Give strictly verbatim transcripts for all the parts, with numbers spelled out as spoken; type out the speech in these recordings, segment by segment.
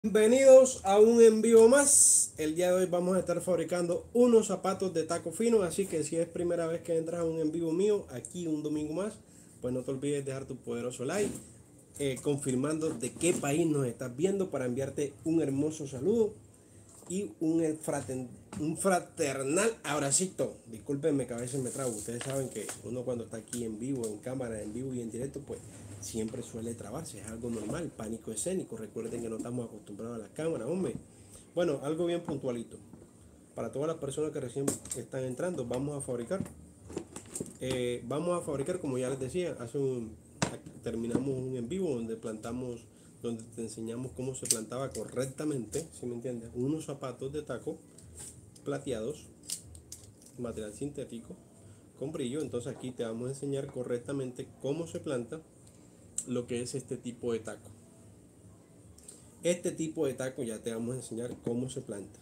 Bienvenidos a un en vivo más. El día de hoy vamos a estar fabricando unos zapatos de taco fino, así que si es primera vez que entras a un en vivo mío, aquí un domingo más, pues no te olvides dejar tu poderoso like, eh, confirmando de qué país nos estás viendo para enviarte un hermoso saludo y un, fraten, un fraternal abracito. Discúlpenme que a veces me trago, ustedes saben que uno cuando está aquí en vivo, en cámara, en vivo y en directo, pues siempre suele trabarse, es algo normal, pánico escénico. Recuerden que no estamos acostumbrados a las cámaras, hombre. Bueno, algo bien puntualito. Para todas las personas que recién están entrando, vamos a fabricar. Eh, vamos a fabricar, como ya les decía, hace un, terminamos un en vivo donde plantamos, donde te enseñamos cómo se plantaba correctamente, si me entiendes, unos zapatos de taco plateados, material sintético, con brillo. Entonces aquí te vamos a enseñar correctamente cómo se planta lo que es este tipo de taco. Este tipo de taco ya te vamos a enseñar cómo se planta.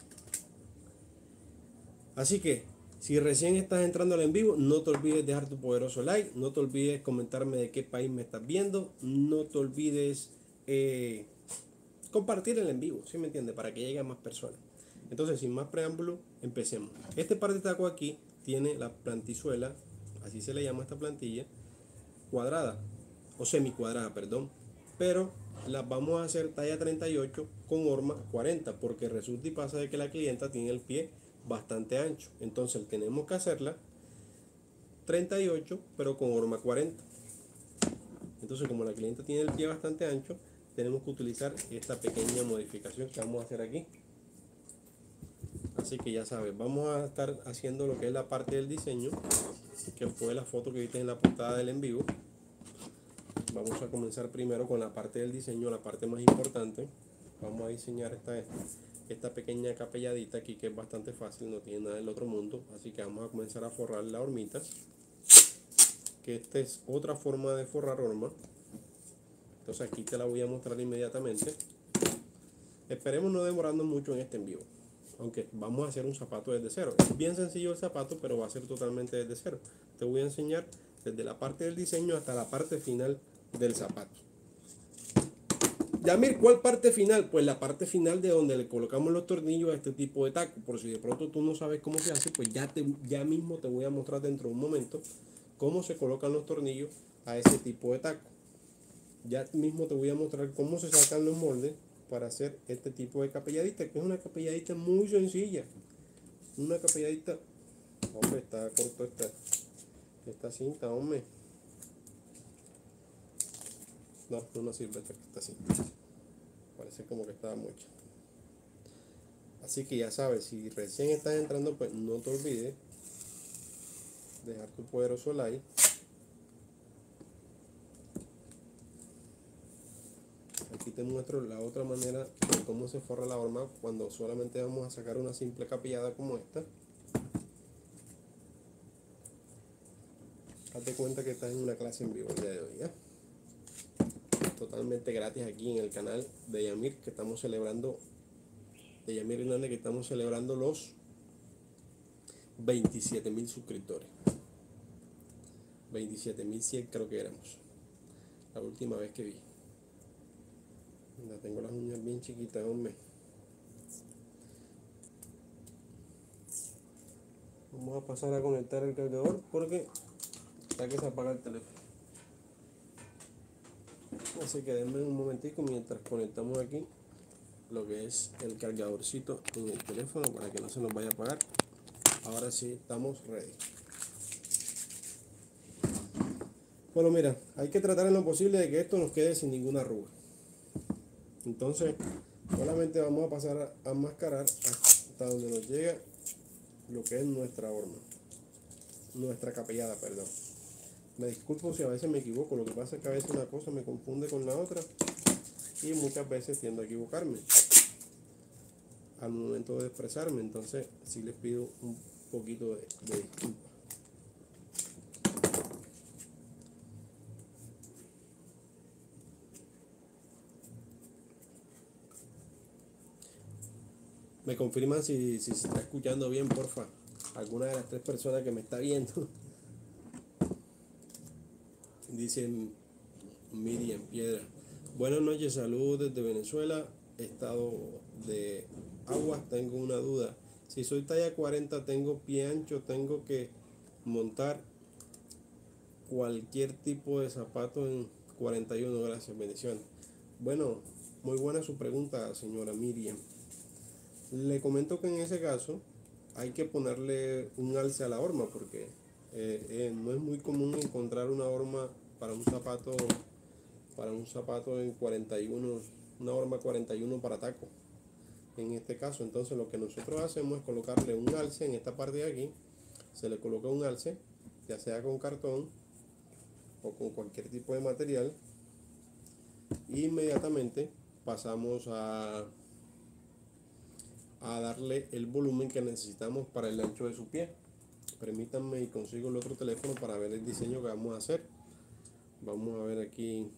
Así que, si recién estás entrando al en vivo, no te olvides dejar tu poderoso like, no te olvides comentarme de qué país me estás viendo, no te olvides eh, compartir el en vivo, ¿sí me entiendes? Para que llegue a más personas. Entonces, sin más preámbulo, empecemos. Este par de tacos aquí tiene la plantizuela, así se le llama esta plantilla, cuadrada o semicuadrada, perdón, pero las vamos a hacer talla treinta y ocho con horma cuarenta, porque resulta y pasa de que la clienta tiene el pie bastante ancho, entonces tenemos que hacerla treinta y ocho pero con horma cuarenta. Entonces, como la clienta tiene el pie bastante ancho, tenemos que utilizar esta pequeña modificación que vamos a hacer aquí. Así que ya sabes, vamos a estar haciendo lo que es la parte del diseño, que fue la foto que viste en la portada del en vivo. Vamos a comenzar primero con la parte del diseño, la parte más importante. Vamos a diseñar esta, esta pequeña capelladita aquí, que es bastante fácil, no tiene nada del otro mundo. Así que vamos a comenzar a forrar la hormita, que esta es otra forma de forrar horma. Entonces aquí te la voy a mostrar inmediatamente. Esperemos no demorarnos mucho en este en vivo, aunque vamos a hacer un zapato desde cero. Es bien sencillo el zapato, pero va a ser totalmente desde cero. Te voy a enseñar desde la parte del diseño hasta la parte final del zapato. Yamir, ¿cuál parte final? Pues la parte final de donde le colocamos los tornillos a este tipo de taco. Por si de pronto tú no sabes cómo se hace, pues ya, te, ya mismo te voy a mostrar dentro de un momento cómo se colocan los tornillos a ese tipo de taco. Ya mismo te voy a mostrar cómo se sacan los moldes para hacer este tipo de capelladita, que es una capelladita muy sencilla. Una capelladita, hombre, está corto esta, esta cinta, hombre. No, no nos sirve esta cinta. Parece como que estaba mucho. Así que ya sabes, si recién estás entrando, pues no te olvides dejar tu poderoso like. Aquí te muestro la otra manera de cómo se forra la horma cuando solamente vamos a sacar una simple capellada como esta. Hazte cuenta que estás en una clase en vivo el día de hoy, ¿ya? Totalmente gratis aquí en el canal de Yamir, que estamos celebrando, de Yamir Hernández, que estamos celebrando los veintisiete mil suscriptores. veintisiete mil cien creo que éramos la última vez que vi. Ya tengo las uñas bien chiquitas, hombre. Vamos a pasar a conectar el cargador porque está que se apaga el teléfono. Así que denme un momentico mientras conectamos aquí lo que es el cargadorcito en el teléfono para que no se nos vaya a apagar. Ahora sí estamos ready. Bueno, mira, hay que tratar en lo posible de que esto nos quede sin ninguna arruga. Entonces, solamente vamos a pasar a enmascarar hasta donde nos llega lo que es nuestra horma, nuestra capellada, perdón. Me disculpo si a veces me equivoco, lo que pasa es que a veces una cosa me confunde con la otra y muchas veces tiendo a equivocarme al momento de expresarme. Entonces, sí les pido un poquito de, de disculpa. Me confirman si, si se está escuchando bien, porfa. Alguna de las tres personas que me está viendo. Dicen Miriam Piedra. Buenas noches, saludos desde Venezuela. estado de aguas tengo una duda. Si soy talla cuarenta, tengo pie ancho, tengo que montar cualquier tipo de zapato en cuarenta y uno. Gracias, bendiciones. Bueno, muy buena su pregunta, señora Miriam. Le comento que en ese caso hay que ponerle un alce a la horma porque eh, eh, no es muy común encontrar una horma para un zapato para un zapato en cuarenta y uno, una horma cuarenta y uno para taco. En este caso, entonces lo que nosotros hacemos es colocarle un alce en esta parte de aquí. Se le coloca un alce, ya sea con cartón o con cualquier tipo de material. E inmediatamente pasamos a a darle el volumen que necesitamos para el ancho de su pie. Permítanme y consigo el otro teléfono para ver el diseño que vamos a hacer. Vamos a ver aquí.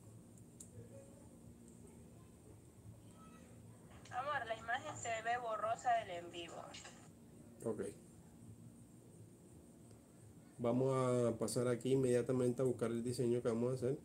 Amor, la imagen se ve borrosa del en vivo. Ok. Vamos a pasar aquí inmediatamente a buscar el diseño que vamos a hacer.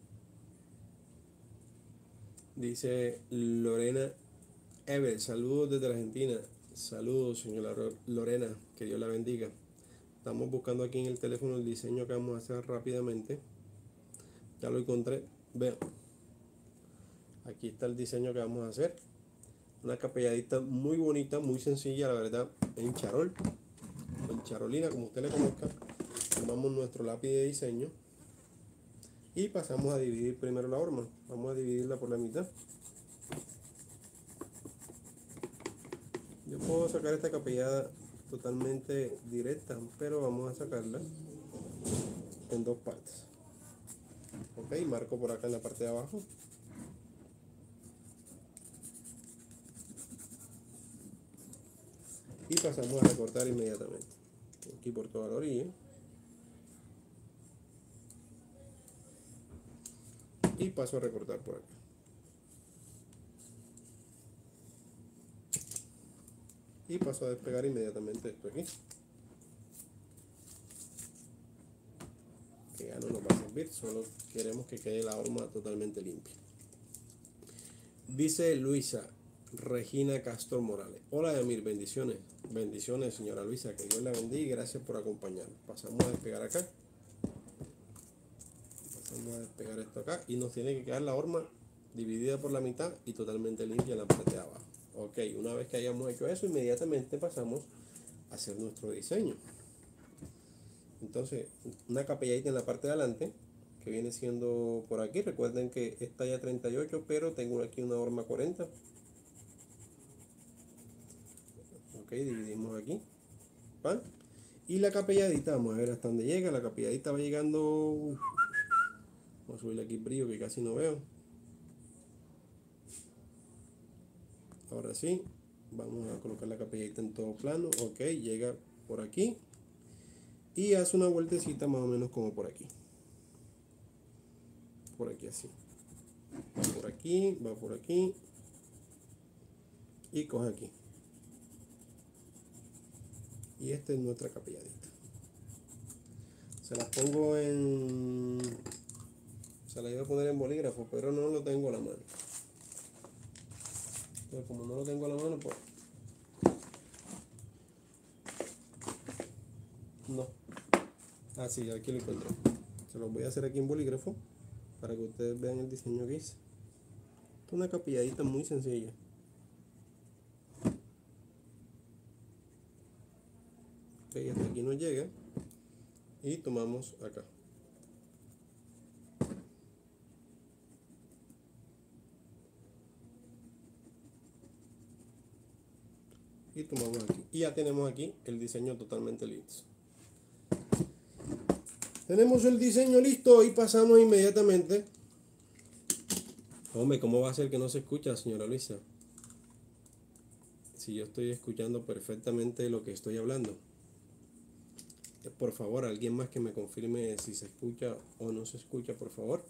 Dice Lorena Ever, saludos desde Argentina. Saludos, señora Lorena, que Dios la bendiga. Estamos buscando aquí en el teléfono el diseño que vamos a hacer rápidamente. Ya lo encontré. Vean. Aquí está el diseño que vamos a hacer. Una capelladita muy bonita, muy sencilla, la verdad, en charol, en charolina, como usted le conozca. Tomamos nuestro lápiz de diseño y pasamos a dividir primero la horma. Vamos a dividirla por la mitad. Yo puedo sacar esta capellada totalmente directa, pero vamos a sacarla en dos partes. Ok, marco por acá en la parte de abajo. Y pasamos a recortar inmediatamente. Aquí por toda la orilla. Y paso a recortar por acá. Y paso a despegar inmediatamente esto aquí. Que ya no nos va a servir, solo queremos que quede la horma totalmente limpia. Dice Luisa Regina Castro Morales. Hola Yamir, bendiciones. Bendiciones, señora Luisa, que Dios la bendiga y gracias por acompañarnos. Pasamos a despegar acá. Pasamos a despegar esto acá y nos tiene que quedar la horma dividida por la mitad y totalmente limpia en la parte de abajo. Ok, una vez que hayamos hecho eso, inmediatamente pasamos a hacer nuestro diseño. Entonces, una capelladita en la parte de adelante, que viene siendo por aquí. Recuerden que es talla treinta y ocho, pero tengo aquí una horma cuarenta. Ok, dividimos aquí. ¿Va? Y la capelladita, vamos a ver hasta dónde llega. La capelladita va llegando. Uf, vamos a subirle aquí el brillo que casi no veo. Ahora sí, vamos a colocar la capelladita en todo plano. Ok, llega por aquí. Y hace una vueltecita más o menos como por aquí. Por aquí así. Va por aquí, va por aquí. Y coge aquí. Y esta es nuestra capelladita. Se las pongo en... Se las iba a poner en bolígrafo, pero no lo tengo a la mano. Entonces, como no lo tengo a la mano, pues... No. Ah, sí, aquí lo encontré. Se los voy a hacer aquí en bolígrafo para que ustedes vean el diseño que hice. Es una capelladita muy sencilla. Ok, hasta aquí nos llega. Y tomamos acá. Y tomamos aquí. Y ya tenemos aquí el diseño totalmente listo. Tenemos el diseño listo y pasamos inmediatamente. Hombre, ¿cómo va a ser que no se escucha, señora Luisa? Si yo estoy escuchando perfectamente lo que estoy hablando. Por favor, alguien más que me confirme si se escucha o no se escucha, por favor.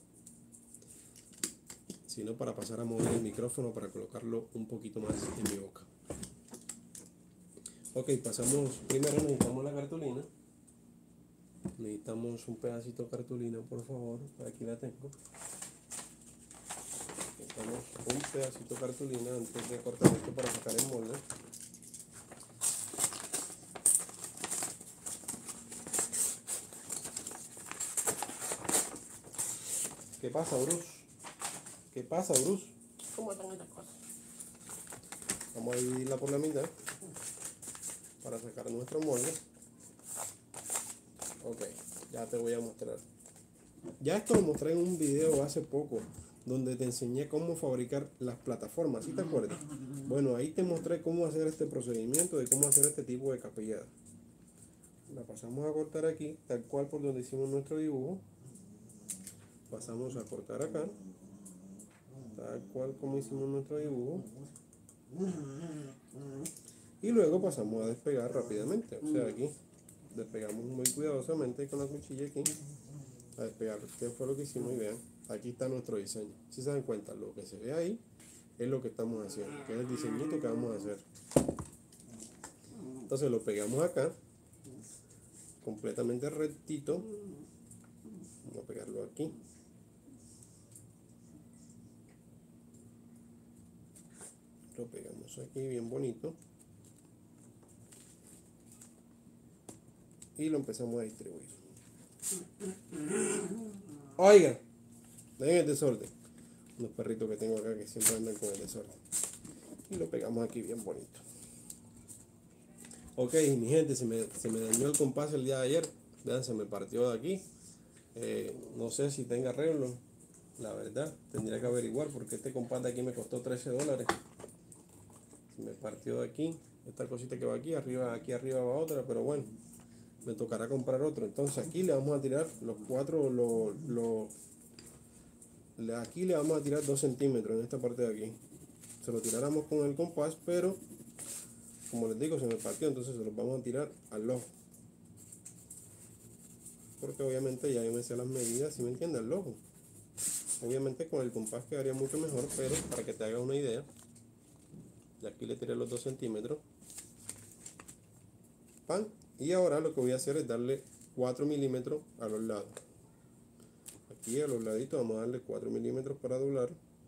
Si no, para pasar a mover el micrófono para colocarlo un poquito más en mi boca. Ok, pasamos. Primero necesitamos la cartulina. Necesitamos un pedacito de cartulina, por favor. Aquí la tengo. Vamos un pedacito de cartulina antes de cortar esto para sacar el molde. ¿Qué pasa, Bruce? ¿Qué pasa, Bruce? ¿Cómo están estas cosas? Vamos a dividirla por la mitad para sacar nuestro molde. Ok, ya te voy a mostrar. Ya esto lo mostré en un video hace poco, donde te enseñé cómo fabricar las plataformas, ¿sí te acuerdas? Bueno, ahí te mostré cómo hacer este procedimiento de cómo hacer este tipo de capellada. La pasamos a cortar aquí, tal cual por donde hicimos nuestro dibujo. Pasamos a cortar acá, tal cual como hicimos nuestro dibujo. Y luego pasamos a despegar rápidamente, o sea aquí despegamos muy cuidadosamente con la cuchilla aquí a despegar. ¿Qué fue lo que hicimos? Y vean, aquí está nuestro diseño. Si se dan cuenta, lo que se ve ahí es lo que estamos haciendo, que es el diseñito que vamos a hacer. Entonces lo pegamos acá completamente rectito. Vamos a pegarlo aquí. Lo pegamos aquí bien bonito y lo empezamos a distribuir. Oiga, ven el desorden. Unos perritos que tengo acá que siempre andan con el desorden. Y lo pegamos aquí bien bonito. Ok, mi gente, se me, se me dañó el compás el día de ayer. Vean, se me partió de aquí. Eh, no sé si tenga arreglo. La verdad, tendría que averiguar porque este compás de aquí me costó trece dólares. Se me partió de aquí. Esta cosita que va aquí, arriba, aquí arriba va otra, pero bueno, me tocará comprar otro. Entonces aquí le vamos a tirar los cuatro, los, los, aquí le vamos a tirar dos centímetros en esta parte de aquí. Se lo tiráramos con el compás, pero como les digo, se me partió, entonces se los vamos a tirar al ojo. Porque obviamente ya yo me sé las medidas, si me entiendes, al ojo. Obviamente con el compás quedaría mucho mejor, pero para que te hagas una idea, y aquí le tiré los dos centímetros. Pan. Y ahora lo que voy a hacer es darle cuatro milímetros a los lados. Aquí a los laditos vamos a darle cuatro milímetros para doblar.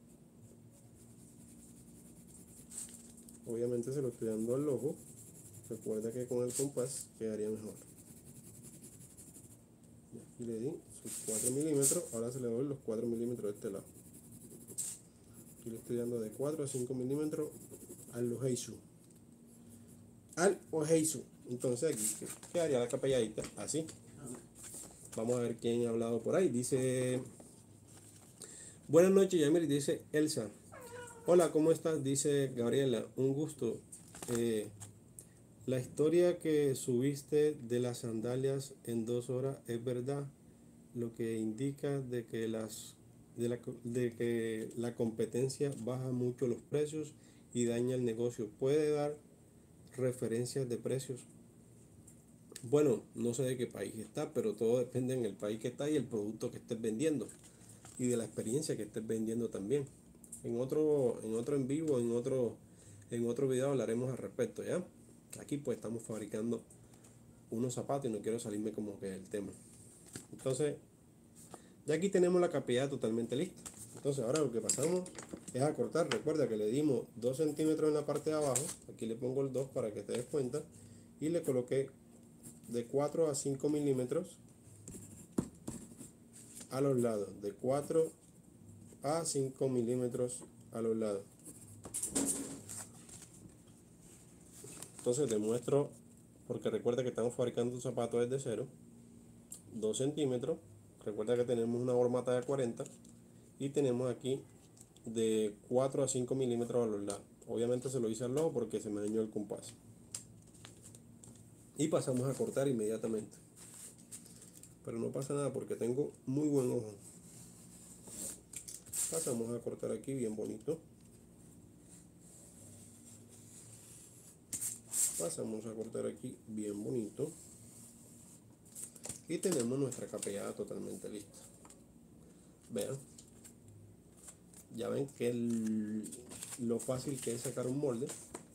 Obviamente se lo estoy dando al ojo. Recuerda que con el compás quedaría mejor. Y aquí le di sus cuatro milímetros. Ahora se le doy los cuatro milímetros de este lado. Aquí le estoy dando de cuatro a cinco milímetros al ojeisu. Al ojeisu. Entonces aquí quedaría la capelladita así. Vamos a ver quién ha hablado por ahí. Dice: buenas noches, Yamir. Dice Elsa. Hola, ¿cómo estás? Dice Gabriela. Un gusto. Eh, la historia que subiste de las sandalias en dos horas es verdad, lo que indica de que las de la, de que la competencia baja mucho los precios y daña el negocio. ¿Puede dar referencias de precios? Bueno, no sé de qué país está, pero todo depende en el país que está y el producto que estés vendiendo y de la experiencia que estés vendiendo también. En otro, en otro en vivo, en otro, en otro video hablaremos al respecto, ¿ya? Aquí pues estamos fabricando unos zapatos y no quiero salirme como que del tema. Entonces, ya aquí tenemos la capillada totalmente lista. Entonces ahora lo que pasamos es a cortar. Recuerda que le dimos dos centímetros en la parte de abajo. Aquí le pongo el dos para que te des cuenta. Y le coloqué de cuatro a cinco milímetros a los lados. De cuatro a cinco milímetros a los lados. Entonces te muestro, porque recuerda que estamos fabricando un zapato desde cero. dos centímetros. Recuerda que tenemos una hormata de cuarenta. Y tenemos aquí de cuatro a cinco milímetros a los lados. Obviamente se lo hice al ojo porque se me dañó el compás. Y pasamos a cortar inmediatamente. Pero no pasa nada porque tengo muy buen ojo. Pasamos a cortar aquí bien bonito. Pasamos a cortar aquí bien bonito. Y tenemos nuestra capellada totalmente lista. Vean. Ya ven que el, lo fácil que es sacar un molde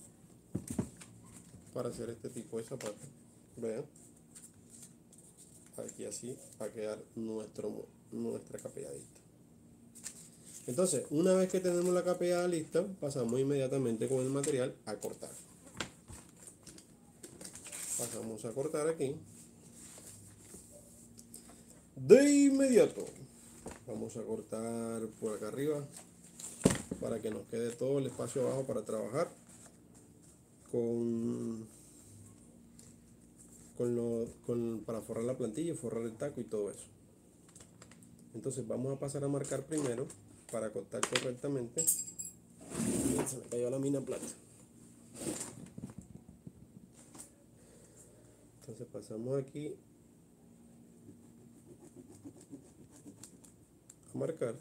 para hacer este tipo de zapatos. Vean. Aquí así va a quedar nuestro, nuestra capelladita. Entonces, una vez que tenemos la capeada lista, pasamos inmediatamente con el material a cortar. Pasamos a cortar aquí. De inmediato. Vamos a cortar por acá arriba para que nos quede todo el espacio abajo para trabajar con, con lo, con, para forrar la plantilla y forrar el taco y todo eso. Entonces vamos a pasar a marcar primero para cortar correctamente. Se me cayó la mina plata. Entonces pasamos aquí a marcar.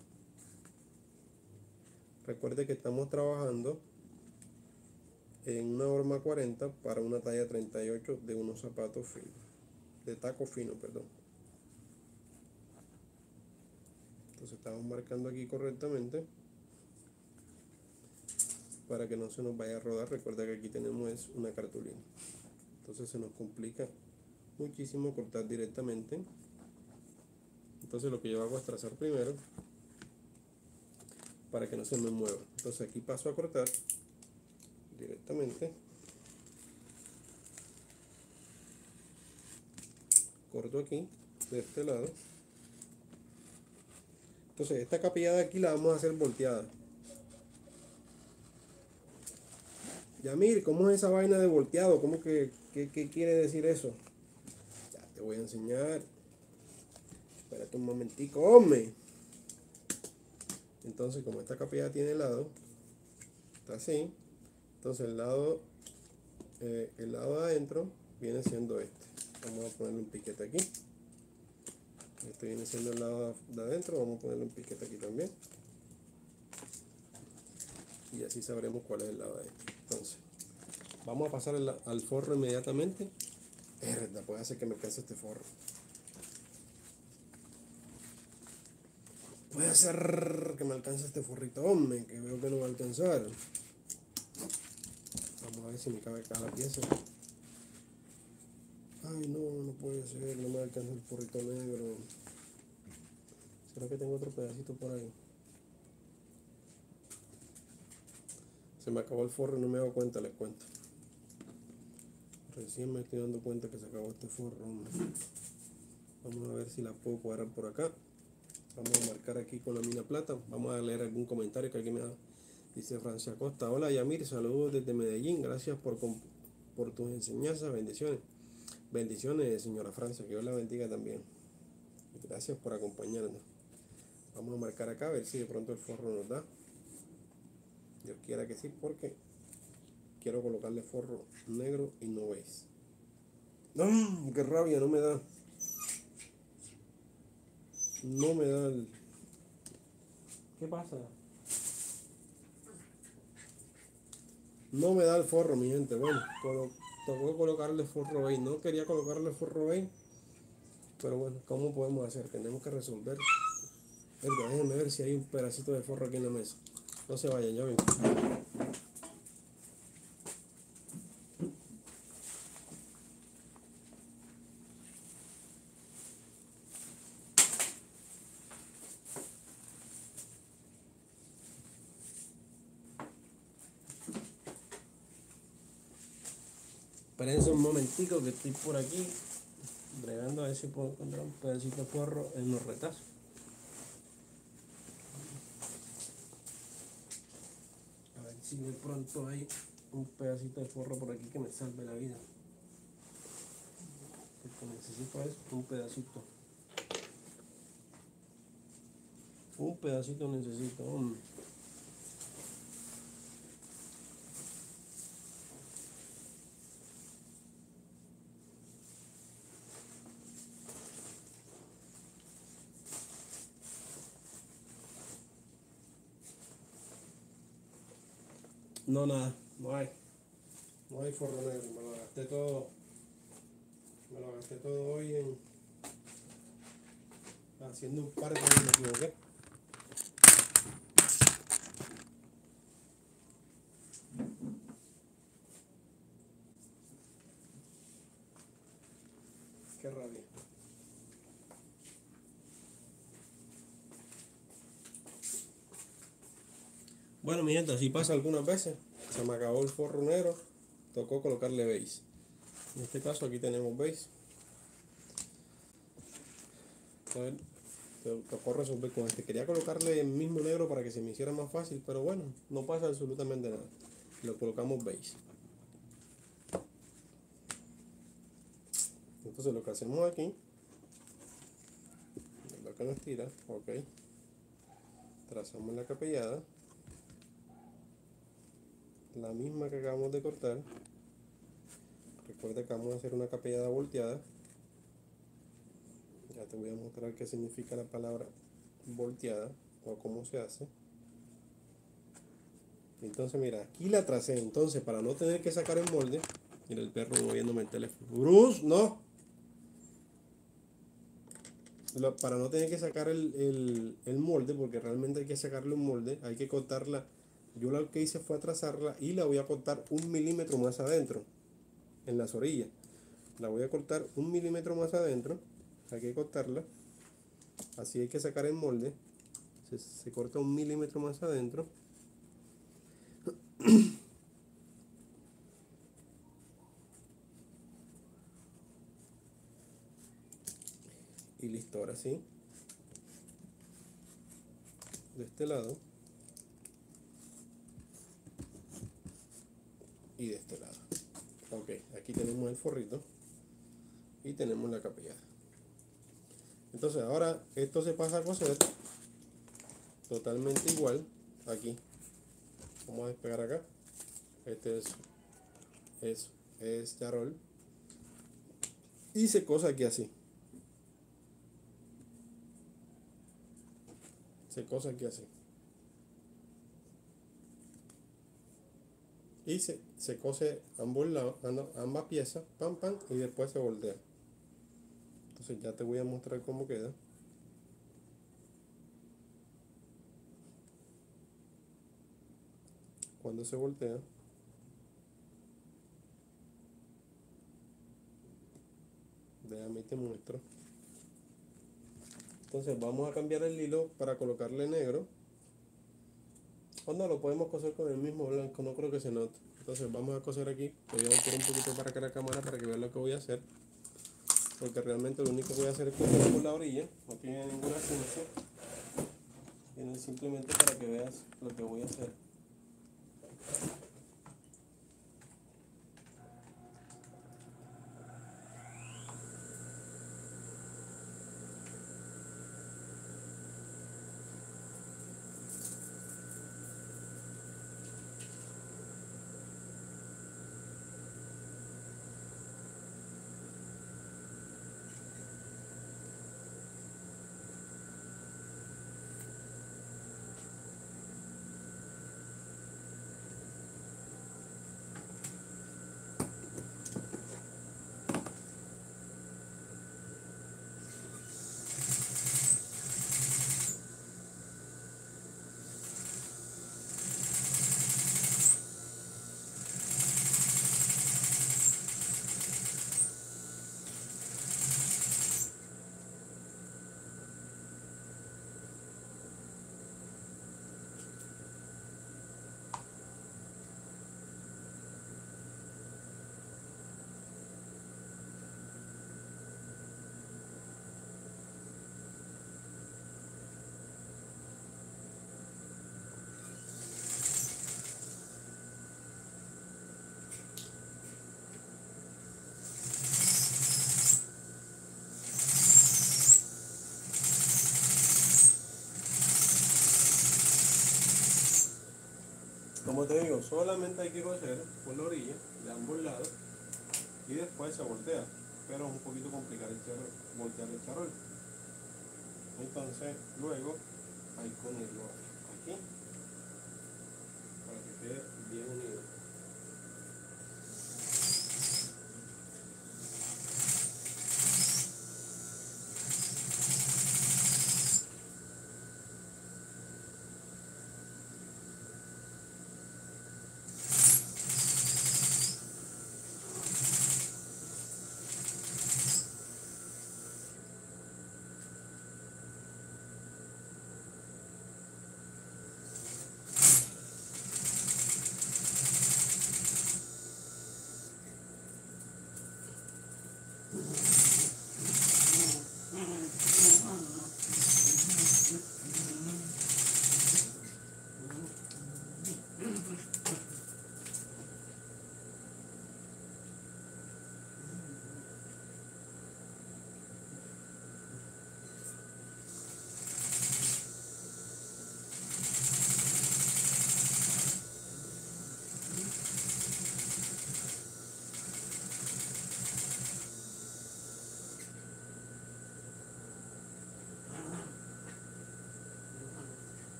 Recuerde que estamos trabajando en una horma cuarenta para una talla treinta y ocho de unos zapatos finos, de taco fino, perdón. Entonces estamos marcando aquí correctamente para que no se nos vaya a rodar. Recuerda que aquí tenemos es una cartulina, entonces se nos complica muchísimo cortar directamente. Entonces lo que yo hago es trazar primero para que no se me mueva. Entonces aquí paso a cortar directamente, corto aquí de este lado. Entonces esta capilla de aquí la vamos a hacer volteada. Yamir, ¿cómo es esa vaina de volteado? ¿Cómo que qué, qué quiere decir eso? Ya te voy a enseñar. Espérate un momentico, hombre. Entonces, como esta capilla tiene lado, está así. Entonces el lado, eh, el lado de adentro viene siendo este. Vamos a ponerle un piquete aquí. Este viene siendo el lado de adentro. Vamos a ponerle un piquete aquí también. Y así sabremos cuál es el lado de adentro. Entonces, vamos a pasar el, al forro inmediatamente. Herda, puede hacer que me alcance este forro. Puede ser que me alcance este forrito, hombre, que veo que no va a alcanzar. Vamos a ver si me cabe acá la pieza. Ay, no, no puede ser, no me alcanza el forrito negro. ¿Será que tengo otro pedacito por ahí? Se me acabó el forro y no me he dado cuenta, les cuento. Recién me estoy dando cuenta que se acabó este forro, hombre. Vamos a ver si la puedo cuadrar por acá. Vamos a marcar aquí con la mina plata. Vamos a leer algún comentario que aquí me da. Dice Francia Costa: hola Yamir, saludos desde Medellín. Gracias por, por tus enseñanzas. Bendiciones. Bendiciones, señora Francia. Que Dios la bendiga también. Gracias por acompañarnos. Vamos a marcar acá a ver si de pronto el forro nos da. Dios quiera que sí, porque quiero colocarle forro negro y no veis. ¡No! ¡Qué rabia! No me da. No me da el... ¿Qué pasa? No me da el forro, mi gente. Bueno, colo tocó colocarle forro ahí. No quería colocarle forro ahí, pero bueno, ¿cómo podemos hacer? Tenemos que resolver. Venga, déjenme ver si hay un pedacito de forro aquí en la mesa. No se vayan, ya ven. Espérense un momentico que estoy por aquí bregando a ver si puedo encontrar un pedacito de forro en los retazos. A ver si de pronto hay un pedacito de forro por aquí que me salve la vida. Lo que necesito es un pedacito. Un pedacito necesito, hombre. No, nada, no hay. No hay forro negro, me lo gasté todo. Me lo gasté todo hoy en haciendo un par de cosas, me equivoqué. Qué rabia. Bueno, mi gente, así pasa algunas veces. Se me acabó el forro negro, tocó colocarle base. En este caso aquí tenemos base. A ver, tocó resolver con este. Quería colocarle el mismo negro para que se me hiciera más fácil, pero bueno, no pasa absolutamente nada. Lo colocamos base. Entonces lo que hacemos aquí, lo que nos tira, ok. Trazamos la capellada, la misma que acabamos de cortar. Recuerda que vamos a hacer una capellada volteada. Ya te voy a mostrar qué significa la palabra volteada o cómo se hace. Entonces mira, aquí la tracé. Entonces para no tener que sacar el molde, mira el perro moviéndome el teléfono. Bruce, no. Para no tener que sacar el, el, el molde, porque realmente hay que sacarle un molde, hay que cortarla. Yo lo que hice fue trazarla y la voy a cortar un milímetro más adentro, en las orillas. La voy a cortar un milímetro más adentro, hay que cortarla. Así hay que sacar el molde, se, se corta un milímetro más adentro. Y listo, ahora sí. De este lado. Y de este lado. Ok, aquí tenemos el forrito. Y tenemos la capellada. Entonces ahora esto se pasa a coser. Totalmente igual. Aquí. Vamos a despegar acá. Este es, es, es charol. Y se cose aquí así. Se cose aquí así. Y se, se cose ambos lados, ambas piezas, pam, pam, y después se voltea. Entonces ya te voy a mostrar cómo queda. Cuando se voltea. Déjame te muestro. Entonces vamos a cambiar el hilo para colocarle negro. O no, lo podemos coser con el mismo blanco, no creo que se note. Entonces vamos a coser aquí. Voy a voltear un poquito para acá la cámara para que vean lo que voy a hacer. Porque realmente lo único que voy a hacer es coser por la orilla. No tiene ninguna ciencia. Tiene simplemente para que veas lo que voy a hacer. Como te digo, solamente hay que coser por la orilla de ambos lados y después se voltea, pero es un poquito complicado el charol, voltear el charol. Entonces luego hay que unirlo aquí para que quede bien unido.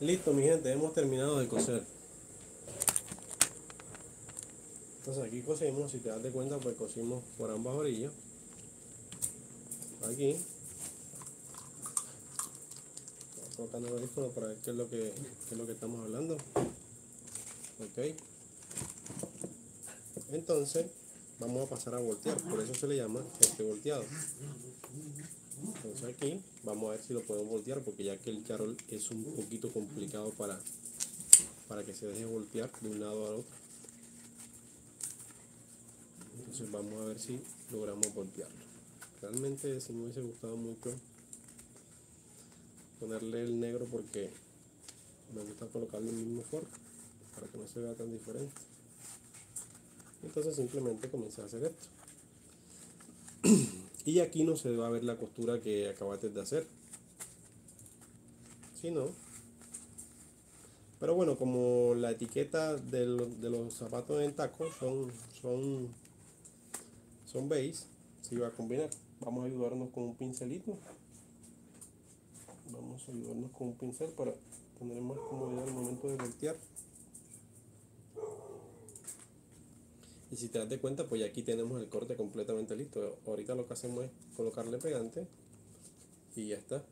Listo, mi gente, hemos terminado de coser. Entonces aquí cosimos, si te das de cuenta, pues cosimos por ambas orillas. Aquí. Voy colocando el audífono para ver qué es lo que, qué es lo que estamos hablando. Ok. Entonces, vamos a pasar a voltear, por eso se le llama este volteado. Entonces aquí, vamos a ver si lo podemos voltear, porque ya que el charol es un poquito complicado para, para que se deje voltear de un lado al otro. Entonces vamos a ver si logramos voltearlo. Realmente sí me hubiese gustado mucho ponerle el negro porque me gusta colocarle el mismo forro para que no se vea tan diferente. Entonces simplemente comencé a hacer esto. Y aquí no se va a ver la costura que acabaste de hacer. Si no. Pero bueno, como la etiqueta de los, de los zapatos en taco son, son, son beige, se va a combinar. Vamos a ayudarnos con un pincelito. Vamos a ayudarnos con un pincel para tener más comodidad al momento de voltear. Y si te das de cuenta, pues ya aquí tenemos el corte completamente listo. Ahorita lo que hacemos es colocarle pegante y ya está.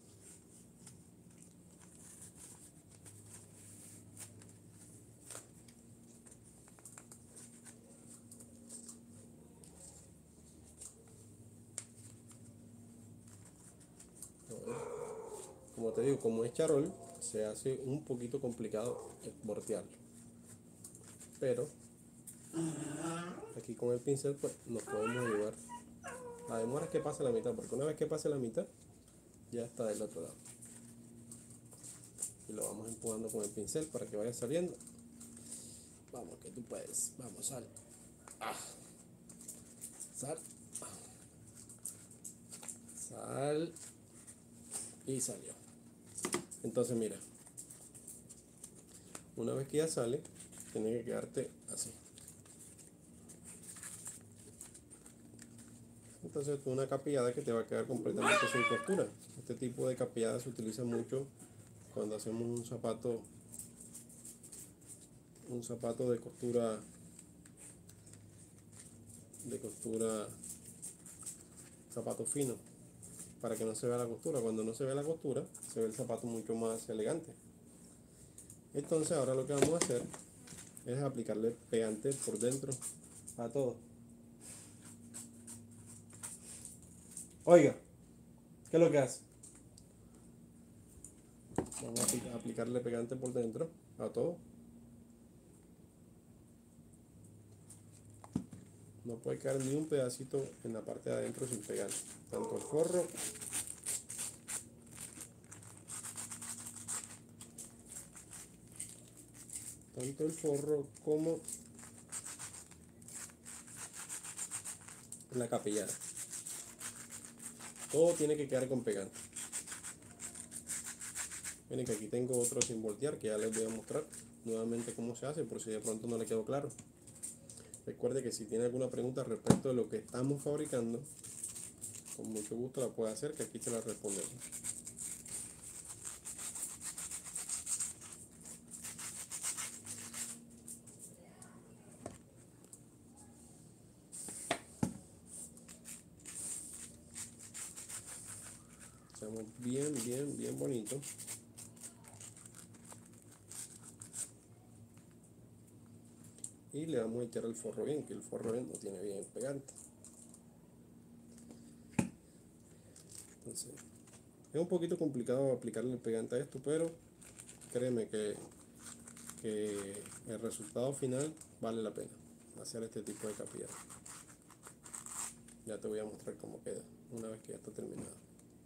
Como te digo, como es charol, se hace un poquito complicado voltearlo. Pero aquí con el pincel pues nos podemos ayudar. La demora es que pase la mitad, porque una vez que pase la mitad, ya está del otro lado. Y lo vamos empujando con el pincel para que vaya saliendo. Vamos, que tú puedes. Vamos, sal. Ah. Sal. Sal. Y salió. Entonces mira, una vez que ya sale, tiene que quedarte así. Entonces es una capillada que te va a quedar completamente sin costura. Este tipo de capillada se utiliza mucho cuando hacemos un zapato un zapato de costura de costura zapato fino, para que no se vea la costura. Cuando no se ve la costura, se ve el zapato mucho más elegante. Entonces ahora lo que vamos a hacer es aplicarle pegante por dentro a todo. Oiga, ¿qué es lo que hace? Vamos a aplicarle pegante por dentro a todo. No puede quedar ni un pedacito en la parte de adentro sin pegar. Tanto el forro tanto el forro como la capillada. Todo tiene que quedar con pegante. Miren que aquí tengo otro sin voltear que ya les voy a mostrar nuevamente cómo se hace por si de pronto no le quedó claro. Recuerde que si tiene alguna pregunta respecto de lo que estamos fabricando, con mucho gusto la puede hacer, que aquí se la respondemos. Hacemos bien, bien, bien bonito. Y le vamos a echar el forro bien, que el forro bien no tiene bien pegante. Entonces, es un poquito complicado aplicarle el pegante a esto, pero créeme que, que el resultado final vale la pena hacer este tipo de capilla. Ya te voy a mostrar cómo queda una vez que ya está terminado.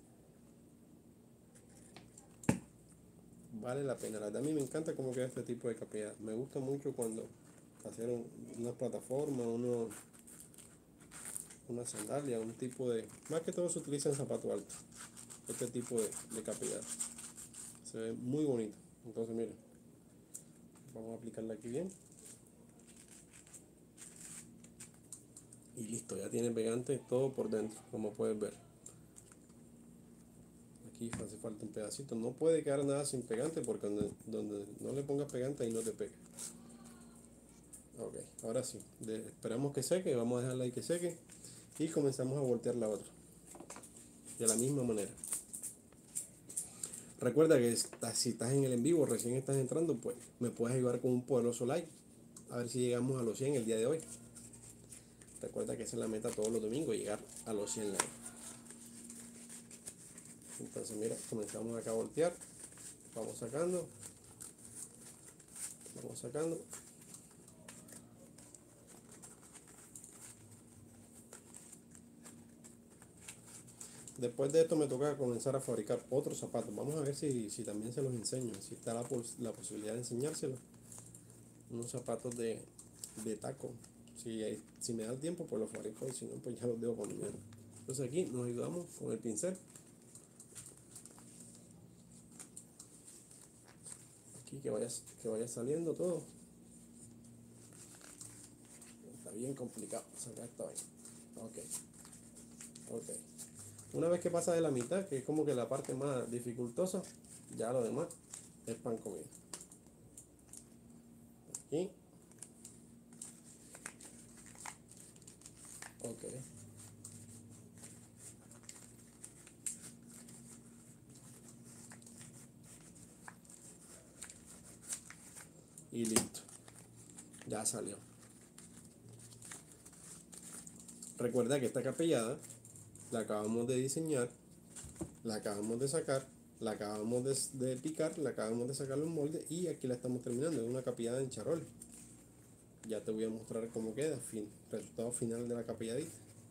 Vale la pena. La verdad, a mí me encanta cómo queda este tipo de capilla. Me gusta mucho cuando hacer un, una plataforma, uno, una sandalia, un tipo de... Más que todo se utiliza en zapato alto. Este tipo de, de capilla. Se ve muy bonito. Entonces miren, vamos a aplicarla aquí bien. Y listo, ya tiene pegante todo por dentro, como pueden ver. Aquí hace falta un pedacito. No puede quedar nada sin pegante porque donde, donde no le pongas pegante ahí no te pega. Ok, ahora sí. De, esperamos que seque. Vamos a dejarla ahí que seque. Y comenzamos a voltear la otra. De la misma manera. Recuerda que está, si estás en el en vivo, recién estás entrando, pues me puedes ayudar con un poderoso like. A ver si llegamos a los cien el día de hoy. Recuerda que esa es la meta todos los domingos, llegar a los cien likes. Entonces mira, comenzamos acá a voltear. Vamos sacando. Vamos sacando. Después de esto me toca comenzar a fabricar otros zapatos. Vamos a ver si, si también se los enseño. Si está la, la posibilidad de enseñárselos. Unos zapatos de, de taco. Si, si me da el tiempo, pues los fabrico. Y si no, pues ya los dejo con dinero. Entonces aquí nos ayudamos con el pincel. Aquí que vaya, que vaya saliendo todo. Está bien complicado sacar esta vaina. Ok. Ok. Una vez que pasa de la mitad, que es como que la parte más dificultosa, ya lo demás es pan comido. Aquí. Ok. Y listo. Ya salió. Recuerda que esta capellada la acabamos de diseñar, la acabamos de sacar, la acabamos de, de picar, la acabamos de sacar los moldes y aquí la estamos terminando. Es una capellada en charol. Ya te voy a mostrar cómo queda, fin, resultado final de la capelladita.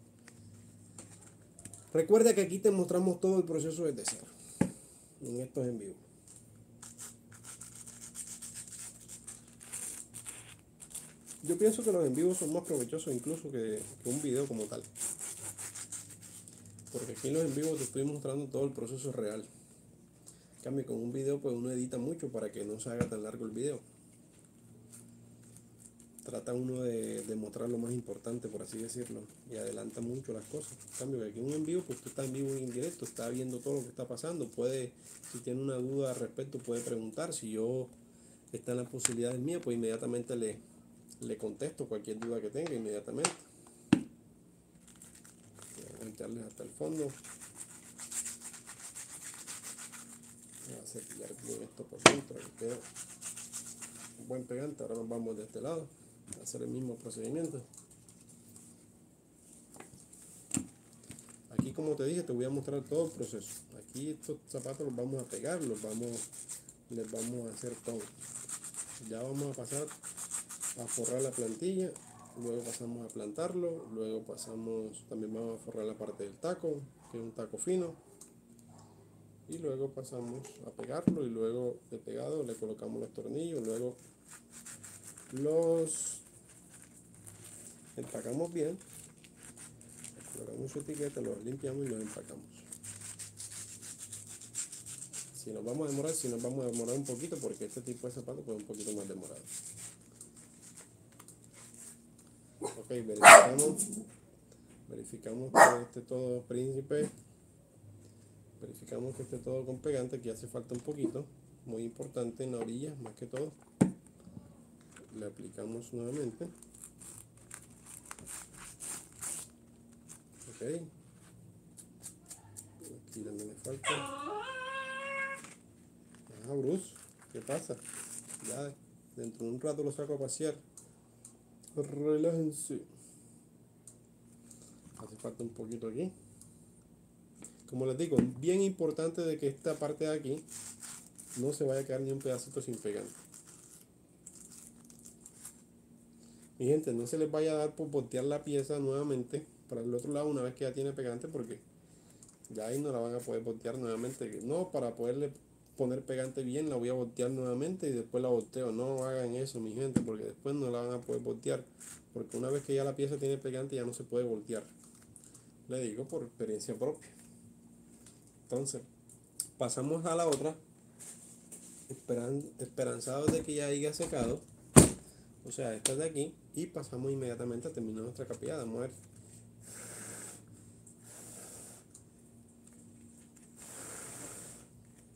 Recuerda que aquí te mostramos todo el proceso desde cero. En estos en vivo. Yo pienso que los en vivos son más provechosos incluso que, que un video como tal. Porque aquí en los en vivos te estoy mostrando todo el proceso real. En cambio, con un video pues uno edita mucho para que no se haga tan largo el video. Trata uno de, de mostrar lo más importante, por así decirlo, y adelanta mucho las cosas. En cambio, que aquí en un en vivo, pues tú estás en vivo y en directo, estás viendo todo lo que está pasando. Puede, si tiene una duda al respecto, puede preguntar. Si yo está en las posibilidades mías, pues inmediatamente le, le contesto cualquier duda que tenga, inmediatamente. Voy a echarles hasta el fondo. Voy a cepillar bien esto por dentro, que queda un buen pegante. Ahora nos vamos de este lado a hacer el mismo procedimiento. Aquí, como te dije, te voy a mostrar todo el proceso. Aquí estos zapatos los vamos a pegar, los vamos, les vamos a hacer todo. Ya vamos a pasar a forrar la plantilla, luego pasamos a plantarlo, luego pasamos, también vamos a forrar la parte del taco, que es un taco fino, y luego pasamos a pegarlo, y luego de pegado le colocamos los tornillos, luego los empacamos bien, colocamos su etiqueta, los limpiamos y los empacamos. Si nos vamos a demorar, si nos vamos a demorar un poquito, porque este tipo de zapatos pues es un poquito más demorado. Ok, verificamos, verificamos que esté todo príncipe, verificamos que esté todo con pegante. Aquí hace falta un poquito, muy importante en la orilla, más que todo. Le aplicamos nuevamente. Ok, aquí también le falta. Ah, Bruce, ¿qué pasa? Ya dentro de un rato lo saco a pasear. Relájense. Hace falta un poquito aquí. Como les digo, bien importante de que esta parte de aquí no se vaya a quedar ni un pedacito sin pegante. Mi gente, no se les vaya a dar por voltear la pieza nuevamente para el otro lado una vez que ya tiene pegante, porque ya ahí no la van a poder voltear nuevamente. No, para poderle poner pegante bien la voy a voltear nuevamente y después la volteo. No hagan eso, mi gente, porque después no la van a poder voltear, porque una vez que ya la pieza tiene pegante ya no se puede voltear. Le digo por experiencia propia. Entonces, pasamos a la otra, esperan, esperanzados de que ya haya secado. O sea, esta de aquí, y pasamos inmediatamente a terminar nuestra capillada. Vamos a ver.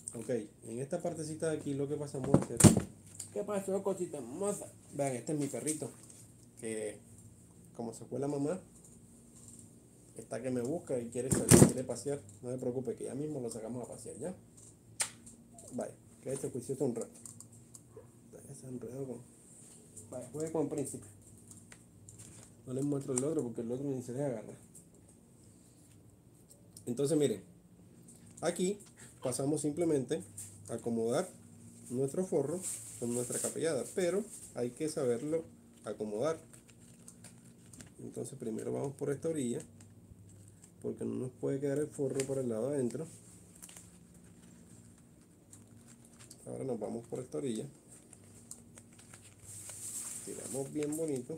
Ok, en esta partecita de aquí lo que pasamos a hacer. ¿Qué pasó, cosita hermosa? Vean, este es mi perrito. Que como se fue la mamá, está que me busca y quiere salir, quiere pasear. No se preocupe, que ya mismo lo sacamos a pasear, ¿ya? Vaya, quédese juicioso un rato. Se enredó con... Vaya, juegue con el príncipe. No les muestro el otro porque el otro ni se deja agarrar. Entonces miren, aquí pasamos simplemente a acomodar nuestro forro con nuestra capellada, pero hay que saberlo acomodar. Entonces primero vamos por esta orilla, porque no nos puede quedar el forro por el lado adentro. Ahora nos vamos por esta orilla, tiramos bien bonito.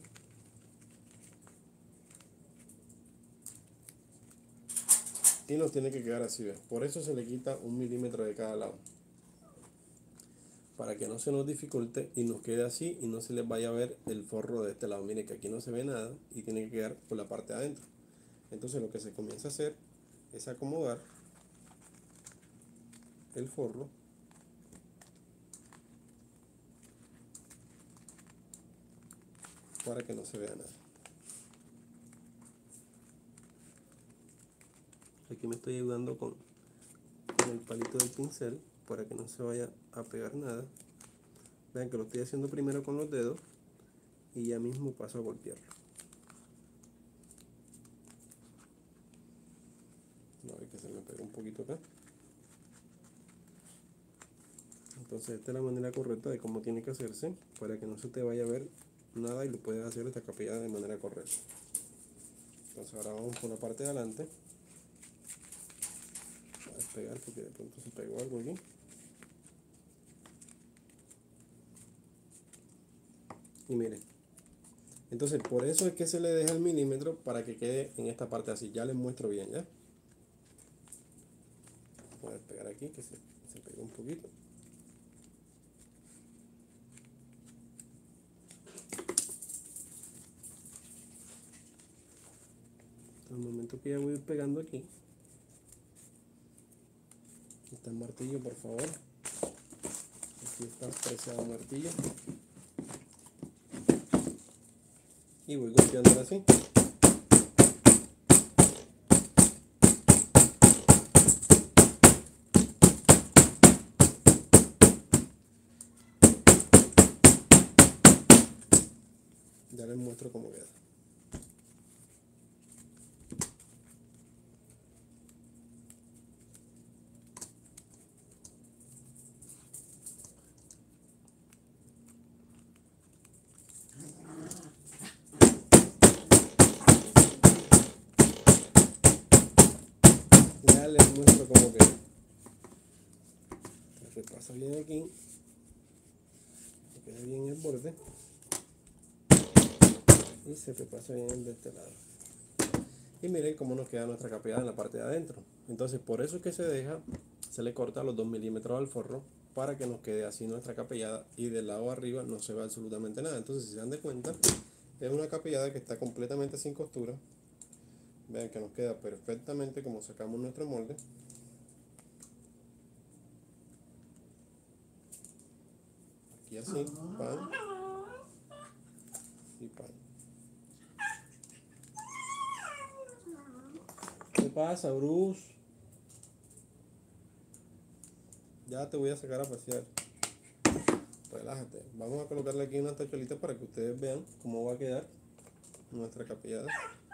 Y nos tiene que quedar así, ¿ves? Por eso se le quita un milímetro de cada lado, para que no se nos dificulte y nos quede así y no se les vaya a ver el forro de este lado. Miren que aquí no se ve nada y tiene que quedar por la parte de adentro. Entonces lo que se comienza a hacer es acomodar el forro para que no se vea nada. Aquí me estoy ayudando con, con el palito del pincel para que no se vaya a pegar nada. Vean que lo estoy haciendo primero con los dedos y ya mismo paso a golpearlo. No, hay que se me pega un poquito acá. Entonces esta es la manera correcta de cómo tiene que hacerse para que no se te vaya a ver nada y lo puedes hacer esta capellada de manera correcta. Entonces ahora vamos por la parte de adelante. Voy a despegar porque de pronto se pegó algo aquí. Y miren, entonces por eso es que se le deja el milímetro para que quede en esta parte así. Ya les muestro bien, ¿ya? Voy a despegar aquí que se, se pegó un poquito. Al momento que ya voy pegando aquí, está el martillo, por favor. Aquí está preciado el martillo. Y voy golpeándolo así. Ya les muestro cómo queda. Ya les muestro cómo queda. Se repasa bien aquí. Se queda bien el borde. Y se repasa bien el de este lado. Y miren cómo nos queda nuestra capellada en la parte de adentro. Entonces por eso es que se deja, se le corta los dos milímetros al forro para que nos quede así nuestra capellada y del lado de arriba no se ve absolutamente nada. Entonces si se dan de cuenta, es una capellada que está completamente sin costura. Vean que nos queda perfectamente como sacamos nuestro molde. Aquí así, pan y pan. ¿Qué pasa, Bruce? Ya te voy a sacar a pasear. Relájate. Vamos a colocarle aquí una tachuelita para que ustedes vean cómo va a quedar nuestra capellada.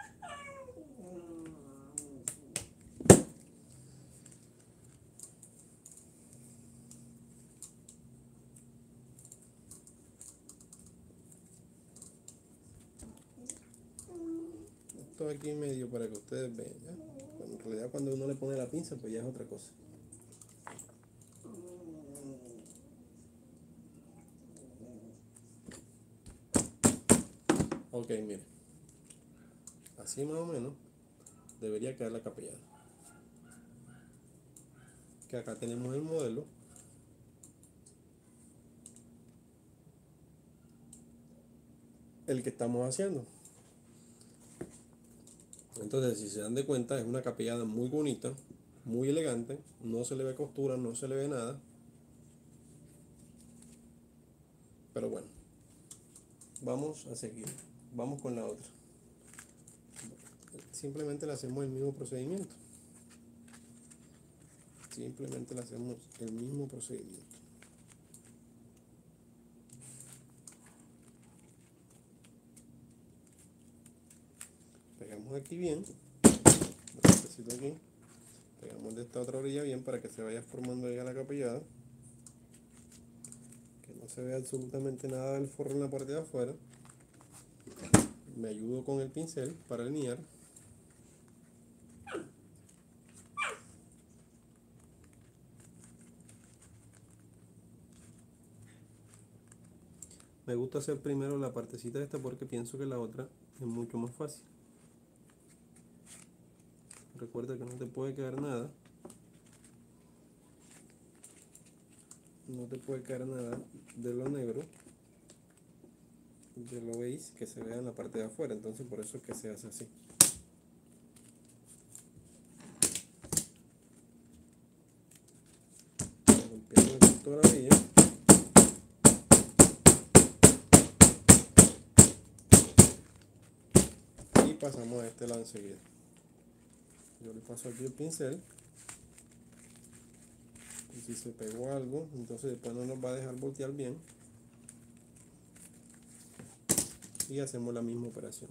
Esto aquí medio para que ustedes vean, ¿ya? Bueno, en realidad cuando uno le pone la pinza pues ya es otra cosa. Ok, miren. Así más o menos debería quedar la capellada. Que acá tenemos el modelo. El que estamos haciendo. Entonces si se dan de cuenta es una capellada muy bonita, muy elegante, no se le ve costura, no se le ve nada. Pero bueno, vamos a seguir, vamos con la otra. Simplemente le hacemos el mismo procedimiento. Simplemente le hacemos el mismo procedimiento. Pegamos aquí bien, necesito aquí, pegamos de esta otra orilla bien para que se vaya formando ya la capellada, que no se vea absolutamente nada del forro en la parte de afuera. Me ayudo con el pincel para alinear. Me gusta hacer primero la partecita esta porque pienso que la otra es mucho más fácil. Recuerda que no te puede quedar nada. No te puede quedar nada de lo negro, de lo beige, que se vea en la parte de afuera. Entonces por eso es que se hace así. Limpiando aquí toda la orilla. Y pasamos a este lado enseguida. Yo le paso aquí el pincel. Y si se pegó algo, entonces después no nos va a dejar voltear bien. Y hacemos la misma operación.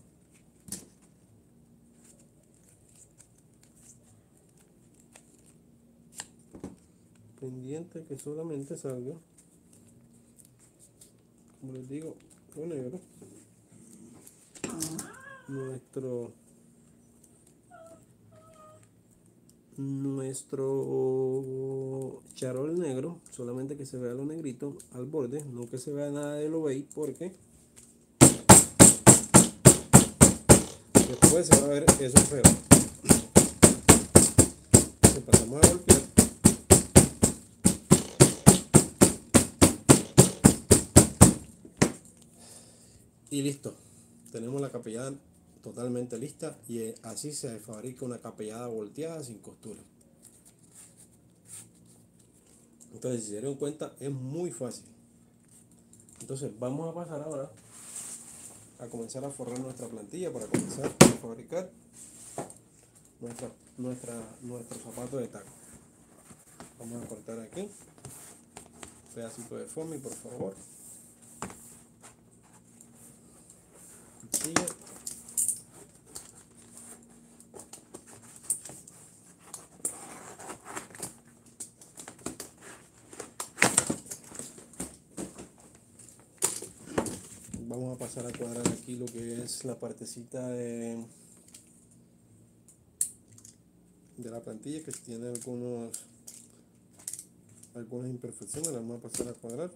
Pendiente que solamente salga, como les digo, lo negro. Nuestro nuestro charol negro, solamente que se vea lo negrito al borde, no que se vea nada de lo beige, porque después se va a ver eso feo. Entonces pasamos a golpear. Y listo, tenemos la capellada totalmente lista, y así se fabrica una capellada volteada sin costura. Entonces, si se dieron cuenta, es muy fácil. Entonces vamos a pasar ahora a comenzar a forrar nuestra plantilla para comenzar a fabricar nuestra, nuestra, nuestro zapato de taco. Vamos a cortar aquí un pedacito de foamy, por favor. Cuchilla. Vamos a pasar a cuadrar aquí lo que es la partecita de, de la plantilla, que tiene algunos algunas imperfecciones. Las vamos a pasar a cuadrar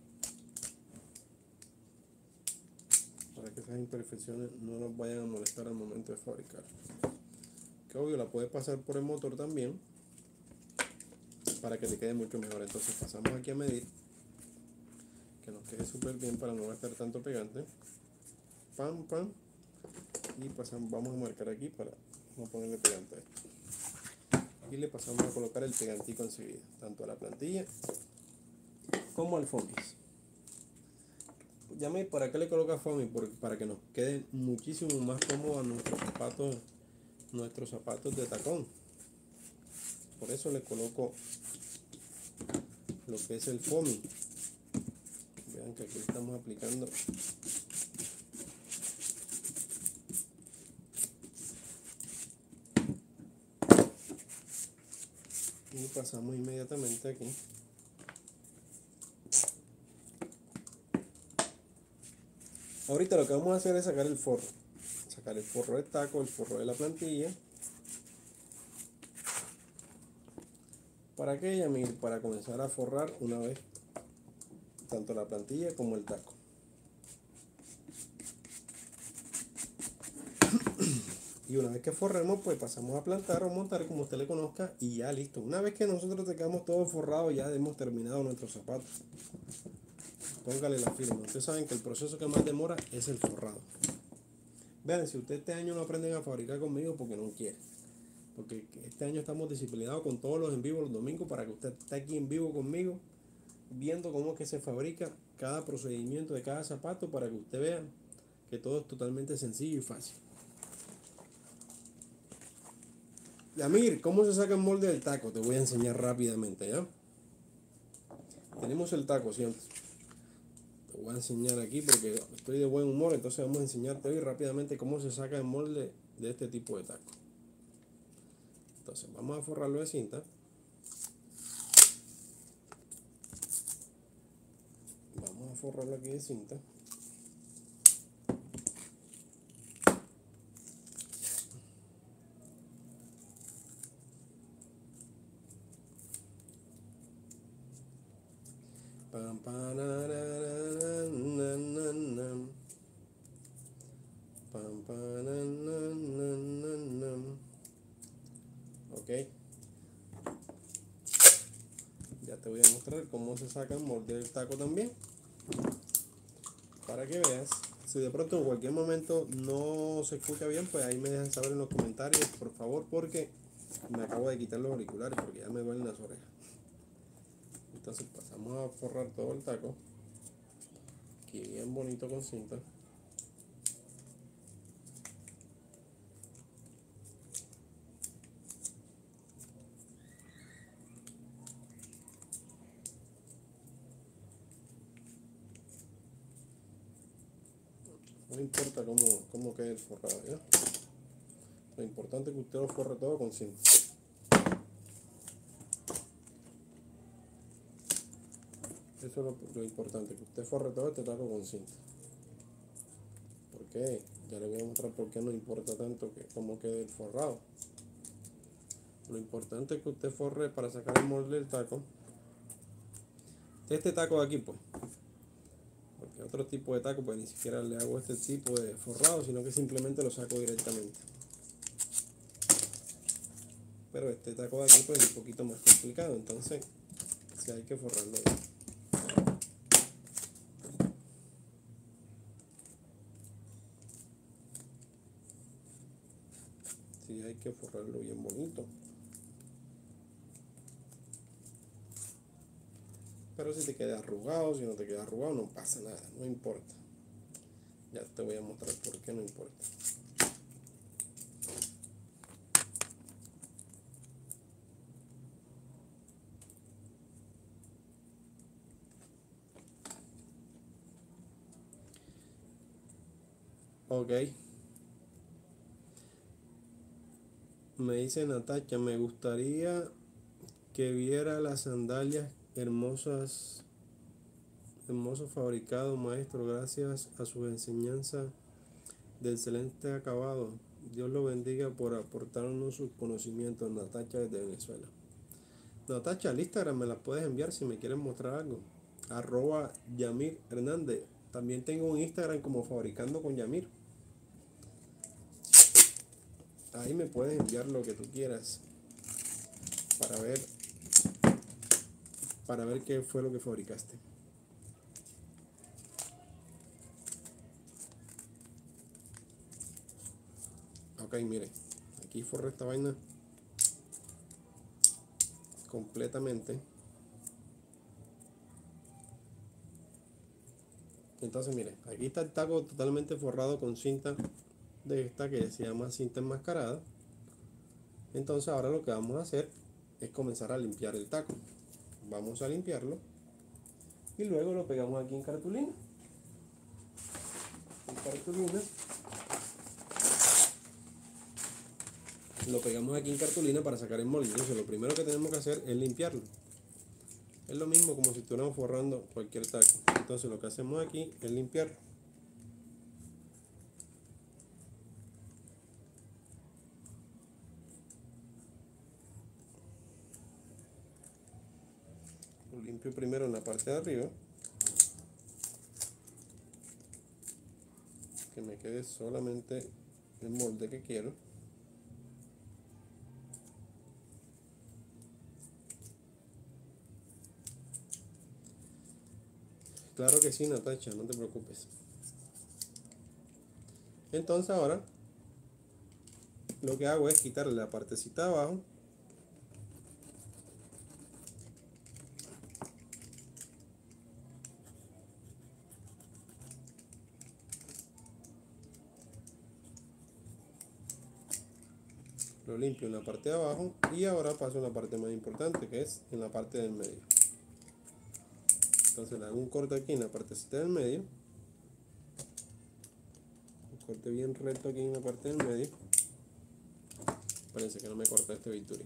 para que esas imperfecciones no nos vayan a molestar al momento de fabricar. Que obvio la puedes pasar por el motor también para que te quede mucho mejor. Entonces pasamos aquí a medir, que nos quede súper bien para no gastar tanto pegante. Pam, pam. Y pasamos, vamos a marcar aquí para no ponerle pegante a esto. Y le pasamos a colocar el pegantico enseguida, tanto a la plantilla como al foamy. Llame, ¿para qué le coloca foamy? Porque para que nos quede muchísimo más cómodo nuestros zapatos, nuestros zapatos de tacón. Por eso le coloco lo que es el foamy. Vean que aquí estamos aplicando y pasamos inmediatamente aquí. Ahorita lo que vamos a hacer es sacar el forro, sacar el forro de taco, el forro de la plantilla. ¿Para qué, Yamil? Para comenzar a forrar una vez tanto la plantilla como el taco. Y una vez que forremos, pues pasamos a plantar o montar, como usted le conozca, y ya listo. Una vez que nosotros tengamos todo forrado, ya hemos terminado nuestros zapatos. Póngale la firma. Ustedes saben que el proceso que más demora es el forrado. Vean, si usted este año no aprenden a fabricar conmigo porque no quiere. porque este año estamos disciplinados con todos los en vivo los domingos para que usted esté aquí en vivo conmigo, viendo cómo es que se fabrica cada procedimiento de cada zapato para que usted vea que todo es totalmente sencillo y fácil. Yamir, ¿cómo se saca el molde del taco? Te voy a enseñar rápidamente, ¿ya? Tenemos el taco, ¿cierto? Te voy a enseñar aquí porque estoy de buen humor, entonces vamos a enseñarte hoy rápidamente cómo se saca el molde de este tipo de taco. Entonces vamos a forrarlo de cinta. Vamos a forrarlo aquí de cinta. Pam, pam, na, na, na, na, na, na. Pam, pam, na, na, na, na, na. Ok. Ya te voy a mostrar cómo se saca el molde del taco también. Para que veas. Si de pronto en cualquier momento no se escucha bien, pues ahí me dejan saber en los comentarios, por favor, porque me acabo de quitar los auriculares porque ya me duelen las orejas. Entonces pasamos a forrar todo el taco. Aquí bien bonito con cinta. No importa cómo, cómo quede el forrado, ¿ya? Lo importante es que usted lo forre todo con cinta. Eso es lo, lo importante, que usted forre todo este taco con cinta. ¿Por qué? Ya le voy a mostrar por qué no importa tanto que cómo quede el forrado. Lo importante es que usted forre para sacar el molde del taco. Este taco de aquí, pues. Porque otro tipo de taco, pues ni siquiera le hago este tipo de forrado, sino que simplemente lo saco directamente. Pero este taco de aquí, pues es un poquito más complicado, entonces sí hay que forrarlo bien. Sí hay que forrarlo bien bonito. Pero si te queda arrugado, si no te queda arrugado, no pasa nada, no importa. Ya te voy a mostrar por qué no importa. Ok. Me dice Natacha, me gustaría que viera las sandalias hermosas, hermoso fabricado, maestro, gracias a su enseñanza de excelente acabado. Dios lo bendiga por aportarnos sus conocimientos. Natacha desde Venezuela. Natacha, al Instagram me las puedes enviar si me quieres mostrar algo. Arroba Yamir Hernández. También tengo un Instagram como Fabricando con Yamir. Ahí me puedes enviar lo que tú quieras para ver para ver qué fue lo que fabricaste. Ok, mire, aquí forré esta vaina completamente. Entonces mire, aquí está el taco totalmente forrado con cinta de esta que se llama cinta enmascarada. Entonces ahora lo que vamos a hacer es comenzar a limpiar el taco. Vamos a limpiarlo y luego lo pegamos aquí en cartulina. En cartulina. Lo pegamos aquí en cartulina para sacar el molde. Entonces lo primero que tenemos que hacer es limpiarlo. Es lo mismo como si estuviéramos forrando cualquier taco. Entonces lo que hacemos aquí es limpiarlo. Lo limpio primero en la parte de arriba. Que me quede solamente el molde que quiero. Claro que sí, Natacha, no te preocupes. Entonces ahora lo que hago es quitarle la partecita de abajo. Lo limpio en la parte de abajo y ahora paso a la parte más importante, que es en la parte del medio. Entonces le hago un corte aquí en la partecita del medio, un corte bien recto aquí en la parte del medio. Espérense que no me corta este bisturí.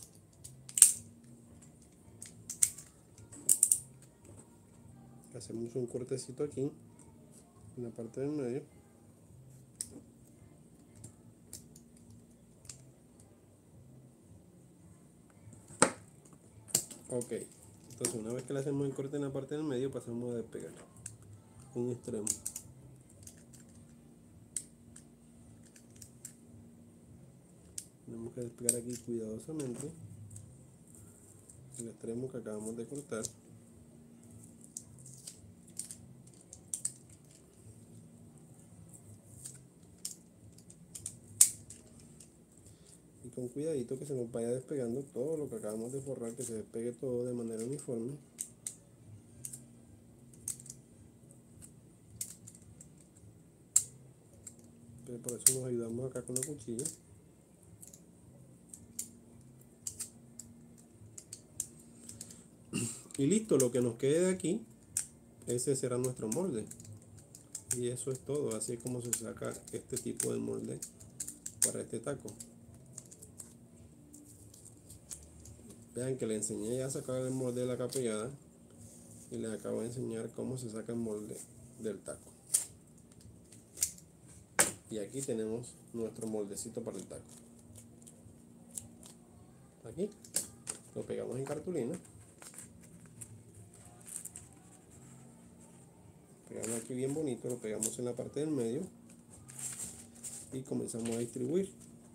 Hacemos un cortecito aquí en la parte del medio. Ok, entonces una vez que le hacemos el corte en la parte del medio, pasamos a despegar un extremo. Tenemos que despegar aquí cuidadosamente el extremo que acabamos de cortar. Y con cuidadito que se nos vaya despegando todo lo que acabamos de forrar, que se despegue todo de manera uniforme. Pero por eso nos ayudamos acá con la cuchilla. Y listo, lo que nos quede de aquí, ese será nuestro molde. Y eso es todo, así es como se saca este tipo de molde para este taco. Vean que le enseñé ya a sacar el molde de la capellada y les acabo de enseñar cómo se saca el molde del taco. Y aquí tenemos nuestro moldecito para el taco. Aquí lo pegamos en cartulina. Pegamos aquí bien bonito, lo pegamos en la parte del medio y comenzamos a distribuir.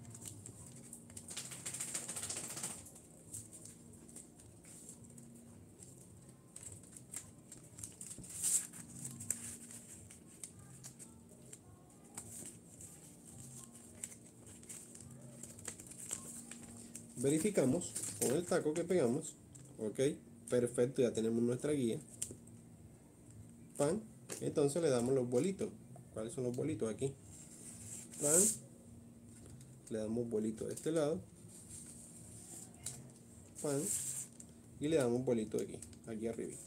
Verificamos con el taco que pegamos. Ok, perfecto, ya tenemos nuestra guía. Pan, entonces le damos los bolitos. ¿Cuáles son los bolitos? Aquí. Pan, le damos bolito de este lado. Pan, y le damos bolito de aquí, aquí arribita.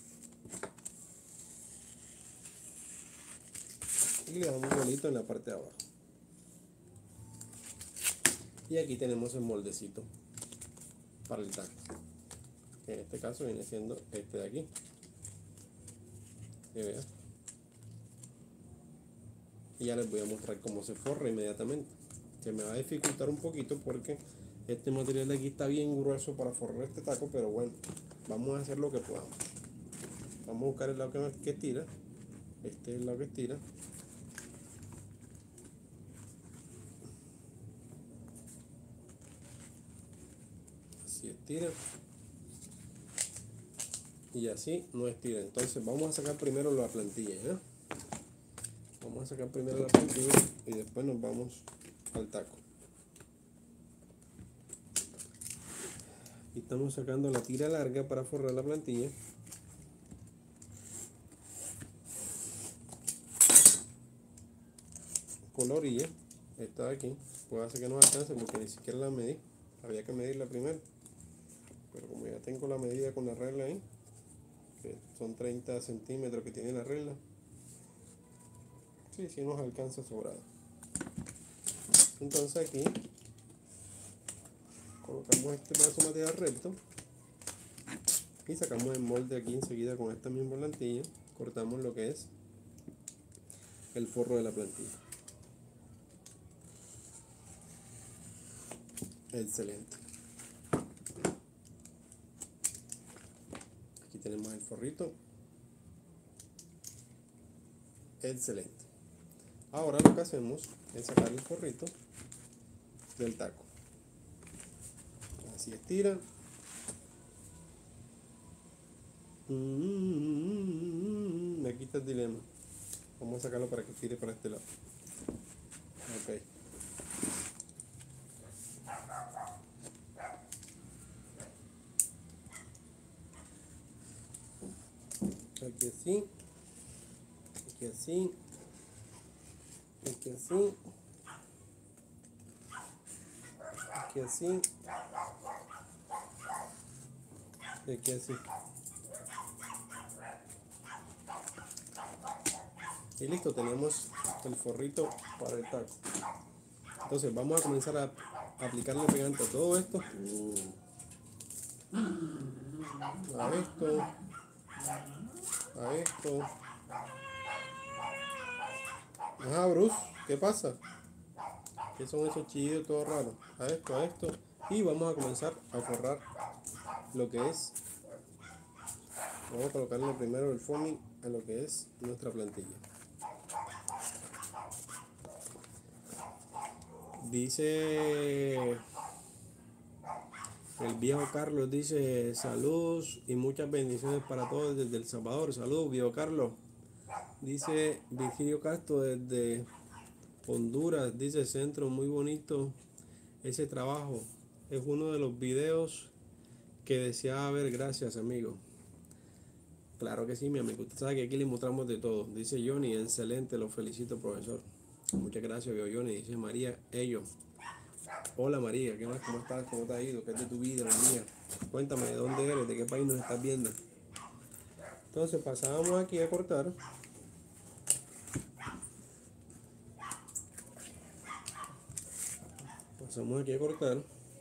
Y le damos bolito en la parte de abajo. Y aquí tenemos el moldecito para el taco. En este caso viene siendo este de aquí. Que vean. Y ya les voy a mostrar cómo se forra inmediatamente. Que me va a dificultar un poquito porque este material de aquí está bien grueso para forrar este taco, pero bueno, vamos a hacer lo que podamos. Vamos a buscar el lado que, que estira. Este es el lado que estira. Así estira. Y así no estira. Entonces vamos a sacar primero la plantilla, ¿ya? Vamos a sacar primero la plantilla y después nos vamos al taco. Y estamos sacando la tira larga para forrar la plantilla. Con la orilla, esta de aquí, puede hacer que no alcance porque ni siquiera la medí. Había que medirla primero. Pero como ya tengo la medida con la regla ahí, que son treinta centímetros que tiene la regla, sí, sí nos alcanza sobrado. Entonces aquí colocamos este pedazo de material recto y sacamos el molde aquí enseguida con esta misma plantilla. Cortamos lo que es el forro de la plantilla. Excelente. Aquí tenemos el forrito. Excelente. Ahora lo que hacemos es sacar el forrito del taco. Así estira. Mm, aquí está el dilema. Vamos a sacarlo para que tire para este lado. Ok. aquí así, aquí así, aquí así, aquí así, y aquí así. Y listo, tenemos el forrito para el taco. Entonces vamos a comenzar a aplicarle pegante a todo esto. A esto. A esto. Ajá, Bruce, ¿qué pasa? ¿Qué son esos chillidos todos raros? A esto, a esto. Y vamos a comenzar a forrar lo que es. Vamos a colocarle primero el foamy a lo que es nuestra plantilla. Dice el viejo Carlos, dice saludos y muchas bendiciones para todos desde El Salvador. Saludos, viejo Carlos. Dice Virgilio Castro desde Honduras, dice Centro, muy bonito ese trabajo. Es uno de los videos que deseaba ver, gracias amigo. Claro que sí, mi amigo. Usted sabe que aquí le mostramos de todo. Dice Johnny, excelente, lo felicito, profesor. Muchas gracias, viejo Johnny. Dice María, ellos. Hola María, ¿qué más? ¿Cómo estás? ¿Cómo te ha ido? ¿Qué es de tu vida, la mía? Cuéntame, ¿de dónde eres? ¿De qué país nos estás viendo? Entonces pasábamos aquí a cortar. Pasamos aquí a cortar.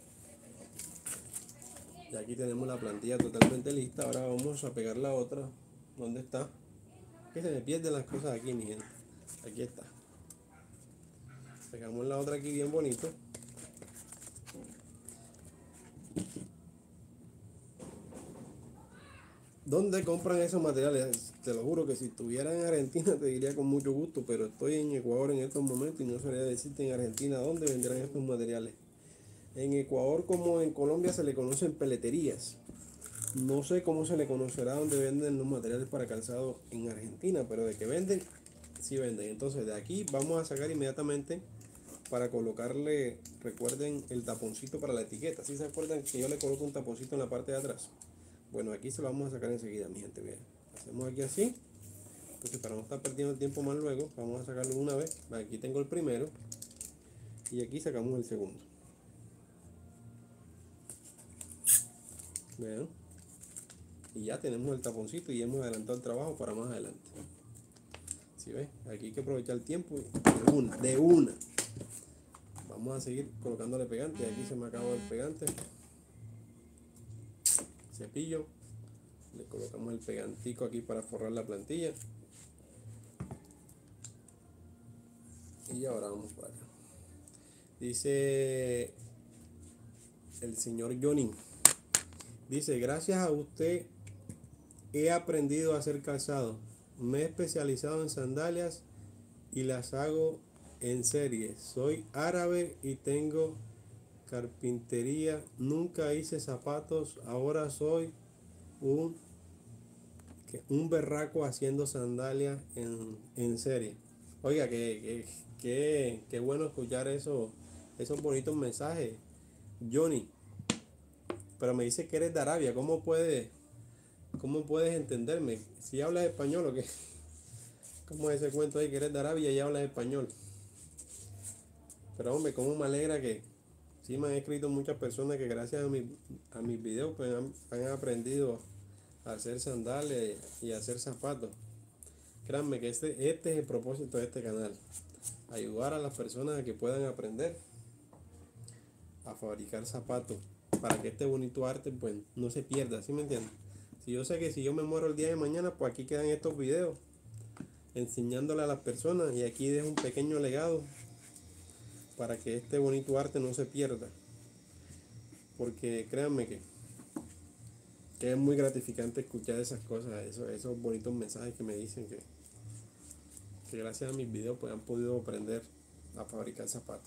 Y aquí tenemos la plantilla totalmente lista. Ahora vamos a pegar la otra. ¿Dónde está? Que se me pierden las cosas aquí, mi gente. Aquí está. Pegamos la otra aquí bien bonito. ¿Dónde compran esos materiales? Te lo juro que si estuviera en Argentina te diría con mucho gusto, pero estoy en Ecuador en estos momentos y no sabría decirte en Argentina dónde vendrán estos materiales. En Ecuador como en Colombia se le conocen peleterías. No sé cómo se le conocerá donde venden los materiales para calzado en Argentina, pero de que venden, sí venden. Entonces de aquí vamos a sacar inmediatamente para colocarle, recuerden el taponcito para la etiqueta. ¿Sí se acuerdan que yo le coloco un taponcito en la parte de atrás? Bueno, aquí se lo vamos a sacar enseguida, mi gente. Bien. Hacemos aquí así. Entonces para no estar perdiendo el tiempo más luego, vamos a sacarlo una vez. Aquí tengo el primero y aquí sacamos el segundo. Vean. Y ya tenemos el taponcito y hemos adelantado el trabajo para más adelante. ¿Sí ves? Aquí hay que aprovechar el tiempo de una, de una. Vamos a seguir colocándole pegante. Aquí se me acabó el pegante. Cepillo. Le colocamos el pegantico aquí para forrar la plantilla. Y ahora vamos para acá. Dice el señor Johnny. Dice, gracias a usted he aprendido a hacer calzado. Me he especializado en sandalias y las hago en serie. Soy árabe y tengo carpintería. Nunca hice zapatos. Ahora soy un, un berraco haciendo sandalias en, en serie. Oiga, que, que, que, que bueno escuchar eso, esos bonitos mensajes, Johnny. Pero me dice que eres de Arabia. ¿Cómo puedes, cómo puedes entenderme? Si hablas español o qué. ¿Cómo es ese cuento ahí que eres de Arabia y hablas español? Pero hombre, cómo me alegra que sí me han escrito muchas personas que gracias a, mi, a mis videos pues han, han aprendido a hacer sandales y a hacer zapatos. Créanme que este, este es el propósito de este canal. Ayudar a las personas a que puedan aprender a fabricar zapatos para que este bonito arte pues no se pierda, ¿sí me entienden? Si yo sé que si yo me muero el día de mañana, pues aquí quedan estos videos enseñándole a las personas y aquí dejo un pequeño legado para que este bonito arte no se pierda, porque créanme que, que es muy gratificante escuchar esas cosas, esos, esos bonitos mensajes que me dicen que, que gracias a mis videos pues han podido aprender a fabricar zapatos.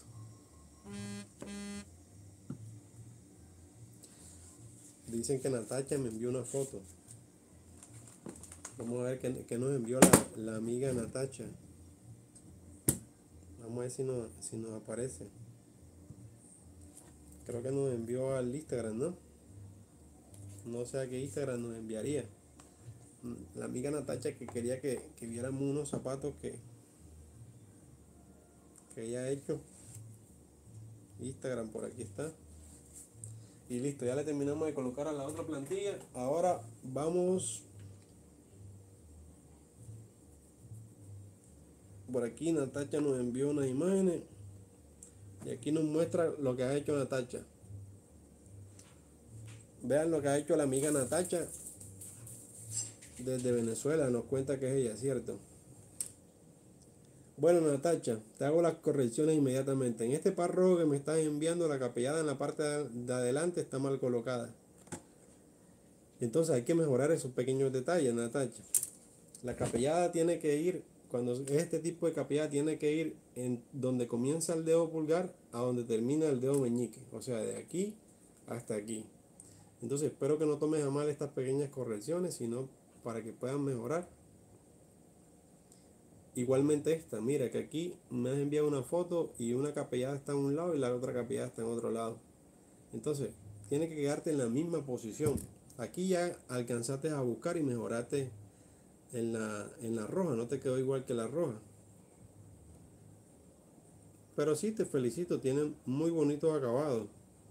Dicen que Natacha me envió una foto. Vamos a ver qué, qué nos envió la, la amiga Natacha. Vamos a ver si nos, si nos aparece. Creo que nos envió al Instagram, ¿no? No sé a qué Instagram nos enviaría. la amiga Natacha que quería que, que viéramos unos zapatos que, que ella ha hecho. Instagram por aquí está. Y listo, ya le terminamos de colocar a la otra plantilla. Ahora vamos por aquí. Natacha nos envió unas imágenes y aquí nos muestra lo que ha hecho Natacha. Vean lo que ha hecho la amiga Natacha desde Venezuela. Nos cuenta que es ella, ¿cierto? Bueno, Natacha, te hago las correcciones inmediatamente. En este par rojo que me estás enviando, la capellada en la parte de adelante está mal colocada. Entonces hay que mejorar esos pequeños detalles, Natacha. La capellada tiene que ir, cuando es este tipo de capellada, tiene que ir en donde comienza el dedo pulgar a donde termina el dedo meñique. O sea, de aquí hasta aquí. Entonces espero que no tomes a mal estas pequeñas correcciones, sino para que puedan mejorar. Igualmente esta, mira que aquí me has enviado una foto y una capellada está en un lado y la otra capellada está en otro lado. Entonces, tiene que quedarte en la misma posición. Aquí ya alcanzaste a buscar y mejoraste en la, en la roja, no te quedó igual que la roja. Pero sí, te felicito, tienen muy bonitos acabados.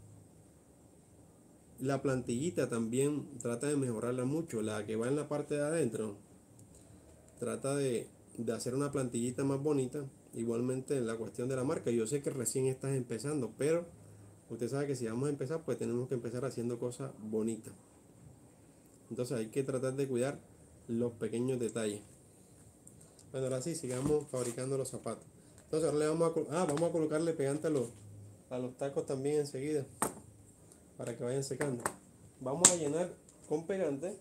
La plantillita también trata de mejorarla mucho, la que va en la parte de adentro. Trata de, de hacer una plantillita más bonita. Igualmente en la cuestión de la marca, yo sé que recién estás empezando, pero usted sabe que si vamos a empezar, pues tenemos que empezar haciendo cosas bonitas. Entonces hay que tratar de cuidar los pequeños detalles. Bueno, ahora sí, sigamos fabricando los zapatos. Entonces ahora le vamos a, ah, vamos a colocarle pegante a los, a los tacos también enseguida, para que vayan secando. Vamos a llenar con pegante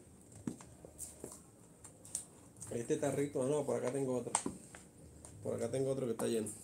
este tarrito. No, por acá tengo otro. Por acá tengo otro que está lleno.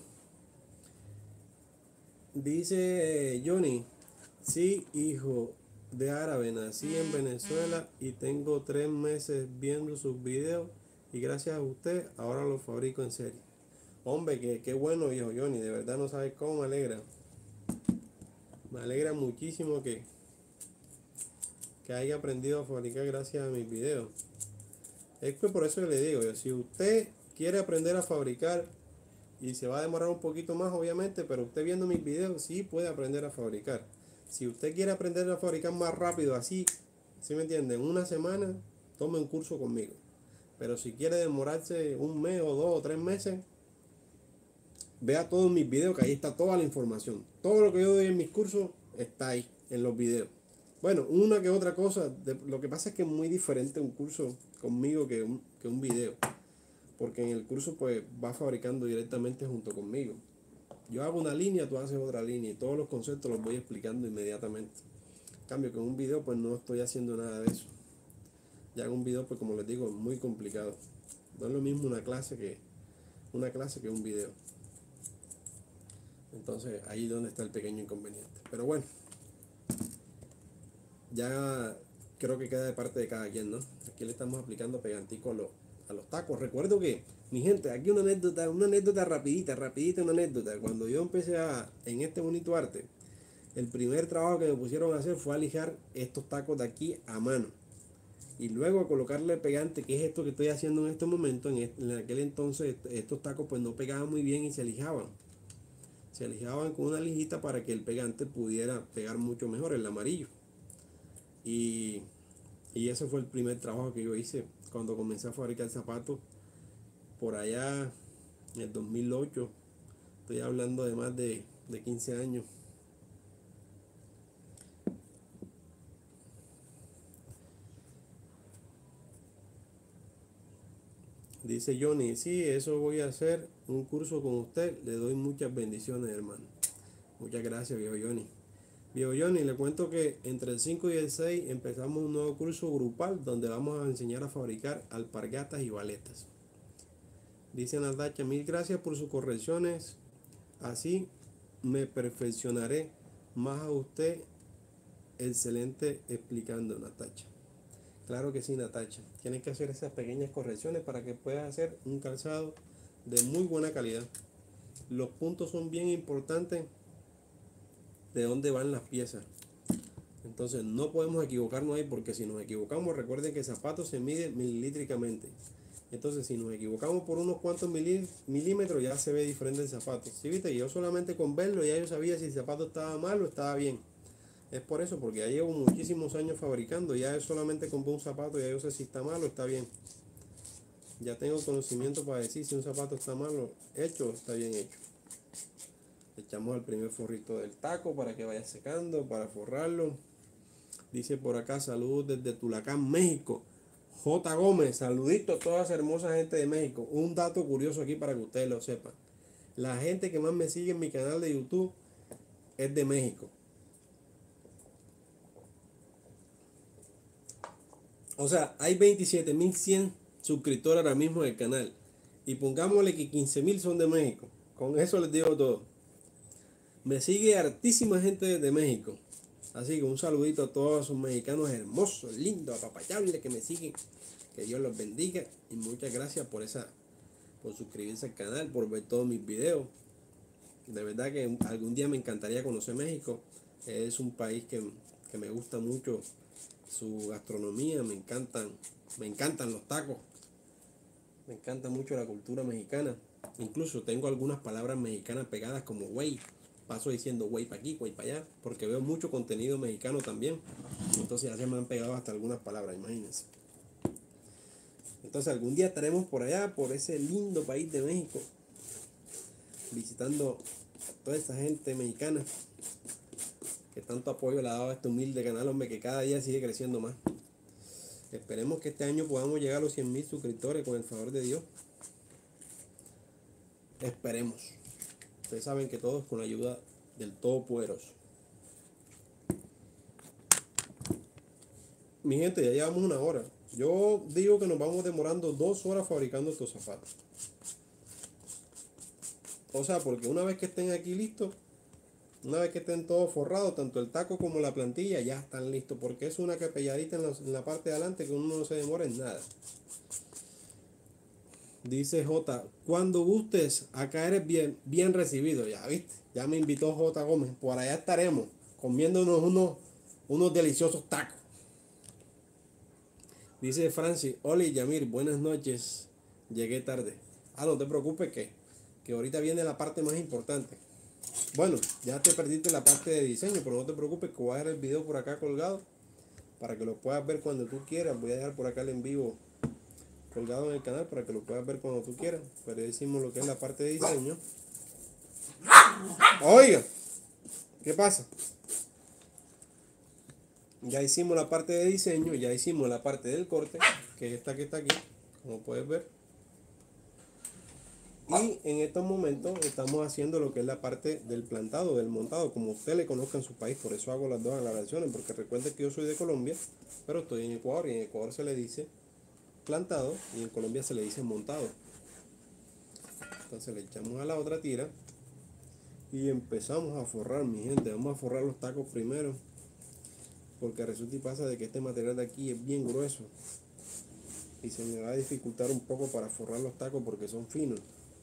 Dice eh, Johnny, sí, hijo de árabe, nací en Venezuela y tengo tres meses viendo sus videos y gracias a usted ahora los fabrico en serie. Hombre, que qué bueno, viejo Johnny, de verdad no sabes cómo me alegra. Me alegra muchísimo que, que haya aprendido a fabricar gracias a mis videos. Es que por eso que le digo, si usted quiere aprender a fabricar y se va a demorar un poquito más obviamente, pero usted viendo mis videos sí puede aprender a fabricar. Si usted quiere aprender a fabricar más rápido, así, ¿sí me entiende? En una semana, tome un curso conmigo. Pero si quiere demorarse un mes o dos o tres meses, vea todos mis videos, que ahí está toda la información. Todo lo que yo doy en mis cursos está ahí, en los videos. Bueno, una que otra cosa, de, lo que pasa es que es muy diferente un curso conmigo que un, que un video. Porque en el curso pues vas fabricando directamente junto conmigo. Yo hago una línea, tú haces otra línea y todos los conceptos los voy explicando inmediatamente. En cambio que en un video pues no estoy haciendo nada de eso. Ya en un video pues como les digo es muy complicado. No es lo mismo una clase que una clase que un video. Entonces ahí es donde está el pequeño inconveniente. Pero bueno, ya creo que queda de parte de cada quien, ¿no? Aquí le estamos aplicando pegantico a los, a los tacos. Recuerdo que, mi gente, aquí una anécdota, una anécdota rapidita, rapidita una anécdota. Cuando yo empecé a, en este bonito arte, el primer trabajo que me pusieron a hacer fue a lijar estos tacos de aquí a mano. Y luego a colocarle pegante, que es esto que estoy haciendo en este momento. En, este, en aquel entonces estos tacos pues no pegaban muy bien y se lijaban. Se lijaban con una lijita para que el pegante pudiera pegar mucho mejor, el amarillo. Y, y ese fue el primer trabajo que yo hice cuando comencé a fabricar zapatos por allá en el dos mil ocho. Estoy hablando de más de, de quince años. Dice Johnny, sí, eso voy a hacer, un curso con usted, le doy muchas bendiciones, hermano. Muchas gracias, viejo Johnny. Viejo Johnny, le cuento que entre el cinco y el seis empezamos un nuevo curso grupal donde vamos a enseñar a fabricar alpargatas y baletas. Dice Natacha, mil gracias por sus correcciones, así me perfeccionaré más a usted. Excelente explicando, Natacha. Claro que sí, Natacha. Tienes que hacer esas pequeñas correcciones para que puedas hacer un calzado de muy buena calidad. Los puntos son bien importantes de dónde van las piezas. Entonces no podemos equivocarnos ahí, porque si nos equivocamos, recuerden que el zapato se mide mililítricamente. Entonces si nos equivocamos por unos cuantos milí- milímetros, ya se ve diferente el zapato. ¿Sí viste? Yo solamente con verlo ya yo sabía si el zapato estaba mal o estaba bien. Es por eso, porque ya llevo muchísimos años fabricando. Ya es solamente compré un zapato, ya yo sé si está mal o está bien. Ya tengo conocimiento para decir si un zapato está mal o hecho o está bien hecho. Echamos el primer forrito del taco para que vaya secando, para forrarlo. Dice por acá, saludos desde Tulacán, México. J. Gómez, saludito a toda esa hermosa gente de México. Un dato curioso aquí para que ustedes lo sepan. La gente que más me sigue en mi canal de YouTube es de México. O sea, hay veintisiete mil cien suscriptores ahora mismo en el canal. Y pongámosle que quince mil son de México. Con eso les digo todo. Me sigue hartísima gente desde México. Así que un saludito a todos esos mexicanos hermosos, lindos, apapachables que me siguen. Que Dios los bendiga. Y muchas gracias por esa, por suscribirse al canal, por ver todos mis videos. De verdad que algún día me encantaría conocer México. Es un país que, que me gusta mucho su gastronomía, me encantan, me encantan los tacos. Me encanta mucho la cultura mexicana. Incluso tengo algunas palabras mexicanas pegadas como güey. Paso diciendo güey para aquí, güey para allá, porque veo mucho contenido mexicano también. Entonces ya se me han pegado hasta algunas palabras, imagínense. Entonces algún día estaremos por allá, por ese lindo país de México, visitando a toda esa gente mexicana que tanto apoyo le ha dado a este humilde canal, hombre, que cada día sigue creciendo más. Esperemos que este año podamos llegar a los cien mil suscriptores con el favor de Dios. Esperemos. Ustedes saben que todo es con la ayuda del Todopoderoso. Mi gente, ya llevamos una hora. Yo digo que nos vamos demorando dos horas fabricando estos zapatos. O sea, porque una vez que estén aquí listos, una vez que estén todos forrados, tanto el taco como la plantilla ya están listos. Porque es una capelladita en la, en la parte de adelante que uno no se demora en nada. Dice J, cuando gustes, acá eres bien, bien recibido. Ya viste, ya me invitó J Gómez. Por allá estaremos comiéndonos unos, unos deliciosos tacos. Dice Francis, hola Yamir, buenas noches. Llegué tarde. Ah, no te preocupes que, que ahorita viene la parte más importante. Bueno, ya te perdiste la parte de diseño, pero no te preocupes que voy a dejar el video por acá colgado para que lo puedas ver cuando tú quieras. Voy a dejar por acá el en vivo colgado en el canal para que lo puedas ver cuando tú quieras. Pero decimos lo que es la parte de diseño. Oiga, ¿qué pasa? Ya hicimos la parte de diseño, ya hicimos la parte del corte, que es esta que está aquí, como puedes ver. Y en estos momentos estamos haciendo lo que es la parte del plantado, del montado, como usted le conozca en su país. Por eso hago las dos aclaraciones, porque recuerde que yo soy de Colombia, pero estoy en Ecuador, y en Ecuador se le dice plantado y en Colombia se le dice montado. Entonces le echamos a la otra tira y empezamos a forrar, mi gente. Vamos a forrar los tacos primero, porque resulta y pasa de que este material de aquí es bien grueso y se me va a dificultar un poco para forrar los tacos porque son finos.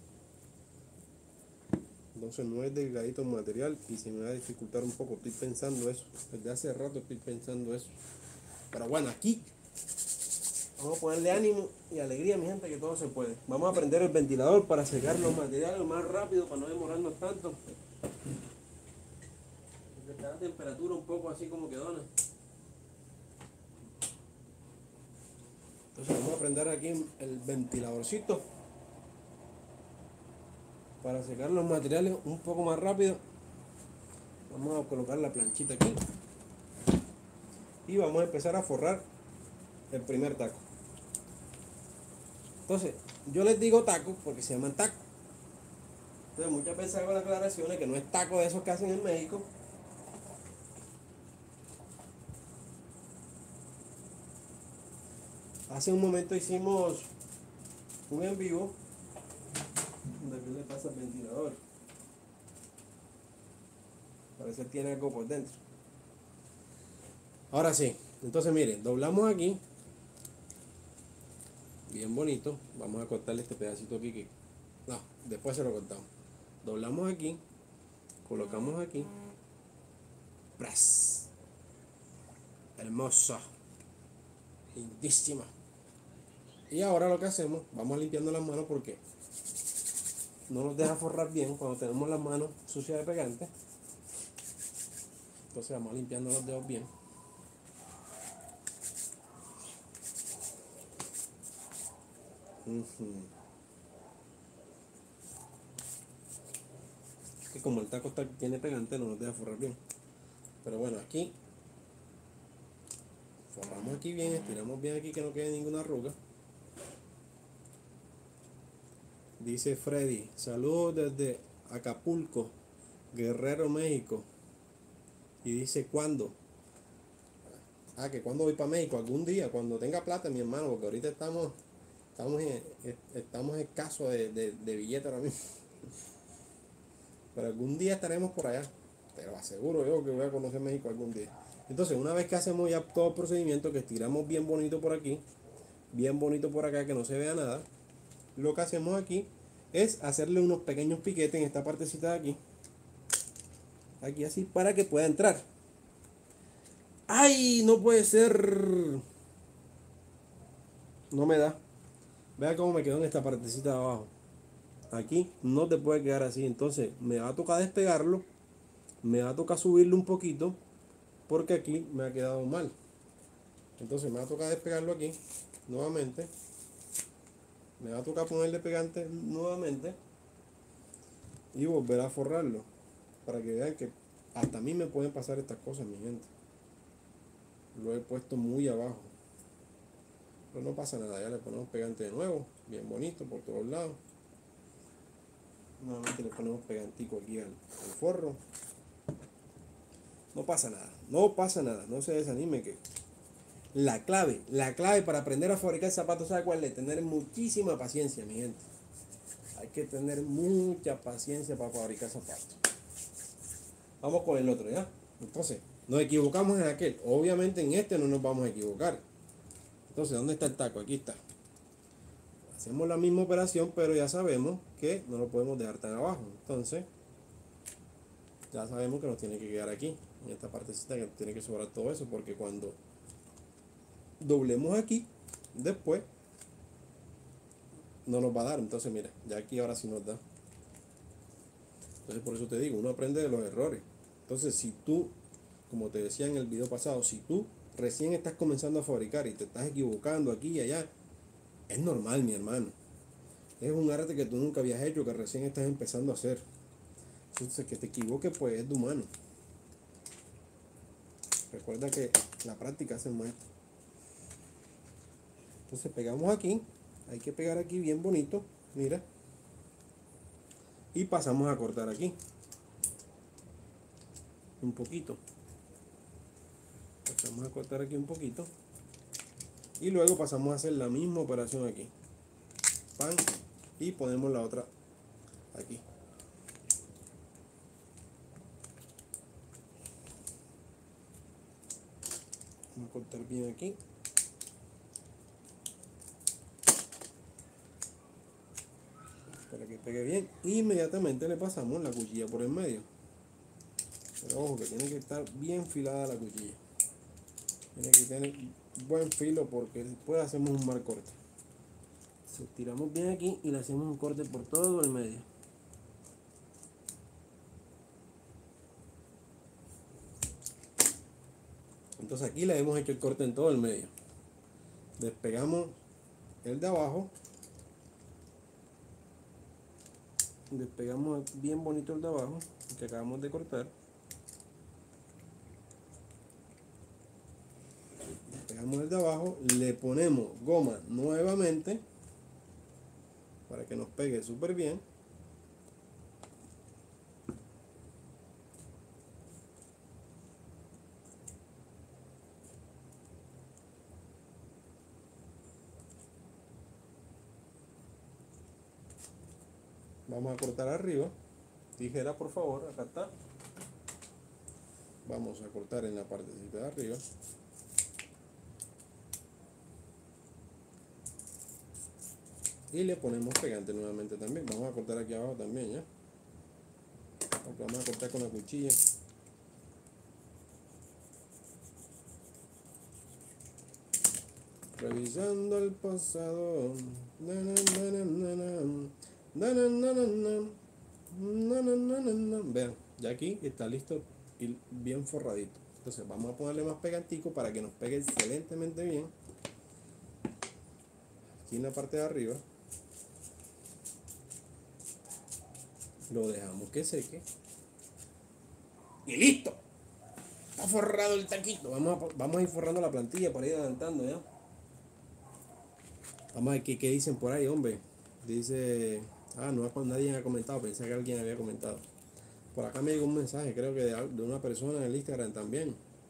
Entonces no es delgadito el material y se me va a dificultar un poco. Estoy pensando eso, desde hace rato estoy pensando eso. Pero bueno, aquí vamos a ponerle ánimo y alegría, mi gente, que todo se puede. Vamos a prender el ventilador para secar los materiales más rápido, para no demorarnos tanto. Está la temperatura un poco así como quedona. Entonces vamos a prender aquí el ventiladorcito para secar los materiales un poco más rápido. Vamos a colocar la planchita aquí y vamos a empezar a forrar el primer taco. Entonces, yo les digo taco porque se llaman tacos. Entonces, muchas veces hago las aclaraciones que no es taco de esos que hacen en México. Hace un momento hicimos un en vivo donde aquí le pasa el ventilador. Parece que tiene algo por dentro. Ahora sí, entonces miren, doblamos aquí. Bien bonito. Vamos a cortarle este pedacito aquí que... No, después se lo cortamos. Doblamos aquí. Colocamos aquí. ¡Pras! Hermosa. Lindísima. Y ahora lo que hacemos, vamos limpiando las manos porque no nos deja forrar bien cuando tenemos las manos sucias de pegante. Entonces vamos limpiando los dedos bien. Uh-huh. Que como el taco está, tiene pegante, no nos deja forrar bien. Pero bueno, aquí forramos aquí bien, estiramos bien aquí que no quede ninguna arruga. Dice Freddy, saludos desde Acapulco, Guerrero, México. Y dice, ¿cuándo? Ah, que cuando voy para México, algún día, cuando tenga plata, mi hermano, porque ahorita estamos estamos en, estamos escasos de, de, de billetes ahora mismo. Pero algún día estaremos por allá. Te lo aseguro yo que voy a conocer México algún día. Entonces, una vez que hacemos ya todo el procedimiento, que estiramos bien bonito por aquí, bien bonito por acá, que no se vea nada, lo que hacemos aquí es hacerle unos pequeños piquetes en esta partecita de aquí. Aquí así, para que pueda entrar. ¡Ay! No puede ser. No me da. Vea cómo me quedó en esta partecita de abajo. Aquí no te puede quedar así. Entonces me va a tocar despegarlo. Me va a tocar subirlo un poquito. Porque aquí me ha quedado mal. Entonces me va a tocar despegarlo aquí. Nuevamente. Me va a tocar ponerle pegante nuevamente. Y volver a forrarlo. Para que vean que hasta a mí me pueden pasar estas cosas, mi gente. Lo he puesto muy abajo. Pero no pasa nada, ya le ponemos pegante de nuevo, bien bonito por todos lados. Nuevamente le ponemos pegantico aquí al, al forro. No pasa nada, no pasa nada, no se desanime que la clave, la clave para aprender a fabricar zapatos, ¿sabe cuál es? Tener muchísima paciencia, mi gente. Hay que tener mucha paciencia para fabricar zapatos. Vamos con el otro, ¿ya? Entonces, nos equivocamos en aquel. Obviamente en este no nos vamos a equivocar. Entonces, ¿dónde está el taco? Aquí está. Hacemos la misma operación, pero ya sabemos que no lo podemos dejar tan abajo. Entonces, ya sabemos que nos tiene que quedar aquí, en esta partecita, que tiene que sobrar todo eso, porque cuando doblemos aquí, después no nos va a dar. Entonces, mira, ya aquí ahora sí nos da. Entonces, por eso te digo, uno aprende de los errores. Entonces, si tú, como te decía en el video pasado, si tú recién estás comenzando a fabricar y te estás equivocando aquí y allá, es normal, mi hermano. Es un arte que tú nunca habías hecho, que recién estás empezando a hacer. Entonces, que te equivoques, pues es de humano. Recuerda que la práctica hace el maestro. Entonces, pegamos aquí. Hay que pegar aquí bien bonito. Mira. Y pasamos a cortar aquí. Un poquito. Pasamos a cortar aquí un poquito. Y luego pasamos a hacer la misma operación aquí. Pan. Y ponemos la otra aquí. Vamos a cortar bien aquí. Para que pegue bien. Y inmediatamente le pasamos la cuchilla por el medio. Pero ojo que tiene que estar bien filada la cuchilla. Tiene que tener buen filo porque después hacemos un mal corte. Estiramos bien aquí y le hacemos un corte por todo el medio. Entonces aquí le hemos hecho el corte en todo el medio. Despegamos el de abajo. Despegamos bien bonito el de abajo que acabamos de cortar. Despegamos el de abajo, le ponemos goma nuevamente para que nos pegue súper bien. Vamos a cortar arriba. Tijera, por favor, acá está. Vamos a cortar en la partecita de arriba. Y le ponemos pegante nuevamente también. Vamos a cortar aquí abajo también, ¿ya? Aunque vamos a cortar con la cuchilla. Revisando el pasado. Na, na, na, na, na, na. Na, na, na, na, na. Na, na, na, na, na. Vean, ya aquí está listo y bien forradito. Entonces vamos a ponerle más pegantico para que nos pegue excelentemente bien. Aquí en la parte de arriba. Lo dejamos que seque. Y listo. Está forrado el taquito. Vamos a, vamos a ir forrando la plantilla para ir adelantando ya. Vamos a ver qué, qué dicen por ahí, hombre. Dice... Ah, no, nadie ha comentado. Pensé que alguien había comentado. Por acá me llegó un mensaje, creo que de, de una persona en el Instagram también.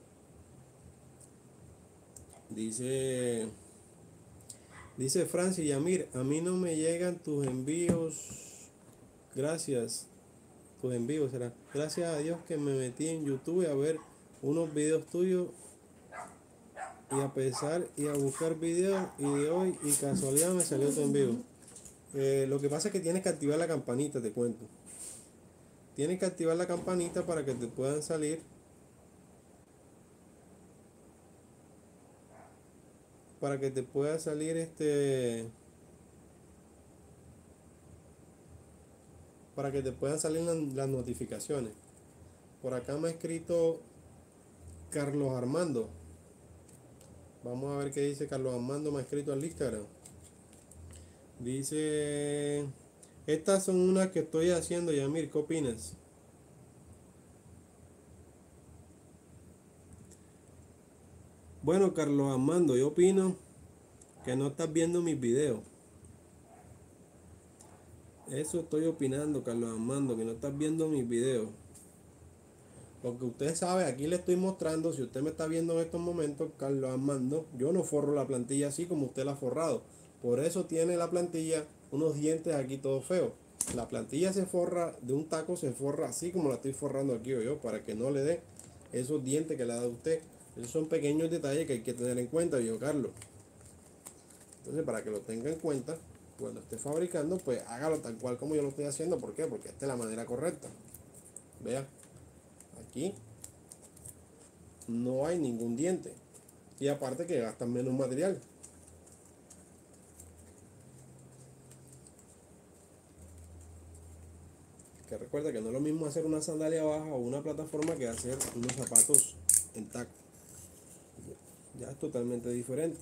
Dice... Dice Francis Yamir, a mí no me llegan tus envíos. Gracias. Tus envíos será. Gracias a Dios que me metí en YouTube a ver unos videos tuyos. Y a pesar y a buscar videos y de hoy y casualidad me salió tu envío. Eh, lo que pasa es que tienes que activar la campanita, te cuento. Tienes que activar la campanita para que te puedan salir. Para que te pueda salir este... Para que te puedan salir las, las notificaciones. Por acá me ha escrito Carlos Armando. Vamos a ver qué dice Carlos Armando, me ha escrito al Instagram. Dice... Estas son unas que estoy haciendo, Yamir, ¿qué opinas? Bueno, Carlos Armando, yo opino que no estás viendo mis videos. Eso estoy opinando, Carlos Armando, que no estás viendo mis videos. Porque usted sabe, aquí le estoy mostrando, si usted me está viendo en estos momentos, Carlos Armando, yo no forro la plantilla así como usted la ha forrado. Por eso tiene la plantilla unos dientes aquí todo feos. La plantilla se forra, de un taco se forra así como la estoy forrando aquí yo, para que no le dé esos dientes que le ha dado usted. Esos son pequeños detalles que hay que tener en cuenta, viejo Carlos. Entonces, para que lo tenga en cuenta, cuando esté fabricando, pues hágalo tal cual como yo lo estoy haciendo. ¿Por qué? Porque esta es la manera correcta. Vea, aquí no hay ningún diente. Y aparte que gastan menos material. Que recuerda que no es lo mismo hacer una sandalia baja o una plataforma que hacer unos zapatos en taco. Ya es totalmente diferente.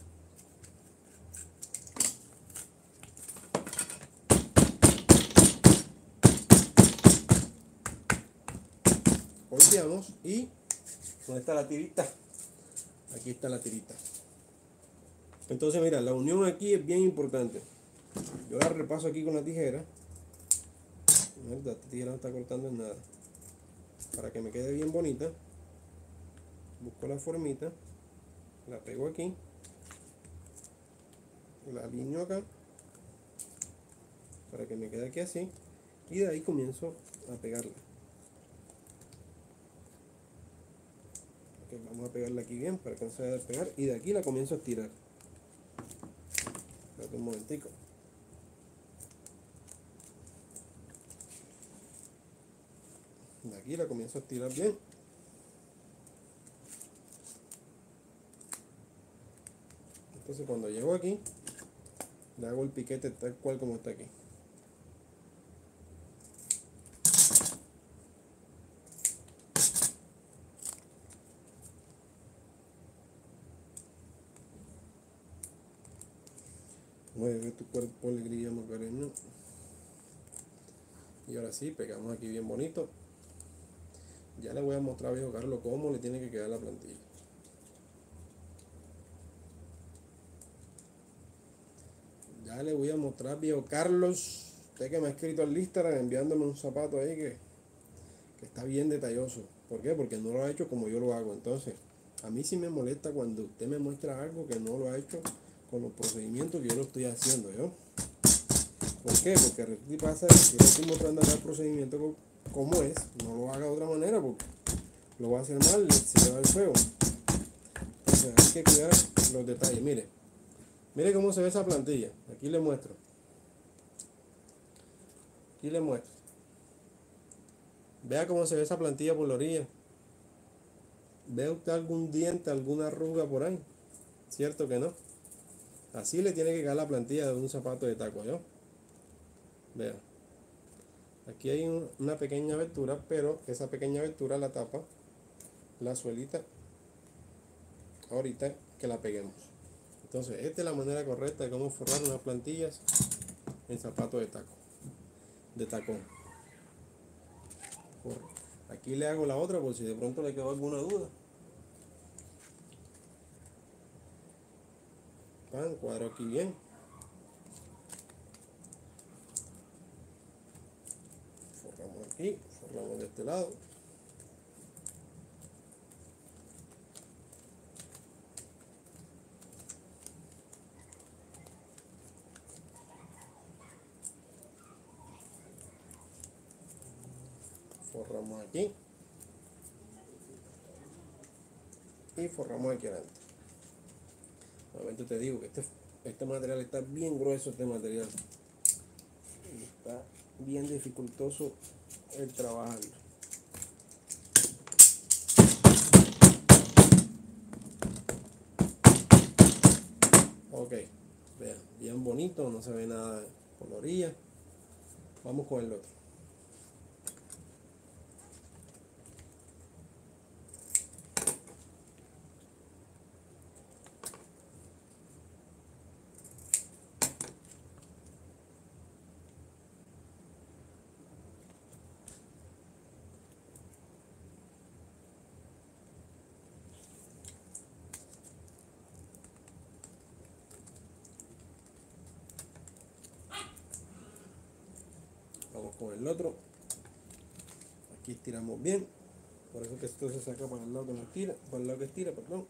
Volteamos y ¿dónde está la tirita? Aquí está la tirita. Entonces mira, la unión aquí es bien importante. Yo la repaso aquí con la tijera. Esta tijera no está cortando en nada. Para que me quede bien bonita, busco la formita, la pego aquí, la alineo acá, para que me quede aquí así, y de ahí comienzo a pegarla. Okay, vamos a pegarla aquí bien para que no se vaya a despegar, y de aquí la comienzo a estirar. Espérate un momentico. De aquí la comienzo a estirar bien. Entonces cuando llego aquí, le hago el piquete tal cual como está aquí. Mueve tu cuerpo, alegría, Macarena. Y ahora sí, pegamos aquí bien bonito. Ya le voy a mostrar a viejo Carlos cómo le tiene que quedar la plantilla. Ya le voy a mostrar, viejo Carlos, usted que me ha escrito al Instagram enviándome un zapato ahí que, que está bien detalloso. ¿Por qué? Porque no lo ha hecho como yo lo hago. Entonces, a mí sí me molesta cuando usted me muestra algo que no lo ha hecho con los procedimientos que yo lo estoy haciendo, ¿yo? ¿Por qué? Porque resulta y pasa que yo le estoy mostrando acá el procedimiento como es, no lo haga de otra manera porque lo va a hacer mal, se le va el feo. Entonces hay que cuidar los detalles. Mire, mire cómo se ve esa plantilla. Aquí le muestro. Aquí le muestro. Vea cómo se ve esa plantilla por la orilla. ¿Ve usted algún diente, alguna arruga por ahí? ¿Cierto que no? Así le tiene que quedar la plantilla de un zapato de taco, ¿yo? Vean. Aquí hay un, una pequeña abertura, pero esa pequeña abertura la tapa la suelita ahorita que la peguemos. Entonces, esta es la manera correcta de cómo forrar unas plantillas en zapatos de taco, de tacón. Aquí le hago la otra por si de pronto le quedó alguna duda. Pan, cuadro aquí bien. Forramos aquí, forramos de este lado. Forramos aquí. Y forramos aquí adelante. Nuevamente te digo que este, este material está bien grueso, este material. Y está bien dificultoso el trabajarlo. Ok, vean, bien bonito, no se ve nada por la orilla. Vamos con el otro. Vamos con el otro. Aquí estiramos bien. Por eso que esto se saca para el lado que no estira, para el lado que estira, perdón.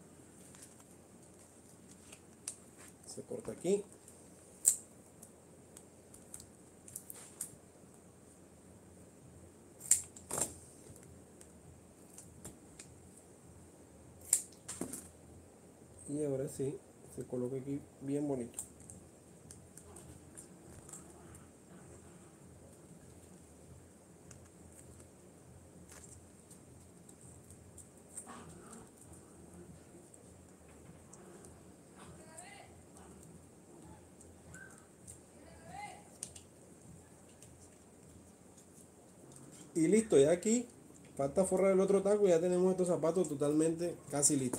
Se corta aquí. Y ahora sí, se coloca aquí bien bonito. Y listo, ya aquí falta forrar el otro taco y ya tenemos estos zapatos totalmente casi listos.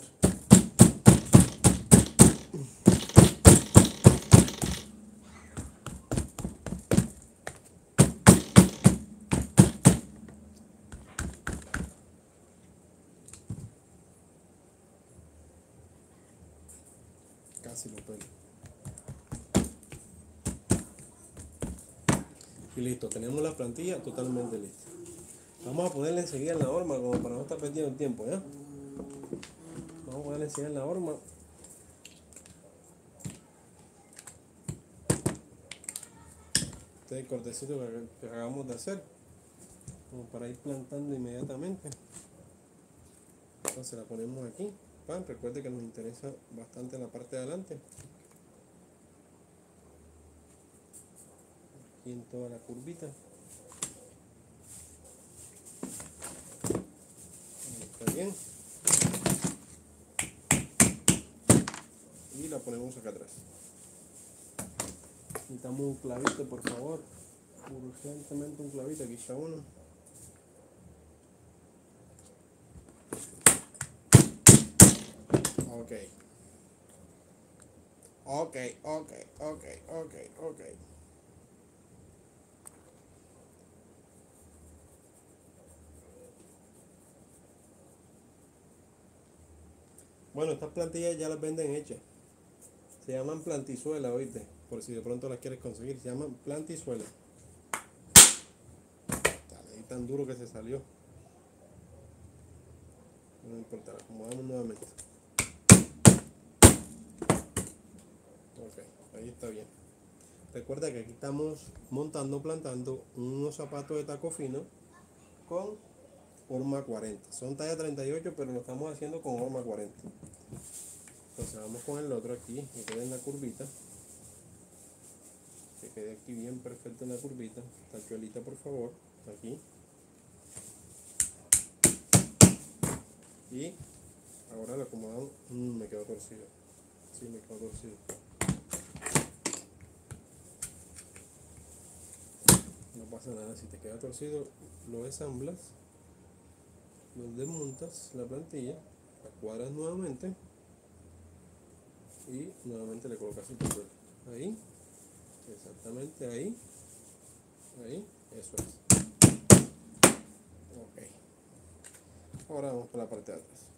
Casi lo pelo. Y listo, tenemos la plantilla totalmente lista. Vamos a ponerle enseguida en la horma como para no estar perdiendo el tiempo, ¿ya? Vamos a ponerle enseguida en la horma. Este es el cortecito que, que acabamos de hacer, como para ir plantando inmediatamente. Entonces la ponemos aquí. Pan, recuerde que nos interesa bastante la parte de adelante. Aquí en toda la curvita. Ahí está bien. Y la ponemos acá atrás. Necesitamos un clavito, por favor. Urgentemente un clavito, aquí está uno. Ok. Ok, ok, ok, ok, ok. Bueno, estas plantillas ya las venden hechas. Se llaman plantizuela, oíste. Por si de pronto las quieres conseguir. Se llaman plantizuela. Ahí tan duro que se salió. No importa, la acomodamos nuevamente. Ok, ahí está bien. Recuerda que aquí estamos montando, plantando unos zapatos de taco fino con horma cuarenta. Son talla treinta y ocho, pero lo estamos haciendo con horma cuarenta. Entonces vamos con el otro aquí, que quede en la curvita. Que quede aquí bien perfecto en la curvita. Tachuelita, por favor, aquí. Y ahora lo acomodamos. Mm, me quedó torcido. Sí, me quedó torcido. pasa nada, si te queda torcido lo desamblas, lo desmontas la plantilla, la cuadras nuevamente y nuevamente le colocas el control. Ahí, exactamente ahí, ahí, eso es. Ok. Ahora vamos por la parte de atrás.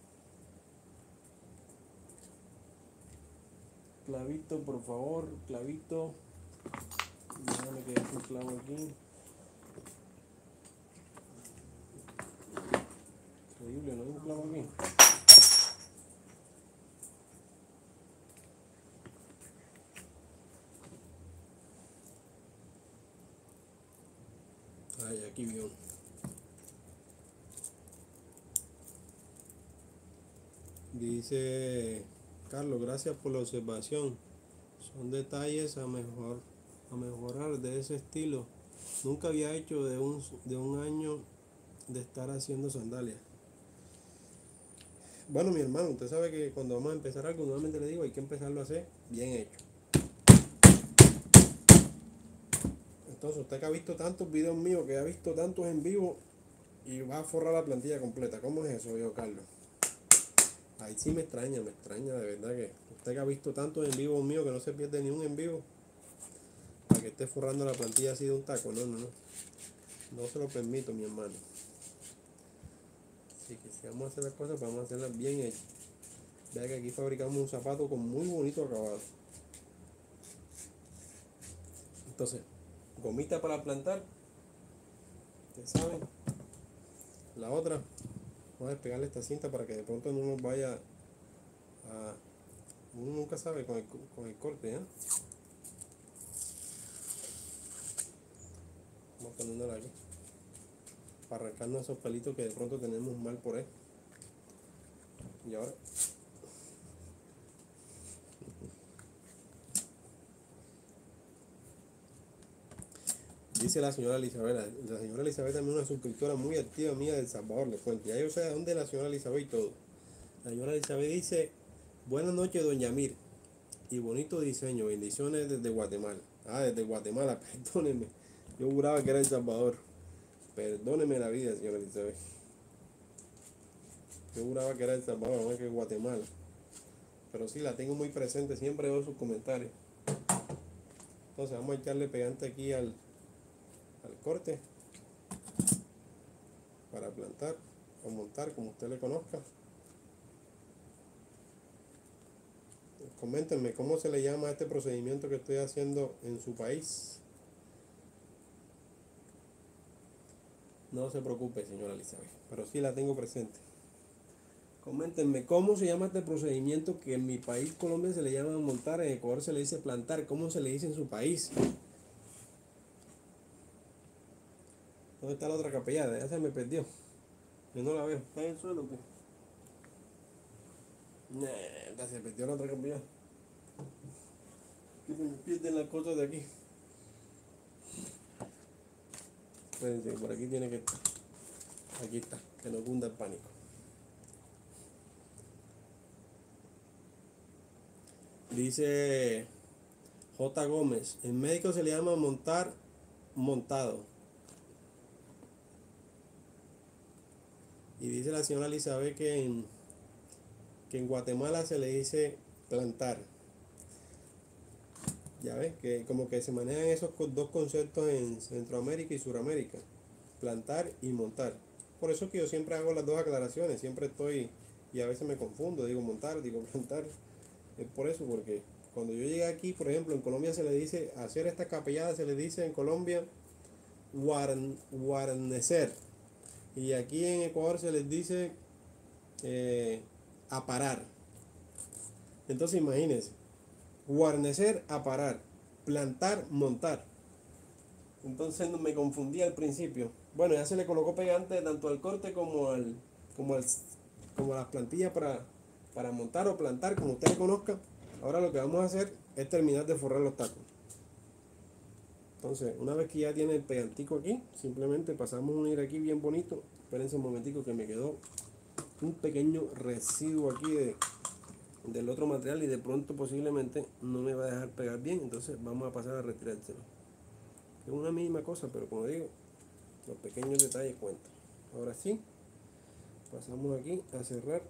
Clavito, por favor, clavito. Déjame que deje un clavo aquí. Increíble, no hay un clavo aquí. Ay, aquí vio. Dice Carlos, gracias por la observación. Son detalles a mejor, a mejorar de ese estilo. Nunca había hecho de un, de un año de estar haciendo sandalias. Bueno, mi hermano, usted sabe que cuando vamos a empezar algo, nuevamente le digo, hay que empezarlo a hacer bien hecho. Entonces, usted que ha visto tantos videos míos, que ha visto tantos en vivo, y va a forrar la plantilla completa. ¿Cómo es eso, yo, Carlos? Ahí sí me extraña, me extraña de verdad que usted que ha visto tantos en vivo mío que no se pierde ni un en vivo para que esté forrando la plantilla así de un taco. No, no, no. No se lo permito, mi hermano. Así que si vamos a hacer las cosas, vamos a hacerlas bien hechas. Vea que aquí fabricamos un zapato con muy bonito acabado. Entonces, gomita para plantar. Ustedes saben. La otra, vamos a despegarle esta cinta para que de pronto no nos vaya a... Uno nunca sabe con el, con el corte, ¿eh? Vamos a ponerla aquí para arrancarnos esos pelitos que de pronto tenemos mal por ahí. Y ahora dice la señora Elizabeth, la señora Elizabeth también es una suscriptora muy activa mía de El Salvador, le cuento. Ya yo sé de dónde es la señora Elizabeth y todo. La señora Elizabeth dice, buenas noches, doña Mir, y bonito diseño, bendiciones desde Guatemala. Ah, desde Guatemala, perdóneme. Yo juraba que era El Salvador. Perdóneme la vida, señora Elizabeth. Yo juraba que era El Salvador, no es que Guatemala. Pero sí, la tengo muy presente, siempre veo sus comentarios. Entonces vamos a echarle pegante aquí al, al corte para plantar o montar, como usted le conozca. Coméntenme cómo se le llama a este procedimiento que estoy haciendo en su país. No se preocupe, señora Elizabeth, pero sí la tengo presente. Coméntenme cómo se llama este procedimiento que en mi país, Colombia, se le llama montar, en Ecuador se le dice plantar. ¿Cómo se le dice en su país? ¿Dónde está la otra capellada? Ya se me perdió. Yo no la veo. ¿Está en el suelo o qué? Nah, ya se perdió la otra capellada. Que se me pierden las cosas de aquí. Espérense, por aquí tiene que estar. Aquí está, que no cunda el pánico. Dice J. Gómez, en médico se le llama montar, montado. Y dice la señora Elizabeth que en, que en Guatemala se le dice plantar. Ya ves, que como que se manejan esos dos conceptos en Centroamérica y Suramérica. Plantar y montar. Por eso que yo siempre hago las dos aclaraciones, siempre estoy, y a veces me confundo, digo montar, digo plantar. Es por eso, porque cuando yo llegué aquí, por ejemplo, en Colombia se le dice, hacer esta capellada se le dice en Colombia guarn, guarnecer. Y aquí en Ecuador se les dice eh, aparar. Entonces imagínense, guarnecer, aparar, plantar, montar. Entonces me confundí al principio. Bueno, ya se le colocó pegante tanto al corte como al como al como a las plantillas para, para montar o plantar, como usted conozca. Ahora lo que vamos a hacer es terminar de forrar los tacos. Entonces, una vez que ya tiene el pegantico aquí, simplemente pasamos a unir aquí bien bonito. Espérense un momentico que me quedó un pequeño residuo aquí de, del otro material y de pronto posiblemente no me va a dejar pegar bien. Entonces vamos a pasar a retirárselo. Es una misma cosa, pero como digo, los pequeños detalles cuentan. Ahora sí, pasamos aquí a cerrar.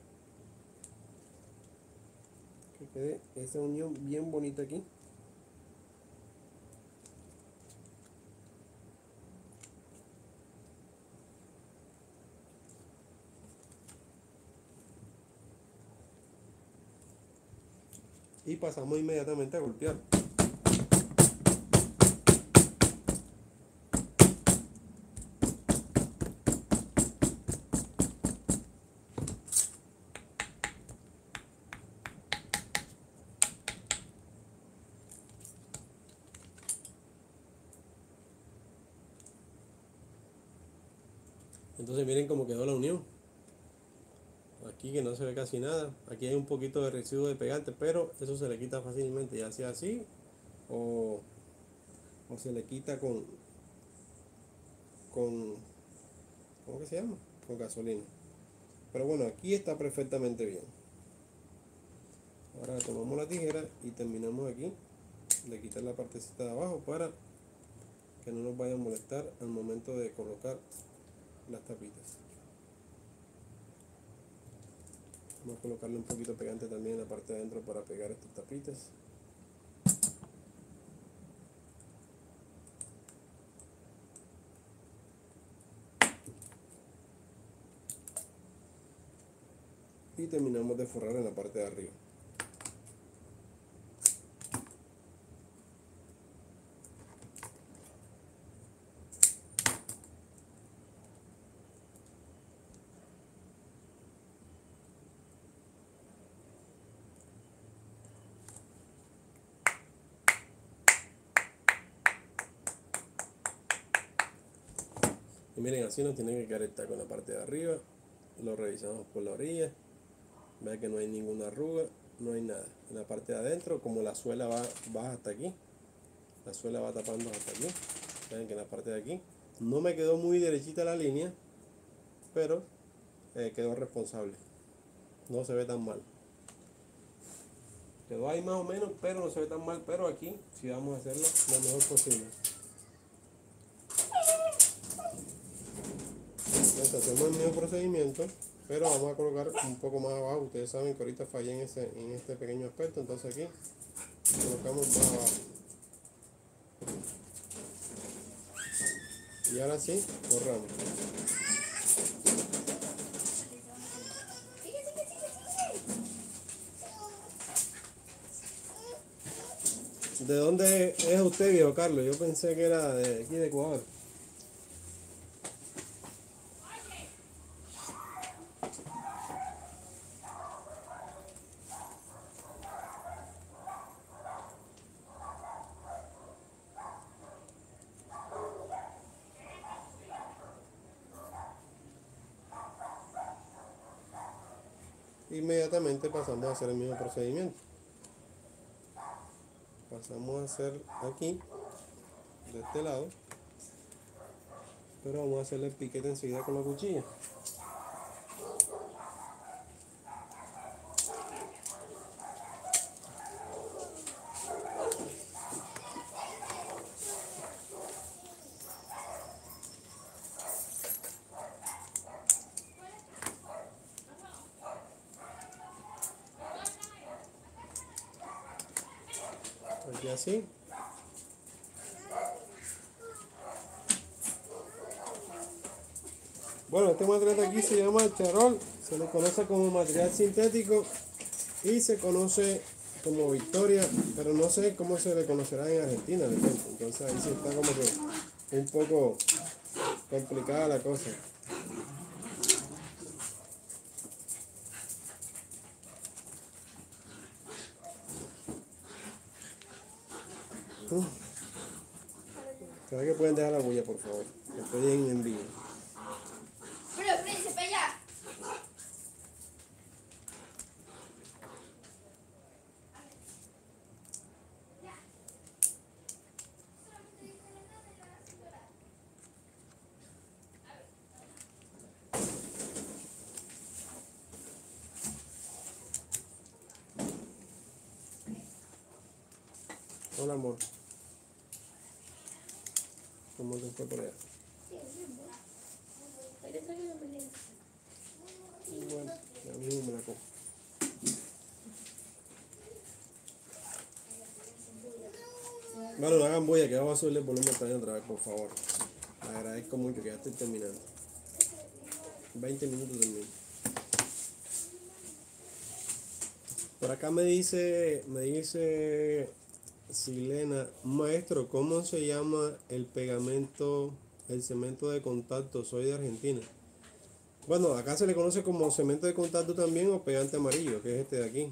Que quede esa unión bien bonita aquí. Y pasamos inmediatamente a golpear. Entonces miren cómo quedó la unión. Aquí que no se ve casi nada. Aquí hay un poquito de residuo de pegante, pero eso se le quita fácilmente, ya sea así o, o se le quita con, con, ¿cómo que se llama? Con gasolina. Pero bueno, aquí está perfectamente bien. Ahora tomamos la tijera y terminamos aquí de quitar la partecita de abajo para que no nos vaya a molestar al momento de colocar las tapitas. Vamos a colocarle un poquito de pegante también en la parte de adentro para pegar estas tapitas. Y terminamos de forrar en la parte de arriba. Y miren, así nos tiene que quedar el taco en la parte de arriba. Lo revisamos por la orilla. Vean que no hay ninguna arruga, no hay nada. En la parte de adentro, como la suela va, va hasta aquí, la suela va tapando hasta aquí. Vean que en la parte de aquí no me quedó muy derechita la línea, pero eh, quedó responsable. No se ve tan mal. Quedó ahí más o menos, pero no se ve tan mal. Pero aquí sí vamos a hacerlo lo mejor posible. Entonces hacemos el mismo procedimiento, pero vamos a colocar un poco más abajo. Ustedes saben que ahorita fallé en, ese, en este pequeño aspecto, entonces aquí colocamos más abajo. Y ahora sí, borramos. ¿De dónde es usted, viejo Carlos? Yo pensé que era de aquí de Ecuador. Inmediatamente pasamos a hacer el mismo procedimiento. Pasamos a hacer aquí, de este lado, pero vamos a hacerle el piquete enseguida con la cuchilla. Aquí así. Bueno, este material de aquí se llama charol, se le conoce como material sintético y se conoce como Victoria, pero no sé cómo se le conocerá en Argentina, de repente. Entonces ahí sí está como que un poco complicada la cosa. ¿Será que pueden dejar la huella, por favor? Estoy en envío. Pero príncipe ya. Hola, amor. ¿Cómo te fue por allá? Y bueno, ya mismo me la como. Bueno, no hagan bulla, que vamos a subirle el volumen también otra vez, por favor. Le agradezco mucho que ya estoy terminando. veinte minutos termino. Por acá me dice, me dice Silena, maestro, ¿cómo se llama el pegamento, el cemento de contacto? Soy de Argentina. Bueno, acá se le conoce como cemento de contacto también o pegante amarillo, que es este de aquí.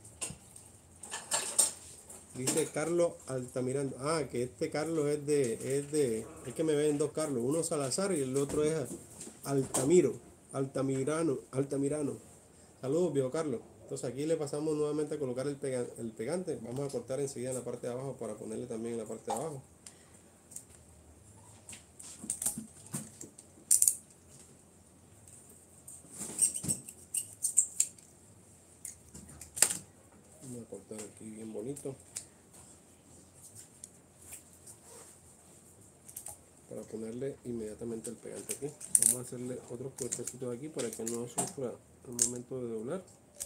Dice Carlos Altamirano. Ah, que este Carlos es de, es de, es que me ven dos Carlos, uno Salazar y el otro es Altamiro, Altamirano, Altamirano. Saludos, viejo Carlos. Entonces aquí le pasamos nuevamente a colocar el, pega, el pegante. Vamos a cortar enseguida en la parte de abajo para ponerle también en la parte de abajo. Vamos a cortar aquí bien bonito. Para ponerle inmediatamente el pegante aquí. Vamos a hacerle otros cortecitos aquí para que no sufra al momento de doblar.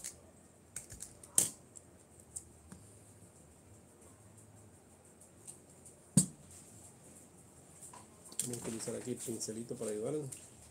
Vamos a utilizar aquí el pincelito para ayudarnos.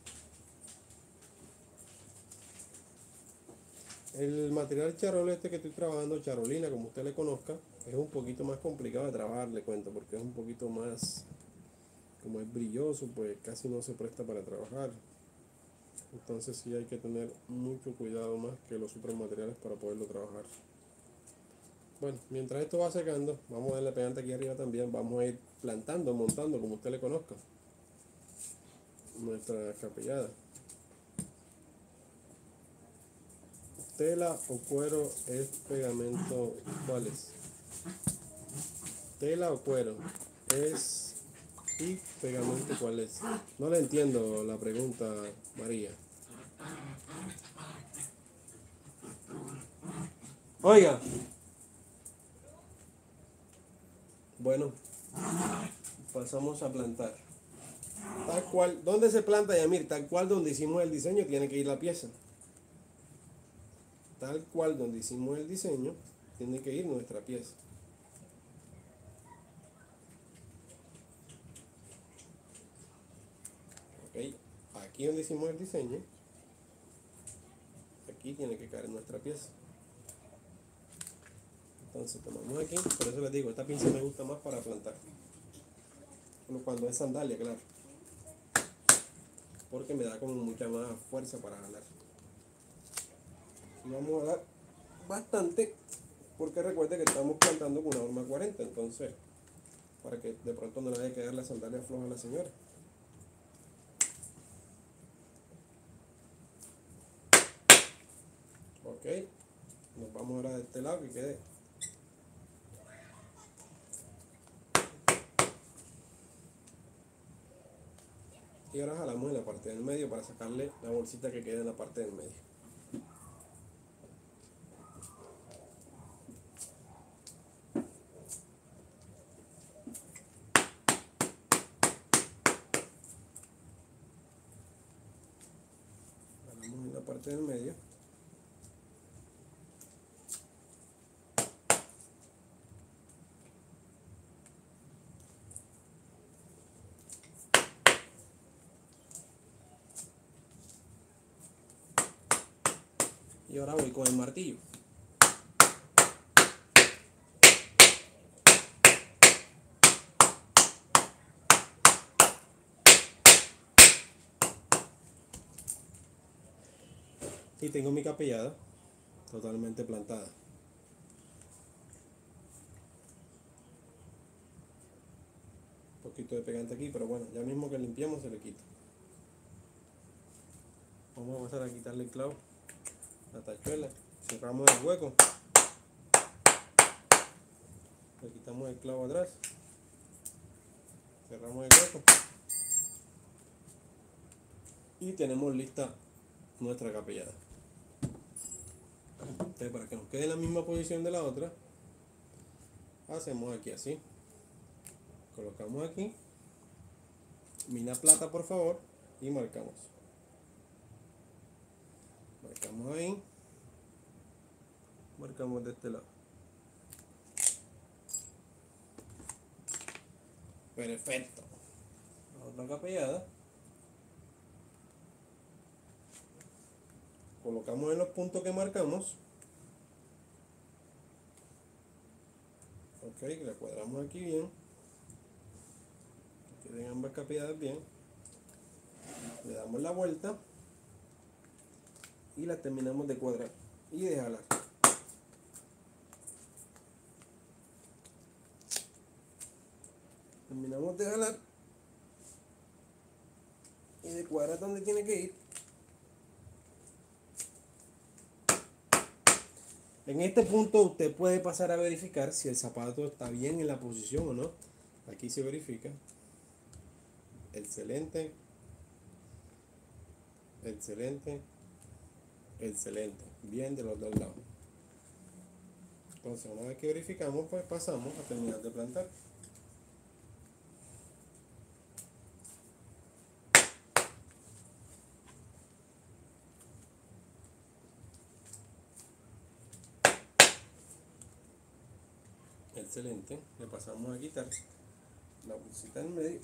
El material charol este que estoy trabajando, charolina, como usted le conozca, es un poquito más complicado de trabajar, le cuento, porque es un poquito más, como es brilloso, pues casi no se presta para trabajar. Entonces sí hay que tener mucho cuidado más que los otros materiales para poderlo trabajar. Bueno, mientras esto va secando, vamos a darle pegante aquí arriba también, vamos a ir plantando, montando, como usted le conozca, nuestra capellada. Tela o cuero es pegamento, ¿cuál es? Tela o cuero es y pegamento, ¿cuál es? No le entiendo la pregunta, María. Oiga. Bueno, pasamos a plantar. Tal cual, ¿dónde se planta, Yamir? Tal cual donde hicimos el diseño tiene que ir la pieza. Tal cual donde hicimos el diseño tiene que ir nuestra pieza. Ok, aquí donde hicimos el diseño, aquí tiene que caer nuestra pieza. Entonces tomamos aquí, por eso les digo, esta pinza me gusta más para plantar. Como cuando es sandalia, claro. Porque me da como mucha más fuerza para jalar. Y vamos a dar bastante, porque recuerde que estamos plantando con una horma cuarenta, entonces, para que de pronto no le vaya a quedar la sandalia floja a la señora. Ok, nos vamos ahora de este lado que quede. Y ahora jalamos en la parte del medio para sacarle la bolsita que queda en la parte del medio. Jalamos en la parte del medio. Y ahora voy con el martillo. Y tengo mi capellada totalmente plantada. Un poquito de pegante aquí, pero bueno, ya mismo que limpiamos se le quita. Vamos a pasar a quitarle el clavo, la tachuela, cerramos el hueco, le quitamos el clavo atrás, cerramos el hueco y tenemos lista nuestra capellada. Entonces, para que nos quede en la misma posición de la otra, hacemos aquí así, colocamos aquí mina plata por favor y marcamos. Marcamos ahí. Marcamos de este lado. Perfecto. La otra capellada. Colocamos en los puntos que marcamos. Ok, la cuadramos aquí bien. Que queden ambas capelladas bien. Le damos la vuelta. Y la terminamos de cuadrar. Y de jalar. Terminamos de jalar. Y de cuadrar donde tiene que ir. En este punto usted puede pasar a verificar si el zapato está bien en la posición o no. Aquí se verifica. Excelente. Excelente. Excelente. Bien de los dos lados. Entonces una vez que verificamos, pues pasamos a terminar de plantar. Excelente. Le pasamos a quitar la bolsita en medio.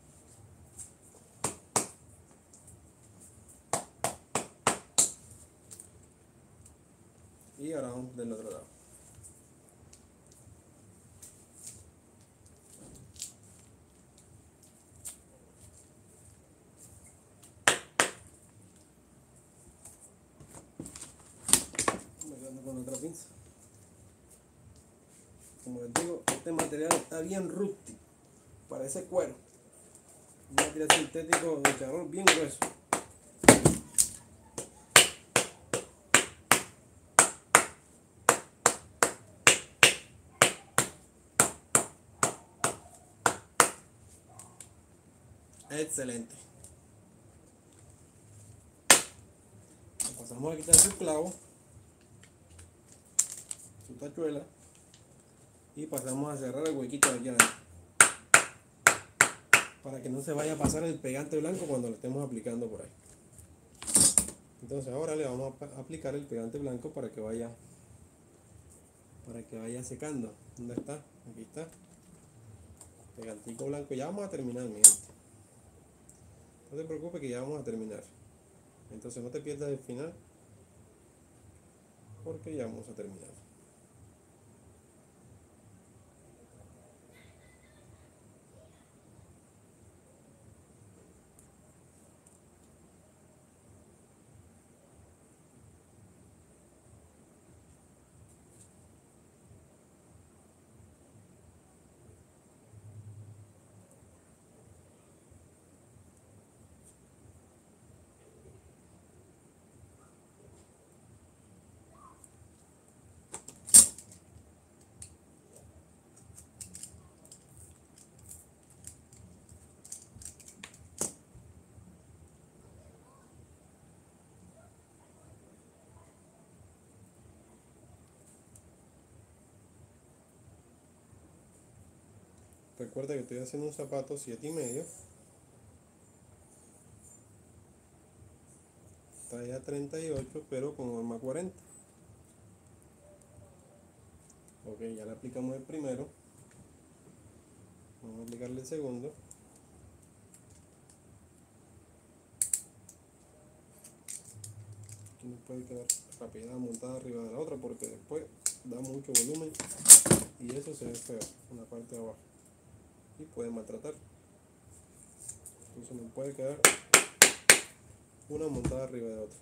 Y ahora vamos del otro lado. Me quedo con otra pinza. Como les digo, este material está bien rústico. Parece cuero. Un material sintético de charol bien grueso. Excelente. Pasamos a quitar su clavo, su tachuela, y pasamos a cerrar el huequito de aquí adentro para que no se vaya a pasar el pegante blanco cuando lo estemos aplicando por ahí. Entonces ahora le vamos a aplicar el pegante blanco para que vaya para que vaya secando. ¿Dónde está? Aquí está. Pegantico blanco. Ya vamos a terminar, mi gente. No te preocupes que ya vamos a terminar. Entonces no te pierdas el final, porque ya vamos a terminar. Recuerda que estoy haciendo un zapato siete y medio, talla treinta y ocho, pero con horma cuarenta. Ok, ya le aplicamos el primero. Vamos a aplicarle el segundo. Aquí no puede quedar rapidez montada arriba de la otra porque después da mucho volumen y eso se ve feo en la parte de abajo y puede maltratar. Entonces no puede quedar una montada arriba de otra.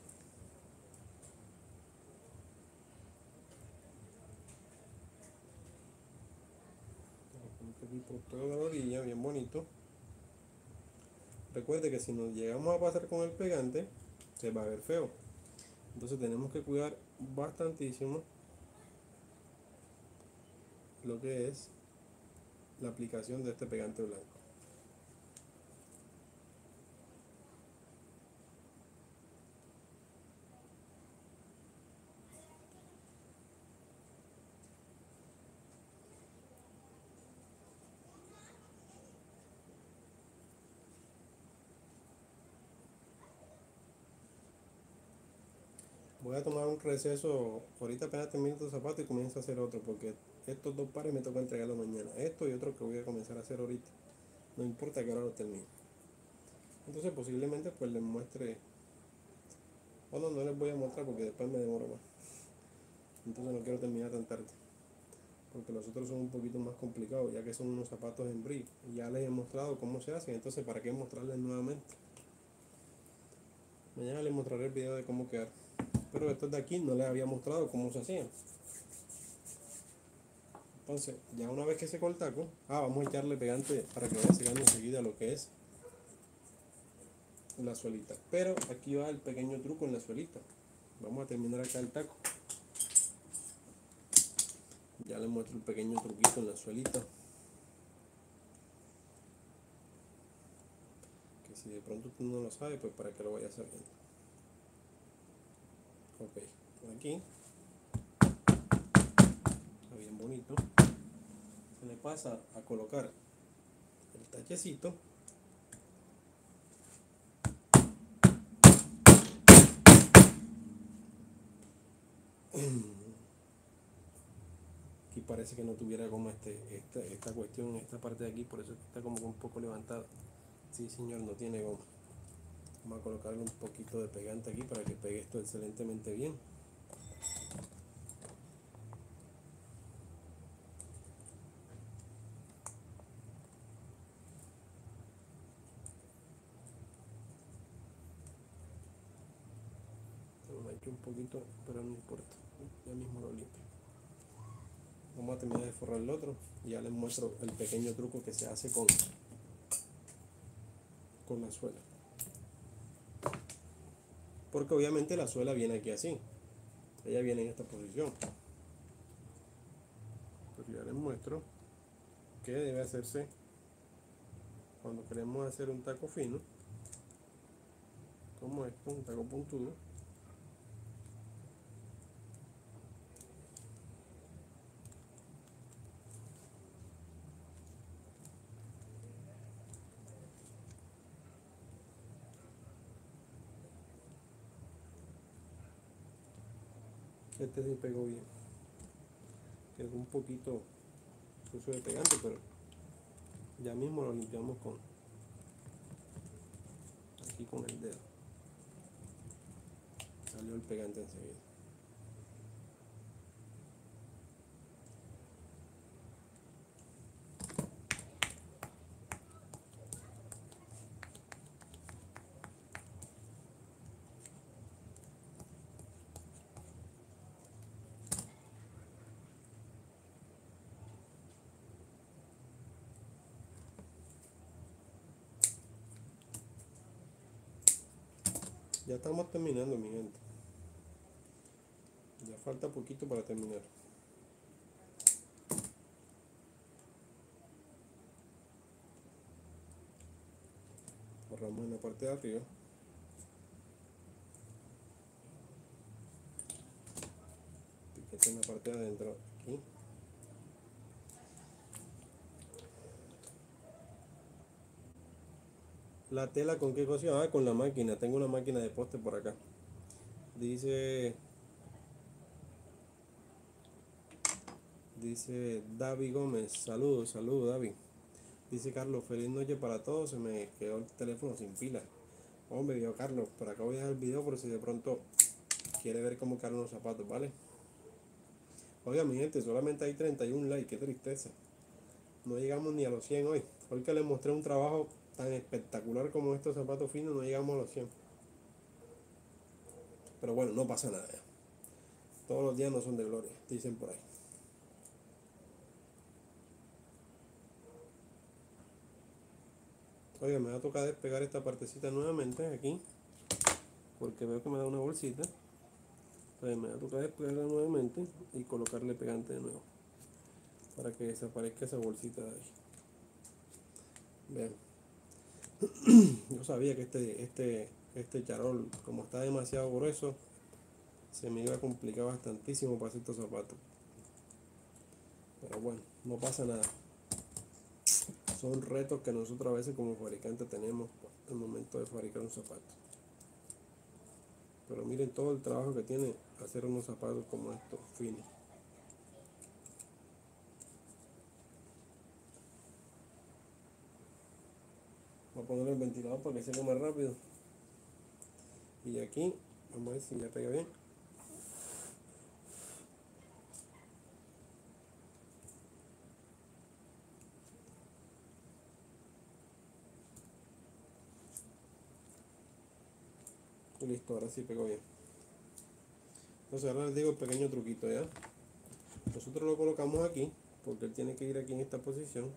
Aquí por toda la orilla, bien bonito. Recuerde que si nos llegamos a pasar con el pegante, se va a ver feo. Entonces tenemos que cuidar bastantísimo lo que es la aplicación de este pegante blanco. Voy a tomar un receso, ahorita apenas termino estos zapatos y comienzo a hacer otro, porque estos dos pares me toca entregarlo mañana. Esto y otro que voy a comenzar a hacer ahorita. No importa que ahora lo termine. Entonces posiblemente pues les muestre, o no, no les voy a mostrar porque después me demoro más. Entonces no quiero terminar tan tarde, porque los otros son un poquito más complicados, ya que son unos zapatos en brie. Y ya les he mostrado cómo se hacen, entonces para qué mostrarles nuevamente. Mañana les mostraré el video de cómo quedar. Pero estos de aquí no les había mostrado cómo se hacían. Entonces, ya una vez que seco el taco, ah, vamos a echarle pegante para que vaya secando enseguida lo que es la suelita. Pero aquí va el pequeño truco en la suelita. Vamos a terminar acá el taco. Ya les muestro el pequeño truquito en la suelita. Que si de pronto tú no lo sabes, pues para que lo vayas sabiendo. Ok, aquí está bien bonito. Se le pasa a colocar el tachecito. Aquí parece que no tuviera como este, esta, esta cuestión, esta parte de aquí, por eso está como un poco levantada. Sí, señor, no tiene goma. Vamos a colocarle un poquito de pegante aquí para que pegue esto excelentemente bien. Lo manché un poquito, pero no importa, ya mismo lo limpio. Vamos a terminar de forrar el otro y ya les muestro el pequeño truco que se hace con, con la suela. Porque obviamente la suela viene aquí así. Ella viene en esta posición. Pues ya les muestro que debe hacerse cuando queremos hacer un taco fino, como esto, un taco puntudo. Este sí pegó bien. Quedó un poquito sucio de pegante, pero ya mismo lo limpiamos con aquí con el dedo. Salió el pegante enseguida. Ya estamos terminando, mi gente. Ya falta poquito para terminar. Borramos en la parte de arriba. Piquete en la parte de adentro, aquí. La tela con qué cosa, ah, con la máquina. Tengo una máquina de poste por acá. Dice Dice David Gómez, saludos, saludos David. Dice Carlos, feliz noche para todos, se me quedó el teléfono sin pila. Hombre, Dios Carlos, por acá voy a dejar el video por si de pronto quiere ver cómo quedaron los zapatos, ¿vale? Oiga mi gente, solamente hay treinta y un likes, qué tristeza. No llegamos ni a los cien hoy. Hoy que les mostré un trabajo tan espectacular como estos zapatos finos, no llegamos a los cien. Pero bueno, no pasa nada. Todos los días no son de gloria, dicen por ahí. Oiga, me va a tocar despegar esta partecita nuevamente aquí, porque veo que me da una bolsita. Entonces me va a tocar despegarla nuevamente y colocarle pegante de nuevo, para que desaparezca esa bolsita de ahí. Vean. Yo sabía que este, este, este charol, como está demasiado grueso, se me iba a complicar bastantísimo para hacer estos zapatos. Pero bueno, no pasa nada. Son retos que nosotros a veces como fabricantes tenemos al momento de fabricar un zapato. Pero miren todo el trabajo que tiene hacer unos zapatos como estos, finos. Voy a poner el ventilador para que seque más rápido. Y aquí, vamos a ver si ya pega bien. Y listo, ahora sí pegó bien. Entonces ahora les digo el pequeño truquito, ¿ya? Nosotros lo colocamos aquí, porque él tiene que ir aquí en esta posición.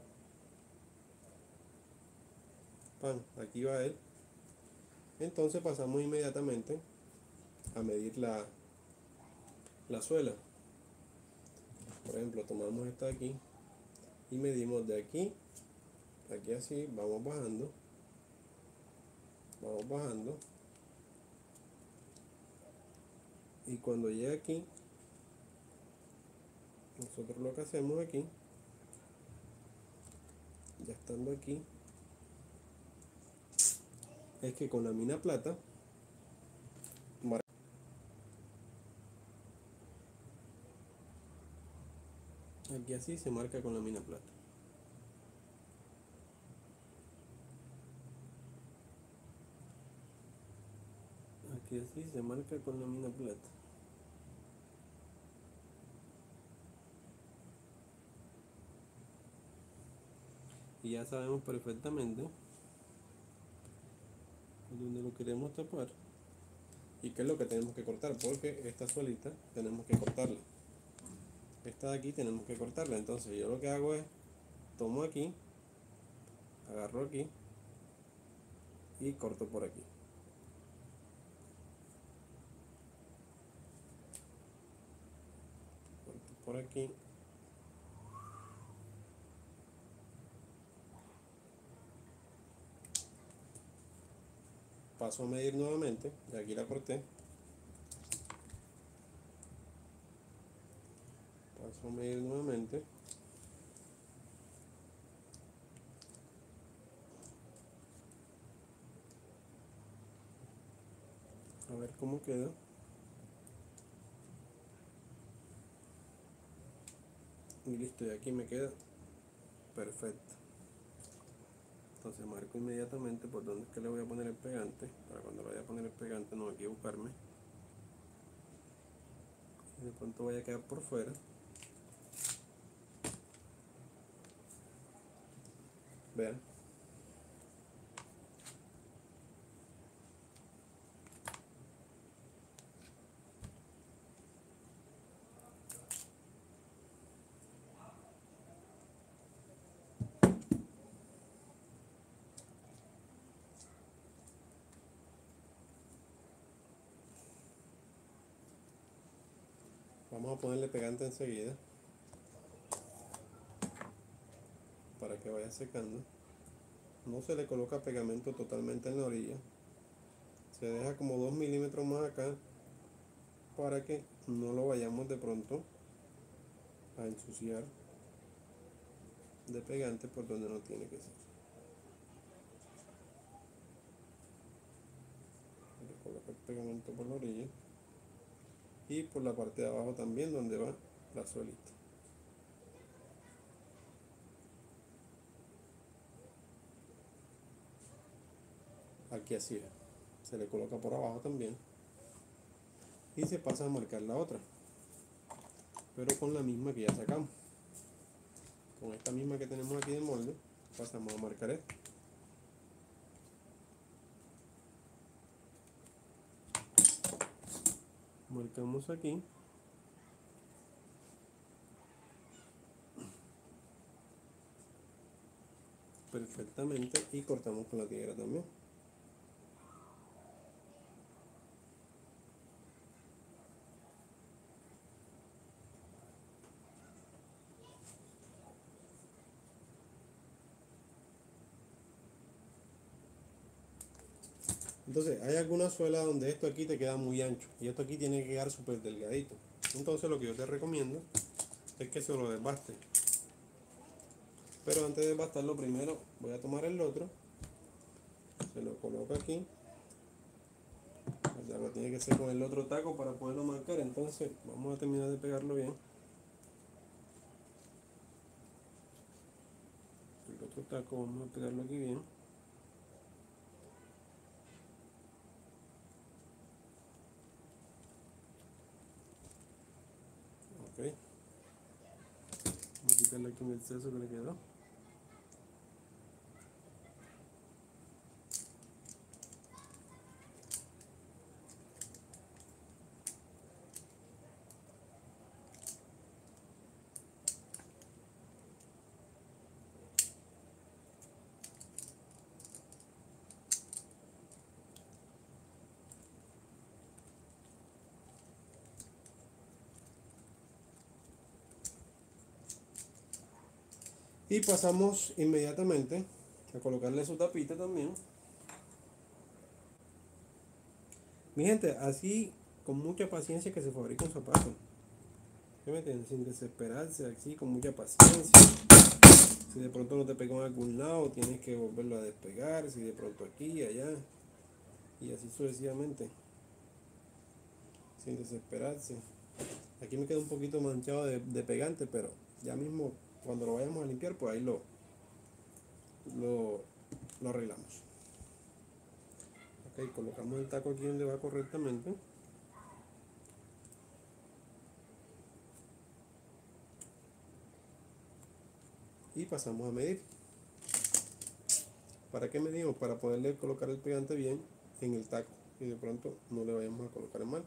Pan, aquí va él. Entonces pasamos inmediatamente a medir la, la suela. Por ejemplo, tomamos esta de aquí y medimos de aquí, aquí así, vamos bajando, vamos bajando. Y cuando llega aquí, nosotros lo que hacemos aquí, ya estando aquí, es que con la mina plata, aquí así se marca con la mina plata. Aquí así se marca con la mina plata. Y ya sabemos perfectamente dónde lo queremos tapar y qué es lo que tenemos que cortar, porque esta suelita tenemos que cortarla. Esta de aquí tenemos que cortarla. Entonces yo lo que hago es, tomo aquí, agarro aquí y corto por aquí. Corto por aquí. Paso a medir nuevamente, y aquí la corté. Paso a medir nuevamente. A ver cómo queda. Y listo, y aquí me queda perfecto. Entonces marco inmediatamente por donde es que le voy a poner el pegante, para cuando le vaya a poner el pegante no equivocarme. Y de pronto vaya a quedar por fuera. Vean. Vamos a ponerle pegante enseguida para que vaya secando. No se le coloca pegamento totalmente en la orilla, se deja como dos milímetros más acá para que no lo vayamos de pronto a ensuciar de pegante por donde no tiene que ser. Le coloco el pegamento por la orilla y por la parte de abajo también donde va la suelita. Aquí así es. Se le coloca por abajo también y se pasa a marcar la otra, pero con la misma que ya sacamos. Con esta misma que tenemos aquí de molde pasamos a marcar esto. Marcamos aquí perfectamente y cortamos con la tijera también. Entonces hay alguna suela donde esto aquí te queda muy ancho y esto aquí tiene que quedar súper delgadito. Entonces lo que yo te recomiendo es que se lo desbaste. Pero antes de desbastarlo primero voy a tomar el otro, se lo coloco aquí, Ya lo tiene que ser con el otro taco para poderlo marcar. Entonces vamos a terminar de pegarlo bien. El otro taco vamos a pegarlo aquí bien. Ok. Vamos a quitarle aquí un exceso que le quedó. Y pasamos inmediatamente a colocarle su tapita también. Mi gente, así con mucha paciencia que se fabrica un zapato. ¿Qué me entienden? Sin desesperarse, así con mucha paciencia. Si de pronto no te pegó en algún lado, tienes que volverlo a despegar. Si de pronto aquí, allá. Y así sucesivamente. Sin desesperarse. Aquí me queda un poquito manchado de, de pegante, pero ya mismo cuando lo vayamos a limpiar, pues ahí lo, lo, lo arreglamos. Ok, colocamos el taco aquí donde va correctamente. Y pasamos a medir. ¿Para qué medimos? Para poderle colocar el pegante bien en el taco y de pronto no le vayamos a colocar mal.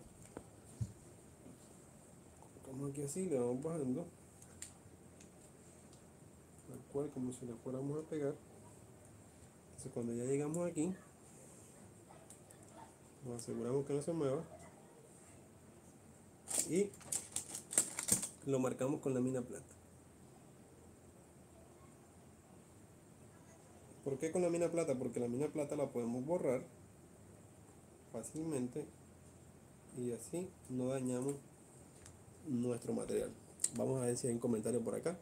Colocamos aquí así, le vamos bajando, tal cual como si le fuéramos a pegar. Entonces cuando ya llegamos aquí, nos aseguramos que no se mueva y lo marcamos con la mina plata. ¿Por qué con la mina plata? Porque la mina plata la podemos borrar fácilmente y así no dañamos nuestro material. Vamos a ver si hay un comentario por acá.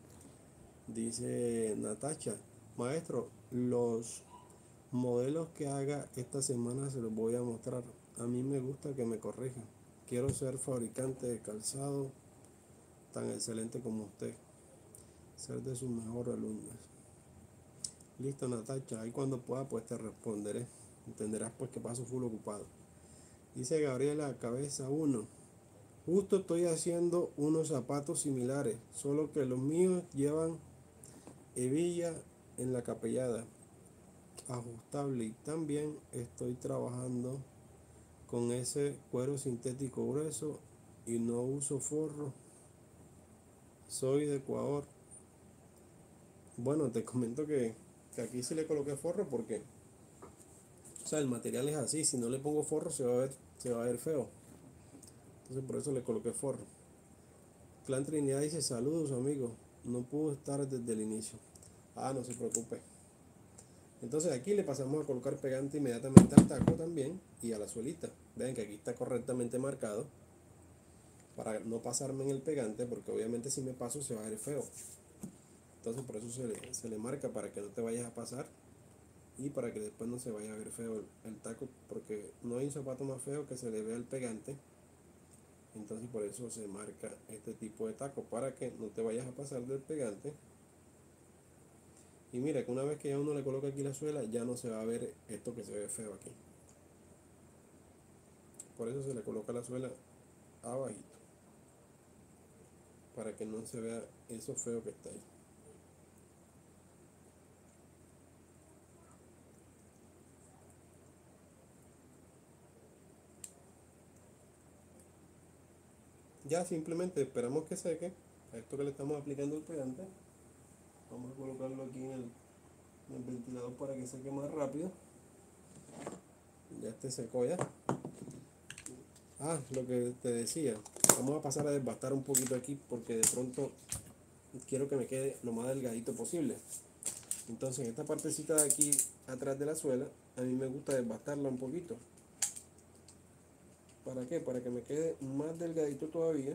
Dice Natacha, maestro, los modelos que haga esta semana se los voy a mostrar. A mí me gusta que me corrijan. Quiero ser fabricante de calzado tan excelente como usted. Ser de sus mejores alumnos. Listo, Natacha, ahí cuando pueda pues te responderé. Entenderás pues que paso full ocupado. Dice Gabriela, cabeza uno. Justo estoy haciendo unos zapatos similares, solo que los míos llevan hebilla en la capellada, ajustable, y también estoy trabajando con ese cuero sintético grueso y no uso forro. Soy de Ecuador. Bueno, te comento que, que aquí sí le coloqué forro porque, o sea, el material es así. Si no le pongo forro se va a ver, se va a ver feo. Entonces por eso le coloqué forro. Clan Trinidad dice saludos amigos. No pudo estar desde el inicio. Ah, no se preocupe. Entonces aquí le pasamos a colocar pegante inmediatamente al taco también y a la suelita. Vean que aquí está correctamente marcado para no pasarme en el pegante, porque obviamente si me paso se va a ver feo. Entonces por eso se le, se le marca para que no te vayas a pasar y para que después no se vaya a ver feo el, el taco, porque no hay un zapato más feo que se le vea el pegante. Entonces por eso se marca este tipo de taco, para que no te vayas a pasar del pegante. Y mira que una vez que ya uno le coloca aquí la suela, ya no se va a ver esto que se ve feo aquí. Por eso se le coloca la suela abajito, para que no se vea eso feo que está ahí. Ya simplemente esperamos que seque a esto que le estamos aplicando el pegante. Vamos a colocarlo aquí en el, en el ventilador para que seque más rápido. Ya este secó ya. Ah, lo que te decía, vamos a pasar a desbastar un poquito aquí porque de pronto quiero que me quede lo más delgadito posible. Entonces en esta partecita de aquí atrás de la suela, a mí me gusta desbastarla un poquito. ¿Para qué? Para que me quede más delgadito todavía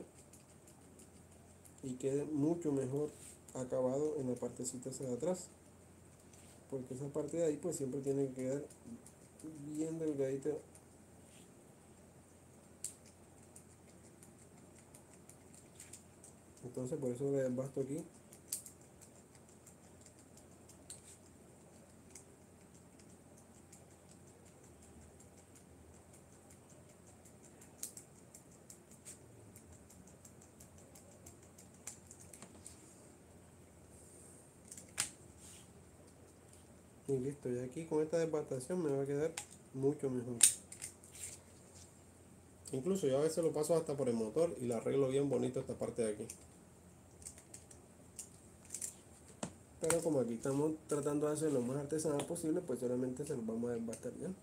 y quede mucho mejor acabado en la partecita hacia de atrás, porque esa parte de ahí pues siempre tiene que quedar bien delgadita Entonces por eso le desbasto aquí. Y listo, y aquí con esta desbastación me va a quedar mucho mejor. Incluso yo a veces lo paso hasta por el motor y le arreglo bien bonito esta parte de aquí. Pero como aquí estamos tratando de hacer lo más artesanal posible, pues solamente se los vamos a desbastar ya.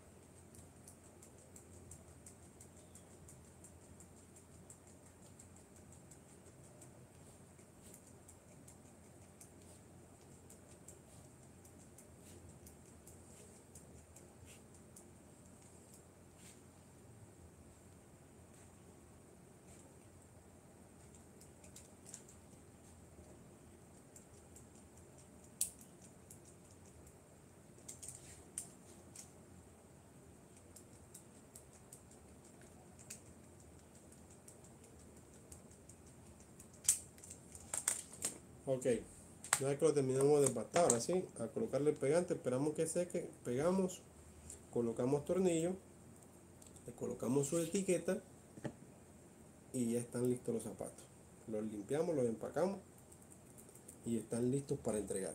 Ok, una vez que lo terminamos de desbastar, ahora sí, a colocarle el pegante, esperamos que seque, pegamos, colocamos tornillo, le colocamos su etiqueta y ya están listos los zapatos. Los limpiamos, los empacamos y están listos para entregar.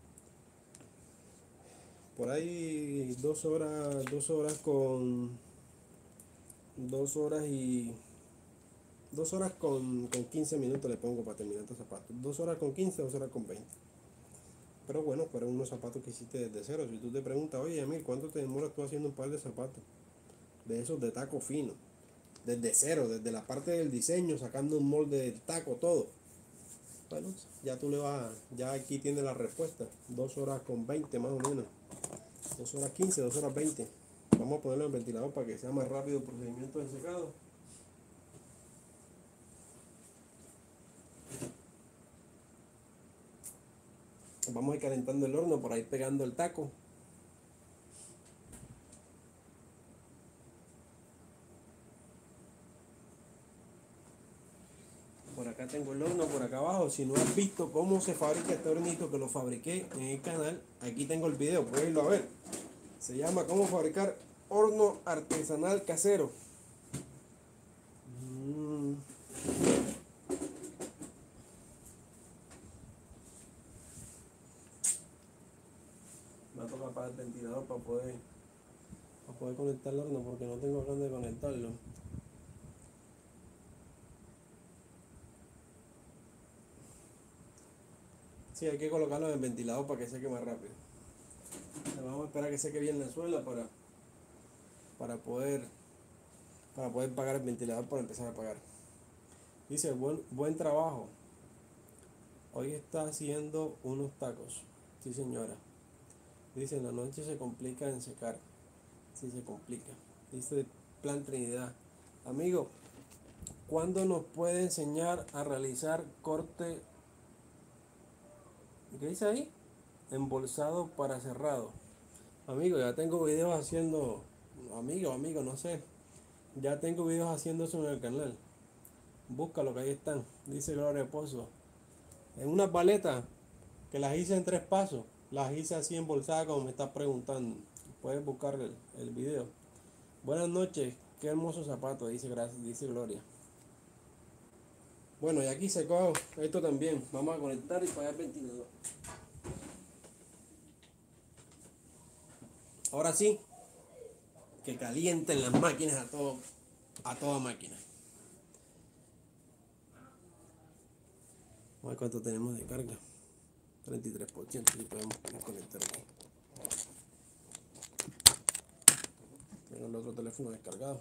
Por ahí dos horas, dos horas con dos horas y dos horas con, con quince minutos le pongo para terminar estos zapatos. Dos horas con quince, dos horas con veinte. Pero bueno, fueron unos zapatos que hiciste desde cero. Si tú te preguntas, oye Emil, ¿cuánto te demoras tú haciendo un par de zapatos? De esos de taco fino. Desde cero, desde la parte del diseño, sacando un molde del taco, todo. Bueno, ya tú le vas, ya aquí tienes la respuesta. Dos horas con veinte más o menos. Dos horas quince, dos horas veinte. Vamos a ponerlo en el ventilador para que sea más rápido el procedimiento de secado. Vamos a ir calentando el horno por ahí pegando el taco. Por acá tengo el horno, por acá abajo. Si no has visto cómo se fabrica este hornito, que lo fabriqué en el canal, aquí tengo el video, puedes irlo a ver. Se llama cómo fabricar horno artesanal casero. Mm. Me va a tocar apagar el ventilador para poder, para poder conectar el horno porque no tengo dónde conectarlo. Sí, hay que colocarlo en el ventilador para que seque más rápido. Vamos a esperar a que seque bien la suela para, para poder para poder pagar el ventilador para empezar a pagar. Dice, buen, buen trabajo. Hoy está haciendo unos tacos. Sí, señora. Dice, en la noche se complica en secar. Sí, se complica. Dice Plan Trinidad. Amigo, ¿cuándo nos puede enseñar a realizar corte? ¿Qué dice ahí? Embolsado para cerrado. Amigo, ya tengo videos haciendo. Amigo, amigo, no sé. Ya tengo videos haciendo eso en el canal. Búscalo, que ahí están. Dice Gloria Pozo. En una paleta que las hice en tres pasos. Las hice así embolsadas como me estás preguntando. Puedes buscar el, el video. Buenas noches. Qué hermoso zapato, dice, gracias, dice Gloria. Bueno, y aquí secó esto también. Vamos a conectar y pagar el ventilador. Ahora sí, que calienten las máquinas a todo, a toda máquina. Vamos a ver cuánto tenemos de carga. treinta y tres por ciento y podemos conectar aquí. Tengo el otro teléfono descargado.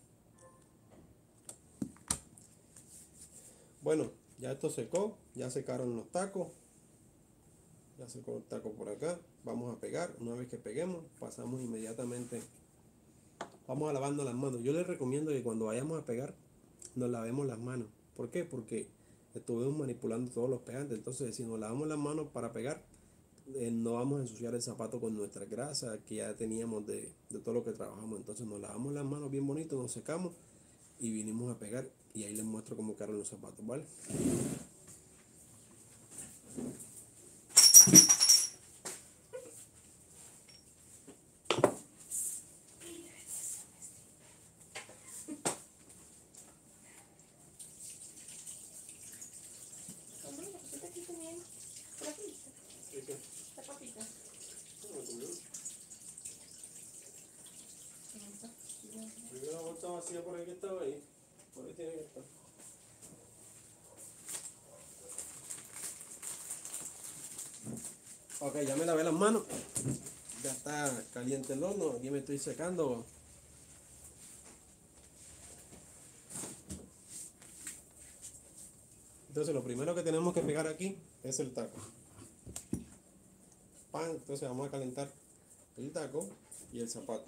Bueno, ya esto secó, ya secaron los tacos. Ya secó el taco por acá. Vamos a pegar. Una vez que peguemos, pasamos inmediatamente. Vamos a lavando las manos. Yo les recomiendo que cuando vayamos a pegar, nos lavemos las manos. ¿Por qué? Porque estuvimos manipulando todos los pegantes. Entonces, si nos lavamos las manos para pegar, eh, no vamos a ensuciar el zapato con nuestra grasa que ya teníamos de, de todo lo que trabajamos. Entonces, nos lavamos las manos bien bonito, nos secamos y vinimos a pegar. Y ahí les muestro cómo quedaron los zapatos, ¿vale? Hombre, la cosita aquí comiendo. ¿Te la comiste? ¿Y qué? La papita. No me comió. Hay una bolsa vacía por ahí que estaba ahí. Por ahí tiene que estar. Ok, ya me lavé las manos. Ya está caliente el horno. Aquí me estoy secando. Entonces lo primero que tenemos que pegar aquí es el taco. Pan, entonces vamos a calentar el taco y el zapato.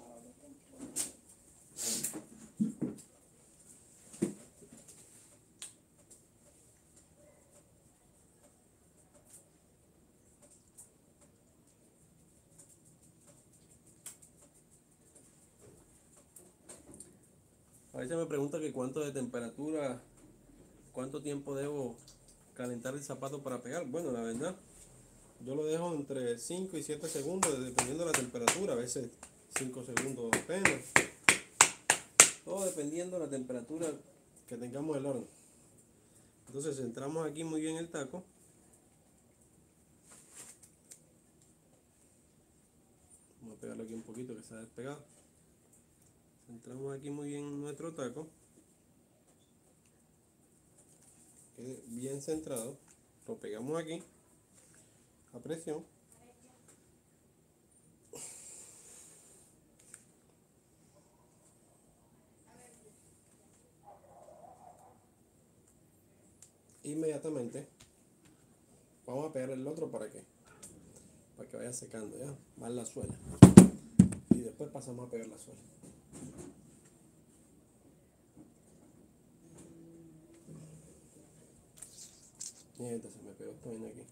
A veces me preguntan que cuánto de temperatura, cuánto tiempo debo calentar el zapato para pegar. Bueno, la verdad, yo lo dejo entre cinco y siete segundos, dependiendo de la temperatura, a veces cinco segundos apenas. Todo dependiendo de la temperatura que tengamos el horno. Entonces centramos aquí muy bien el taco. Vamos a pegarlo aquí un poquito que se ha despegado. Centramos aquí muy bien nuestro taco. Quede bien centrado. Lo pegamos aquí a presión. Inmediatamente vamos a pegar el otro para que para que vaya secando ya más la suela y después pasamos a pegar la suela. Mierda, se me pegó esta vaina aquí.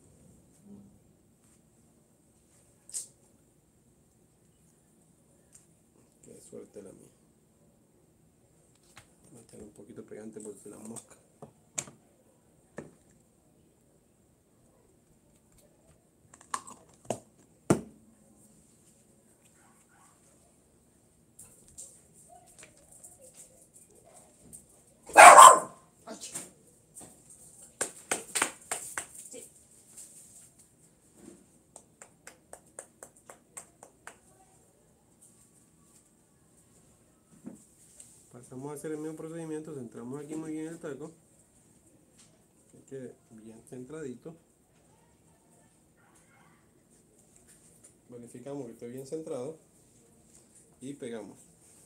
Qué suerte la mía. Voy a tener un poquito pegante porque la mosca. Pasamos a hacer el mismo procedimiento, centramos aquí muy bien el taco, que quede bien centradito, verificamos que esté bien centrado y pegamos.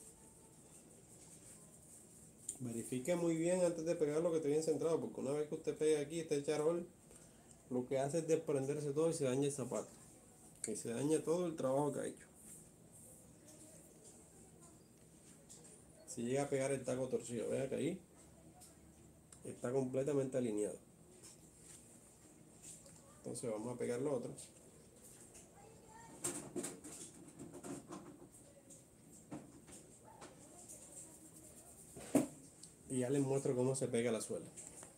Verifique muy bien antes de pegar lo que esté bien centrado, porque una vez que usted pega aquí este charol, lo que hace es desprenderse todo y se daña el zapato, y se daña todo el trabajo que ha hecho. Si llega a pegar el taco torcido, vea que ahí está completamente alineado. Entonces vamos a pegar lo otro. Y ya les muestro cómo se pega la suela.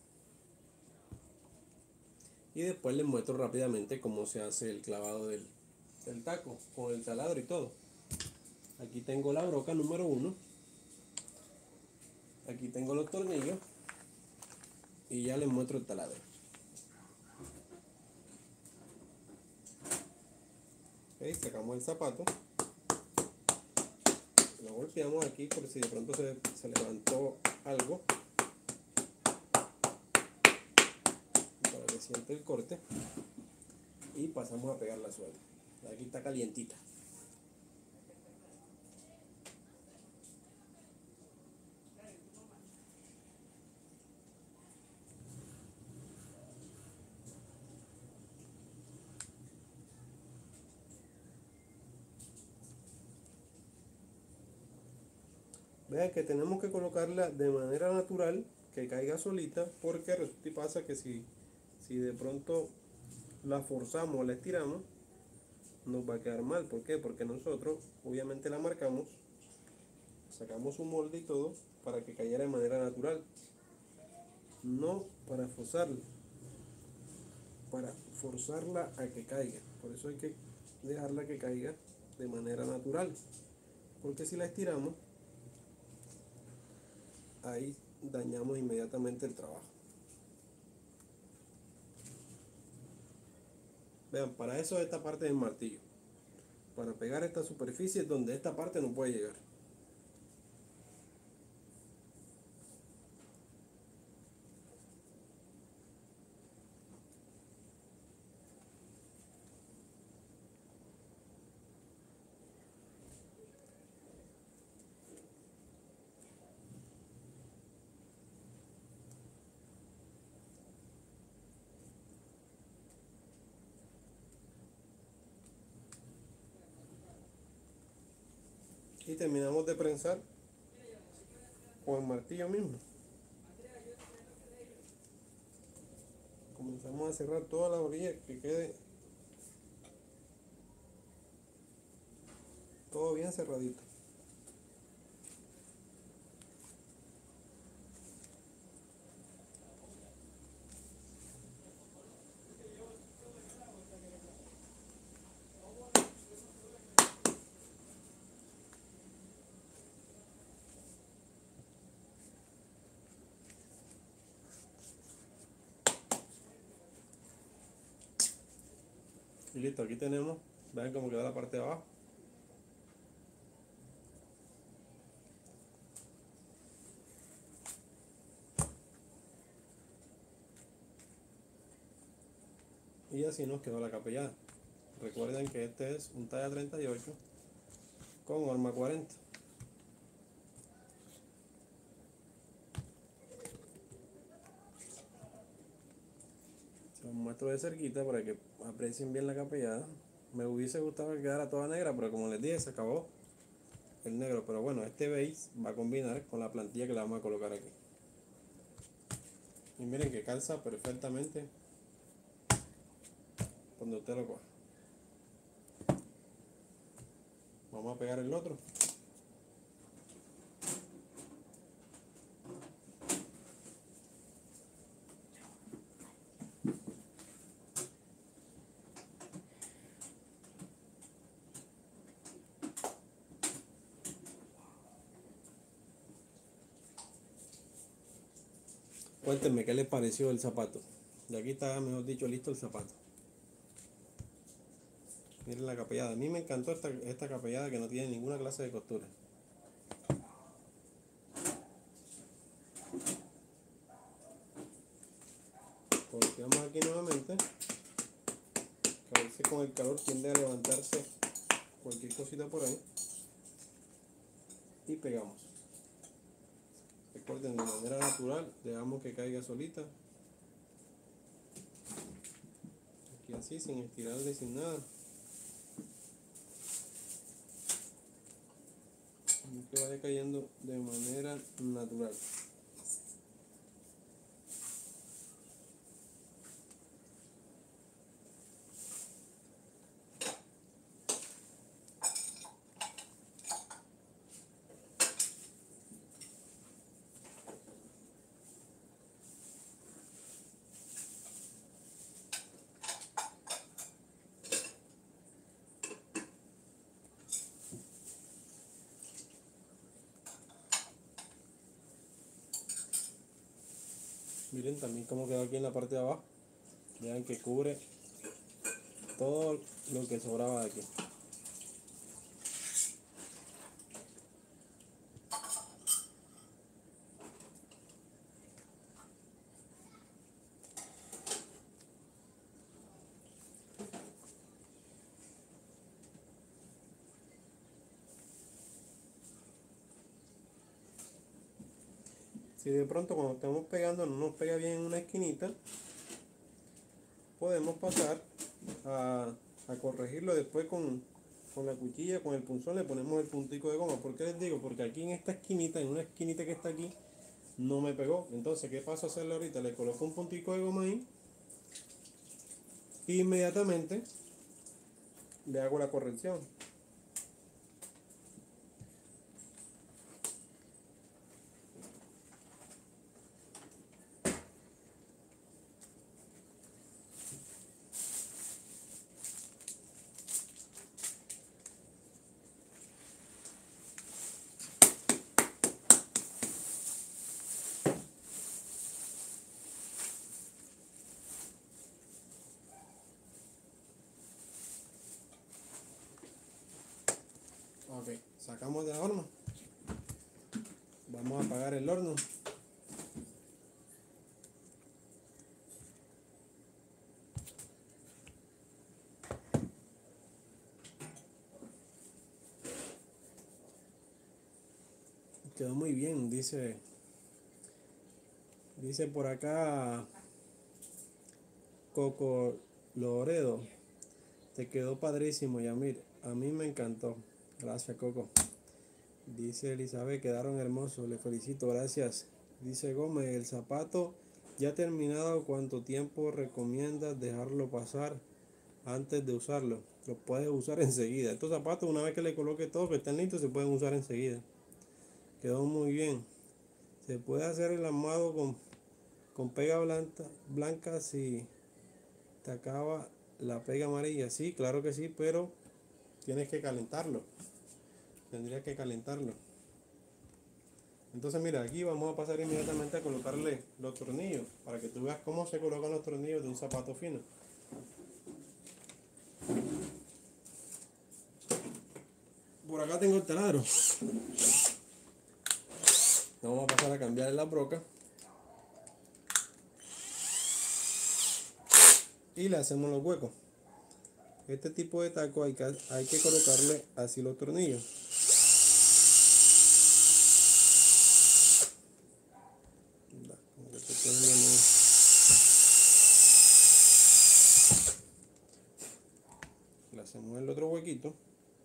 Y después les muestro rápidamente cómo se hace el clavado del, del taco, con el taladro y todo. Aquí tengo la broca número uno. Aquí tengo los tornillos. Y ya les muestro el taladro. ¿Okay? Sacamos el zapato. Lo golpeamos aquí por si de pronto se, se levantó algo. Para que siente el corte. Y pasamos a pegar la suela. Aquí está calientita. Vean que tenemos que colocarla de manera natural, que caiga solita, porque resulta y pasa que si, si de pronto la forzamos o la estiramos, nos va a quedar mal. ¿Por qué? Porque nosotros obviamente la marcamos, sacamos un molde y todo para que cayera de manera natural, no para forzarla. para forzarla a que caiga. Por eso hay que dejarla que caiga de manera natural, porque si la estiramos, ahí dañamos inmediatamente el trabajo. Vean, para eso esta parte del martillo, para pegar esta superficie donde esta parte no puede llegar. Y terminamos de prensar con el martillo mismo. Comenzamos a cerrar toda la orilla, que quede todo bien cerradito. Y listo, aquí tenemos, vean cómo queda la parte de abajo. Y así nos quedó la capellada. Recuerden que este es un talla treinta y ocho con horma cuarenta. Se los muestro de cerquita para que aprecien bien la capellada. Me hubiese gustado que quedara toda negra, pero como les dije, se acabó el negro. Pero bueno, este beige va a combinar con la plantilla que le vamos a colocar aquí. Y miren que calza perfectamente cuando usted lo coja. Vamos a pegar el otro. Cuéntenme qué les pareció el zapato. De aquí está, mejor dicho, listo el zapato. Miren la capellada. A mí me encantó esta, esta capellada que no tiene ninguna clase de costura. Volteamos aquí nuevamente. Que a veces con el calor tiende a levantarse cualquier cosita por ahí. Y pegamos. Recuerden, de manera natural, dejamos que caiga solita. Aquí así, sin estirarle, sin nada. Y que vaya cayendo de manera natural. Miren también cómo quedó aquí en la parte de abajo. Vean que cubre todo lo que sobraba de aquí. Si de pronto cuando estamos pegando no nos pega bien en una esquinita, podemos pasar a, a corregirlo después con, con la cuchilla, con el punzón, le ponemos el puntico de goma. ¿Por qué les digo? Porque aquí en esta esquinita, en una esquinita que está aquí, no me pegó. Entonces, ¿qué paso a hacerle ahorita? Le coloco un puntico de goma ahí e inmediatamente le hago la corrección. sacamos de la horno. Vamos a apagar el horno. Quedó muy bien, dice. Dice por acá Coco Loredo. Te quedó padrísimo, Yamir. A mí me encantó. Gracias, Coco. Dice Elizabeth, quedaron hermosos. Le felicito, gracias. Dice Gómez, el zapato ya terminado. ¿Cuánto tiempo recomiendas dejarlo pasar antes de usarlo? Lo puedes usar enseguida. Estos zapatos, una vez que le coloque todo, que estén listos, se pueden usar enseguida. Quedó muy bien. Se puede hacer el armado con, con pega blanca, blanca si te acaba la pega amarilla. Sí, claro que sí, pero tienes que calentarlo. Tendría que calentarlo. Entonces mira, aquí vamos a pasar inmediatamente a colocarle los tornillos para que tú veas cómo se colocan los tornillos de un zapato fino. Por acá tengo el taladro. Vamos a pasar a cambiar la broca y le hacemos los huecos. Este tipo de taco hay que, hay que colocarle así los tornillos. Le hacemos el otro huequito.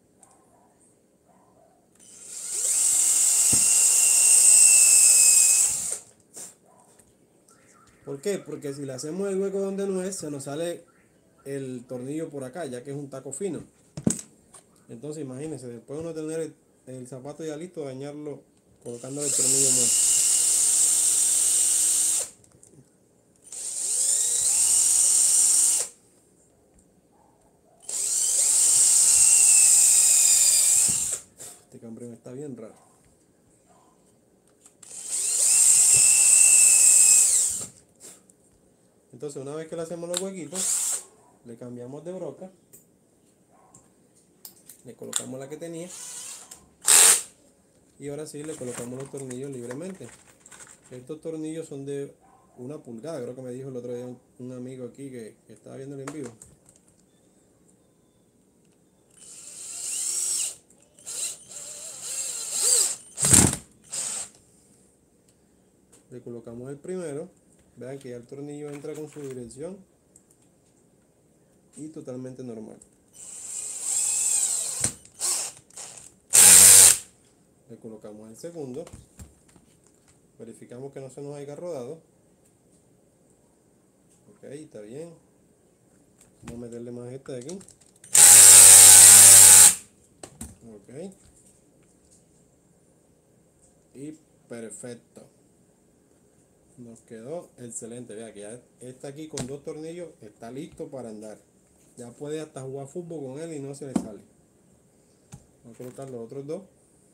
¿Por qué? Porque si le hacemos el hueco donde no es, se nos sale el tornillo por acá, ya que es un taco fino. Entonces imagínense, después de uno tener el, el zapato ya listo, dañarlo colocándole el tornillo más. Este cambrón está bien raro. Entonces una vez que le hacemos los huequitos, le cambiamos de broca, le colocamos la que tenía y ahora sí le colocamos los tornillos libremente. Estos tornillos son de una pulgada, creo que me dijo el otro día un, un amigo aquí que, que estaba viendo el en vivo. Le colocamos el primero. Vean que ya el tornillo entra con su dirección y totalmente normal. Le colocamos el segundo. Verificamos que no se nos haya rodado. Ok, está bien. Vamos a meterle más este de aquí. Ok. Y perfecto. Nos quedó excelente. Vea que ya está aquí con dos tornillos, está listo para andar. Ya puede hasta jugar fútbol con él y no se le sale. Vamos a colocar los otros dos.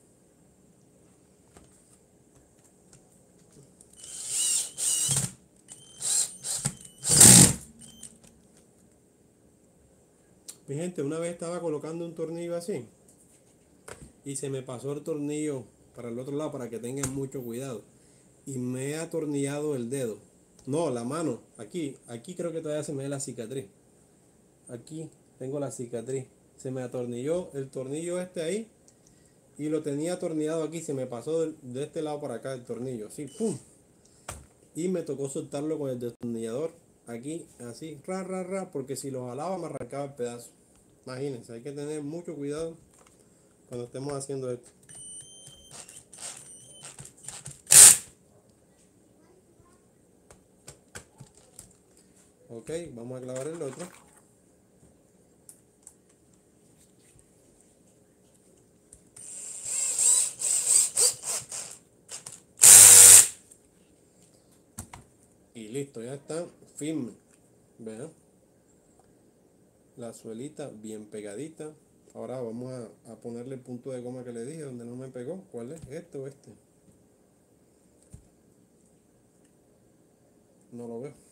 Mi gente, una vez estaba colocando un tornillo así y se me pasó el tornillo para el otro lado, para que tengan mucho cuidado, y me he atornillado el dedo, no, la mano, aquí, aquí creo que todavía se me ve la cicatriz, aquí tengo la cicatriz, se me atornilló el tornillo este ahí y lo tenía atornillado aquí, se me pasó de, de este lado para acá el tornillo, así, pum, y me tocó soltarlo con el destornillador aquí, así, ra, ra, ra, porque si lo jalaba me arrancaba el pedazo. Imagínense, hay que tener mucho cuidado cuando estemos haciendo esto. Ok, vamos a clavar el otro. Y listo, ya está firme. Vean. La suelita bien pegadita. Ahora vamos a, a ponerle el punto de goma que le dije, donde no me pegó. ¿Cuál es? ¿Este o este? No lo veo.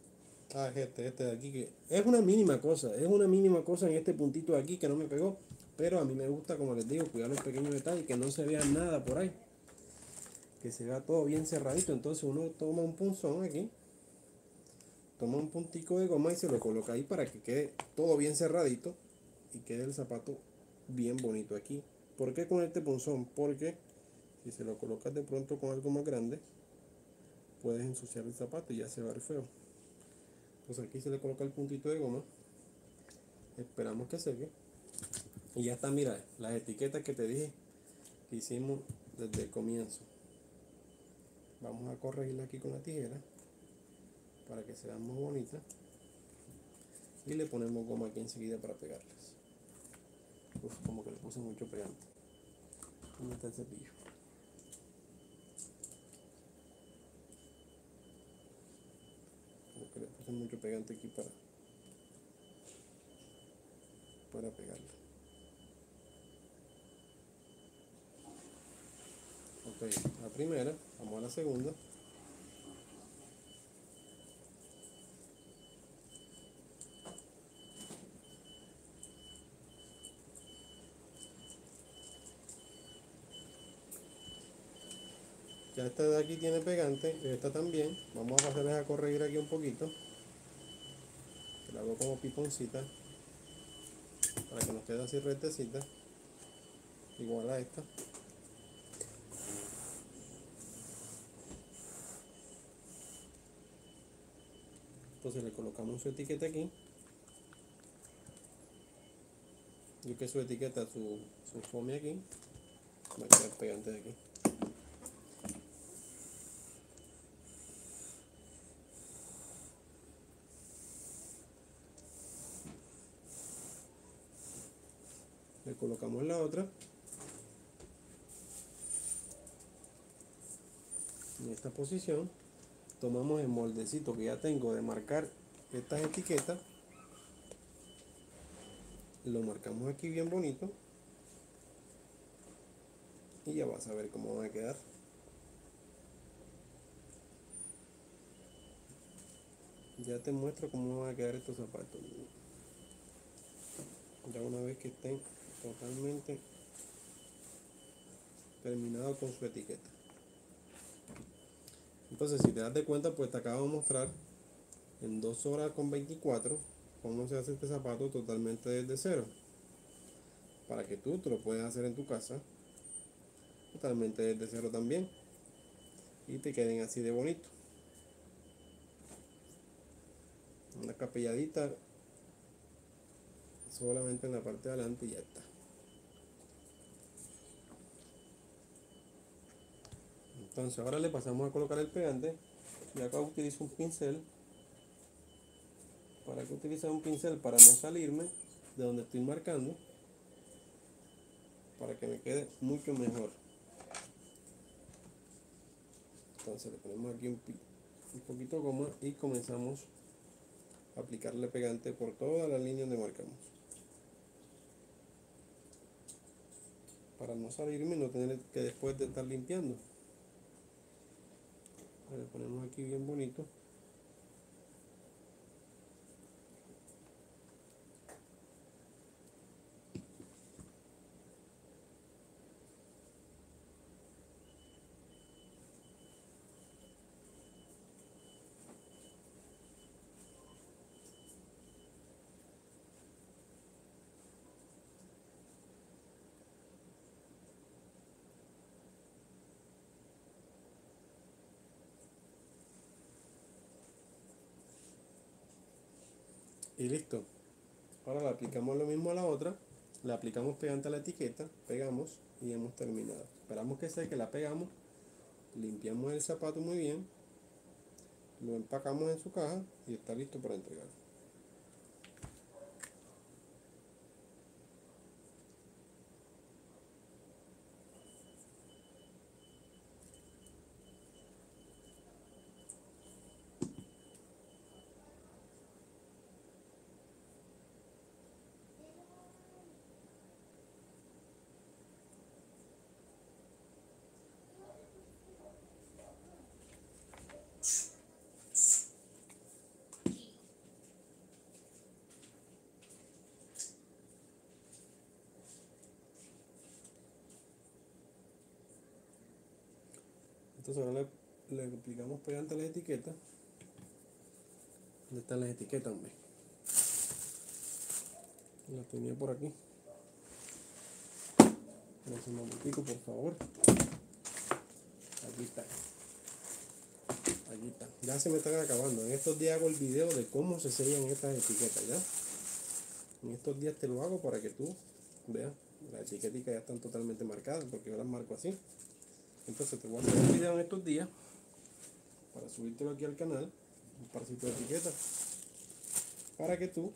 Ah, es este, este de aquí, que es una mínima cosa, es una mínima cosa en este puntito de aquí que no me pegó, Pero a mí me gusta, como les digo, cuidar los pequeños detalles, que no se vea nada por ahí, que se vea todo bien cerradito. Entonces uno toma un punzón aquí, toma un puntico de goma y se lo coloca ahí para que quede todo bien cerradito y quede el zapato bien bonito aquí. ¿Por qué con este punzón? Porque si se lo colocas de pronto con algo más grande, puedes ensuciar el zapato y ya se va a ver feo. Entonces aquí se le coloca el puntito de goma, esperamos que seque y ya está. Mira las etiquetas que te dije que hicimos desde el comienzo. Vamos a corregirla aquí con la tijera para que sean más bonitas y le ponemos goma aquí enseguida para pegarlas. Uf, como que le puse mucho pegante. ¿Dónde está el cepillo? Como que le puse mucho pegante aquí para para pegarla. Ok, la primera, vamos a la segunda. Ya esta de aquí tiene pegante, esta también. Vamos a pasarles a corregir aquí un poquito. Que la hago como piponcita para que nos quede así rectecita, igual a esta. Entonces le colocamos su etiqueta aquí. Y que su etiqueta, su, su fome aquí, va a quedar pegante de aquí. Le colocamos la otra. En esta posición tomamos el moldecito que ya tengo de marcar estas etiquetas, lo marcamos aquí bien bonito y ya vas a ver cómo van a quedar. Ya te muestro cómo van a quedar estos zapatos. Ya una vez que estén totalmente terminados con su etiqueta. Entonces, si te das de cuenta, pues te acabo de mostrar en dos horas con veinticuatro cómo se hace este zapato totalmente desde cero, para que tú te lo puedas hacer en tu casa totalmente desde cero también y te queden así de bonito. Una capelladita solamente en la parte de adelante y ya está. Entonces ahora le pasamos a colocar el pegante y acá utilizo un pincel. ¿Para qué utilizar un pincel? Para no salirme de donde estoy marcando, para que me quede mucho mejor. Entonces le ponemos aquí un, un poquito de goma y comenzamos a aplicarle pegante por toda la línea donde marcamos, para no salirme y no tener que después de estar limpiando. Le ponemos aquí bien bonito. Y listo. Ahora le aplicamos lo mismo a la otra. Le aplicamos pegante a la etiqueta, pegamos y hemos terminado. Esperamos que seque, la pegamos, limpiamos el zapato muy bien, lo empacamos en su caja y está listo para entregar. Entonces ahora le, le aplicamos pegante a las etiquetas. ¿Dónde están las etiquetas, hombre? Las tenía por aquí. Un momentico, por favor. Aquí está. Aquí está. Ya se me están acabando. En estos días hago el video de cómo se sellan estas etiquetas, ¿ya? En estos días te lo hago para que tú veas. Las etiquetas ya están totalmente marcadas porque yo las marco así. Entonces te voy a hacer un video en estos días para subírtelo aquí al canal. Un parcito de etiquetas. Para que tú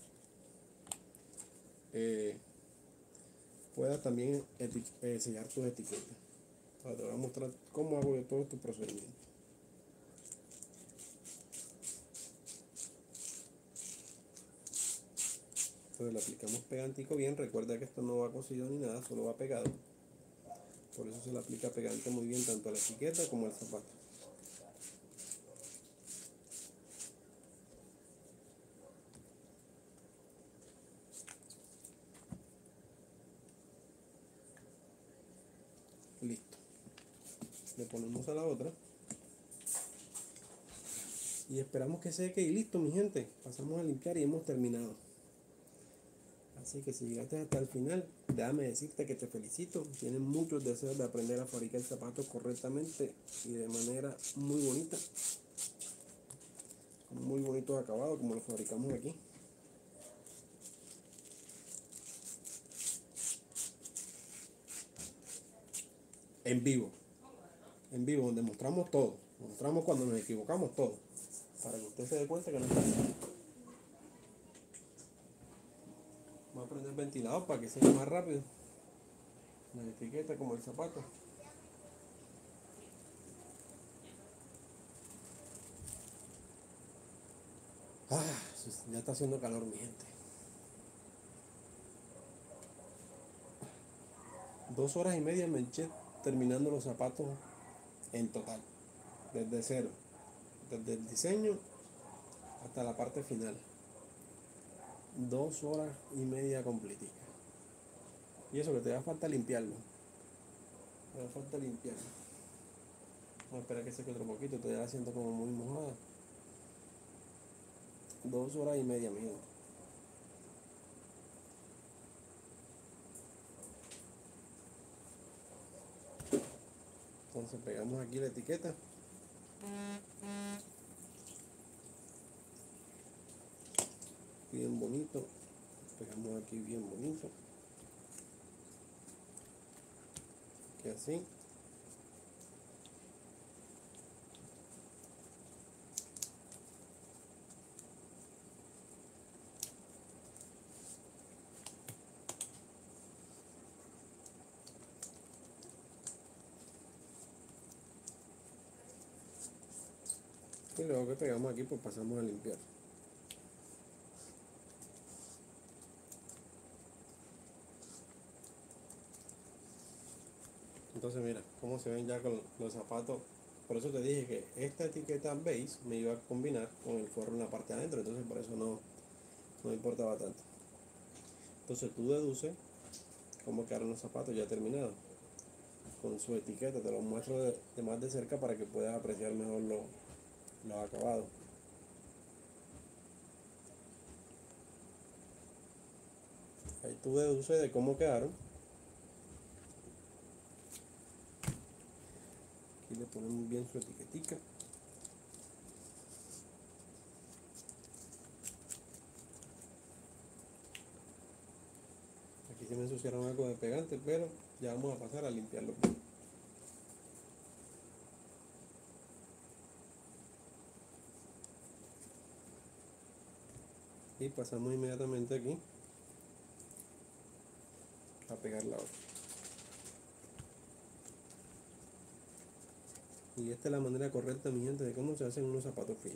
eh, puedas también eh, sellar tus etiquetas. Ahora te voy a mostrar cómo hago yo todo este procedimiento. Entonces le aplicamos pegantico bien. Recuerda que esto no va cosido ni nada, solo va pegado. Por eso se le aplica pegante muy bien tanto a la etiqueta como al zapato. Listo. Le ponemos a la otra. Y esperamos que seque y listo, mi gente. Pasamos a limpiar y hemos terminado. Así que si llegaste hasta el final, déjame decirte que te felicito. Tienes muchos deseos de aprender a fabricar zapatos correctamente y de manera muy bonita. Con muy bonitos acabados como los fabricamos aquí. En vivo. En vivo, donde mostramos todo. Mostramos cuando nos equivocamos todo. Para que usted se dé cuenta que no está así. Vamos a prender el ventilador para que sea más rápido. La etiqueta como el zapato. Ah, ya está haciendo calor, mi gente. Dos horas y media me eché terminando los zapatos en total. Desde cero. Desde el diseño hasta la parte final. Dos horas y media completica. Y eso que te da falta limpiarlo. Te da falta limpiarlo. Vamos a esperar que seque otro poquito. Te ya siento como muy mojada. Dos horas y media, mi gente. Entonces pegamos aquí la etiqueta. Bien bonito. Pegamos aquí bien bonito. Que así. Y luego que pegamos aquí, pues pasamos a limpiar. Entonces mira cómo se ven ya con los zapatos. Por eso te dije que esta etiqueta beige me iba a combinar con el forro en la parte de adentro. Entonces por eso no, no importaba tanto. Entonces tú deduces cómo quedaron los zapatos ya terminados. Con su etiqueta te los muestro de, de más de cerca para que puedas apreciar mejor los, los acabados. Ahí tú deduces de cómo quedaron. Aquí le ponemos bien su etiquetica. Aquí se me ensuciaron algo de pegante, pero ya vamos a pasar a limpiarlo bien. Y pasamos inmediatamente aquí a pegar la otra. Y esta es la manera correcta, mi gente, de cómo se hacen unos zapatos finos.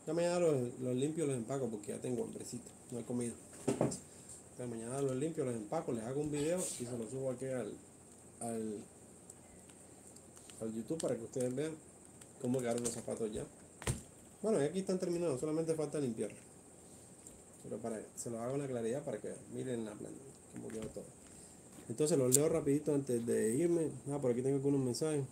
Ya mañana los, los limpio, los empaco porque ya tengo hambrecito, no he comido. Entonces mañana los limpio, los empaco, les hago un video y se lo subo aquí al, al, al YouTube para que ustedes vean cómo quedaron los zapatos ya. Bueno, y aquí están terminados, solamente falta limpiarlos. Pero para, se los hago en la claridad para que miren la planta, cómo quedó todo. Entonces los leo rapidito antes de irme. Ah, por aquí tengo algunos mensajes.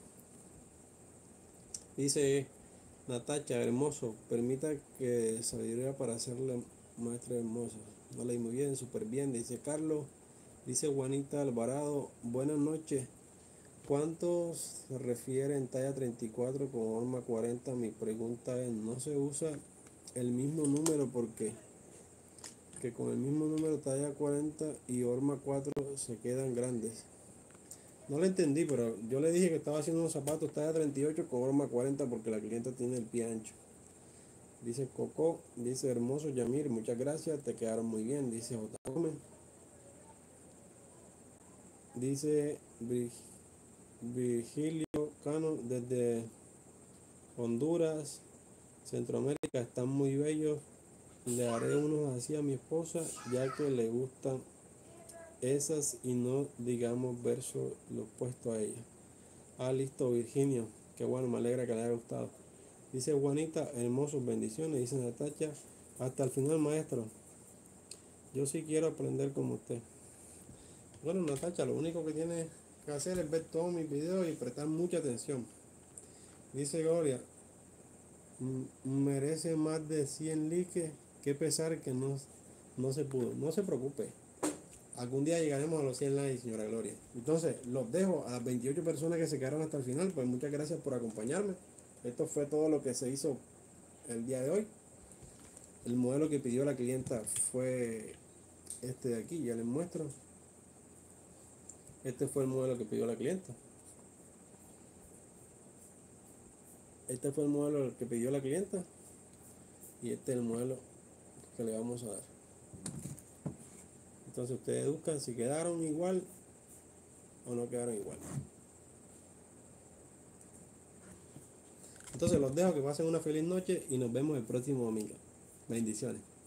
Dice Natacha, hermoso, permita que sabiduría para hacerle maestra hermoso. No leí muy bien, súper bien. Dice Carlos, dice Juanita Alvarado, buenas noches. ¿Cuántos se refiere en talla treinta y cuatro con horma cuarenta? Mi pregunta es, ¿no se usa el mismo número porque que con el mismo número talla cuarenta y horma cuatro se quedan grandes? No lo entendí, pero yo le dije que estaba haciendo unos zapatos talla treinta y ocho con horma cuarenta porque la clienta tiene el pie ancho. Dice Coco, dice hermoso Yamir, muchas gracias, te quedaron muy bien. Dice J. Gómez. Dice Virgilio Cano desde Honduras, Centroamérica, están muy bellos. Le haré unos así a mi esposa ya que le gustan esas y no digamos verso lo puesto a ella. Ah, listo, Virginio, qué bueno, me alegra que le haya gustado. Dice Juanita, hermosos, bendiciones. Dice Natacha, hasta el final, maestro. Yo sí quiero aprender como usted. Bueno, Natacha, lo único que tiene que hacer es ver todos mis videos y prestar mucha atención. Dice Gloria, merece más de cien likes. Qué pesar que no, no se pudo. No se preocupe. Algún día llegaremos a los cien likes, señora Gloria. Entonces, los dejo a las veintiocho personas que se quedaron hasta el final. Pues muchas gracias por acompañarme. Esto fue todo lo que se hizo el día de hoy. El modelo que pidió la clienta fue este de aquí, ya les muestro. Este fue el modelo que pidió la clienta. Este fue el modelo que pidió la clienta. Y este es el modelo que le vamos a dar. Entonces ustedes buscan si quedaron igual o no quedaron igual. Entonces los dejo, que pasen una feliz noche y nos vemos el próximo domingo. Bendiciones.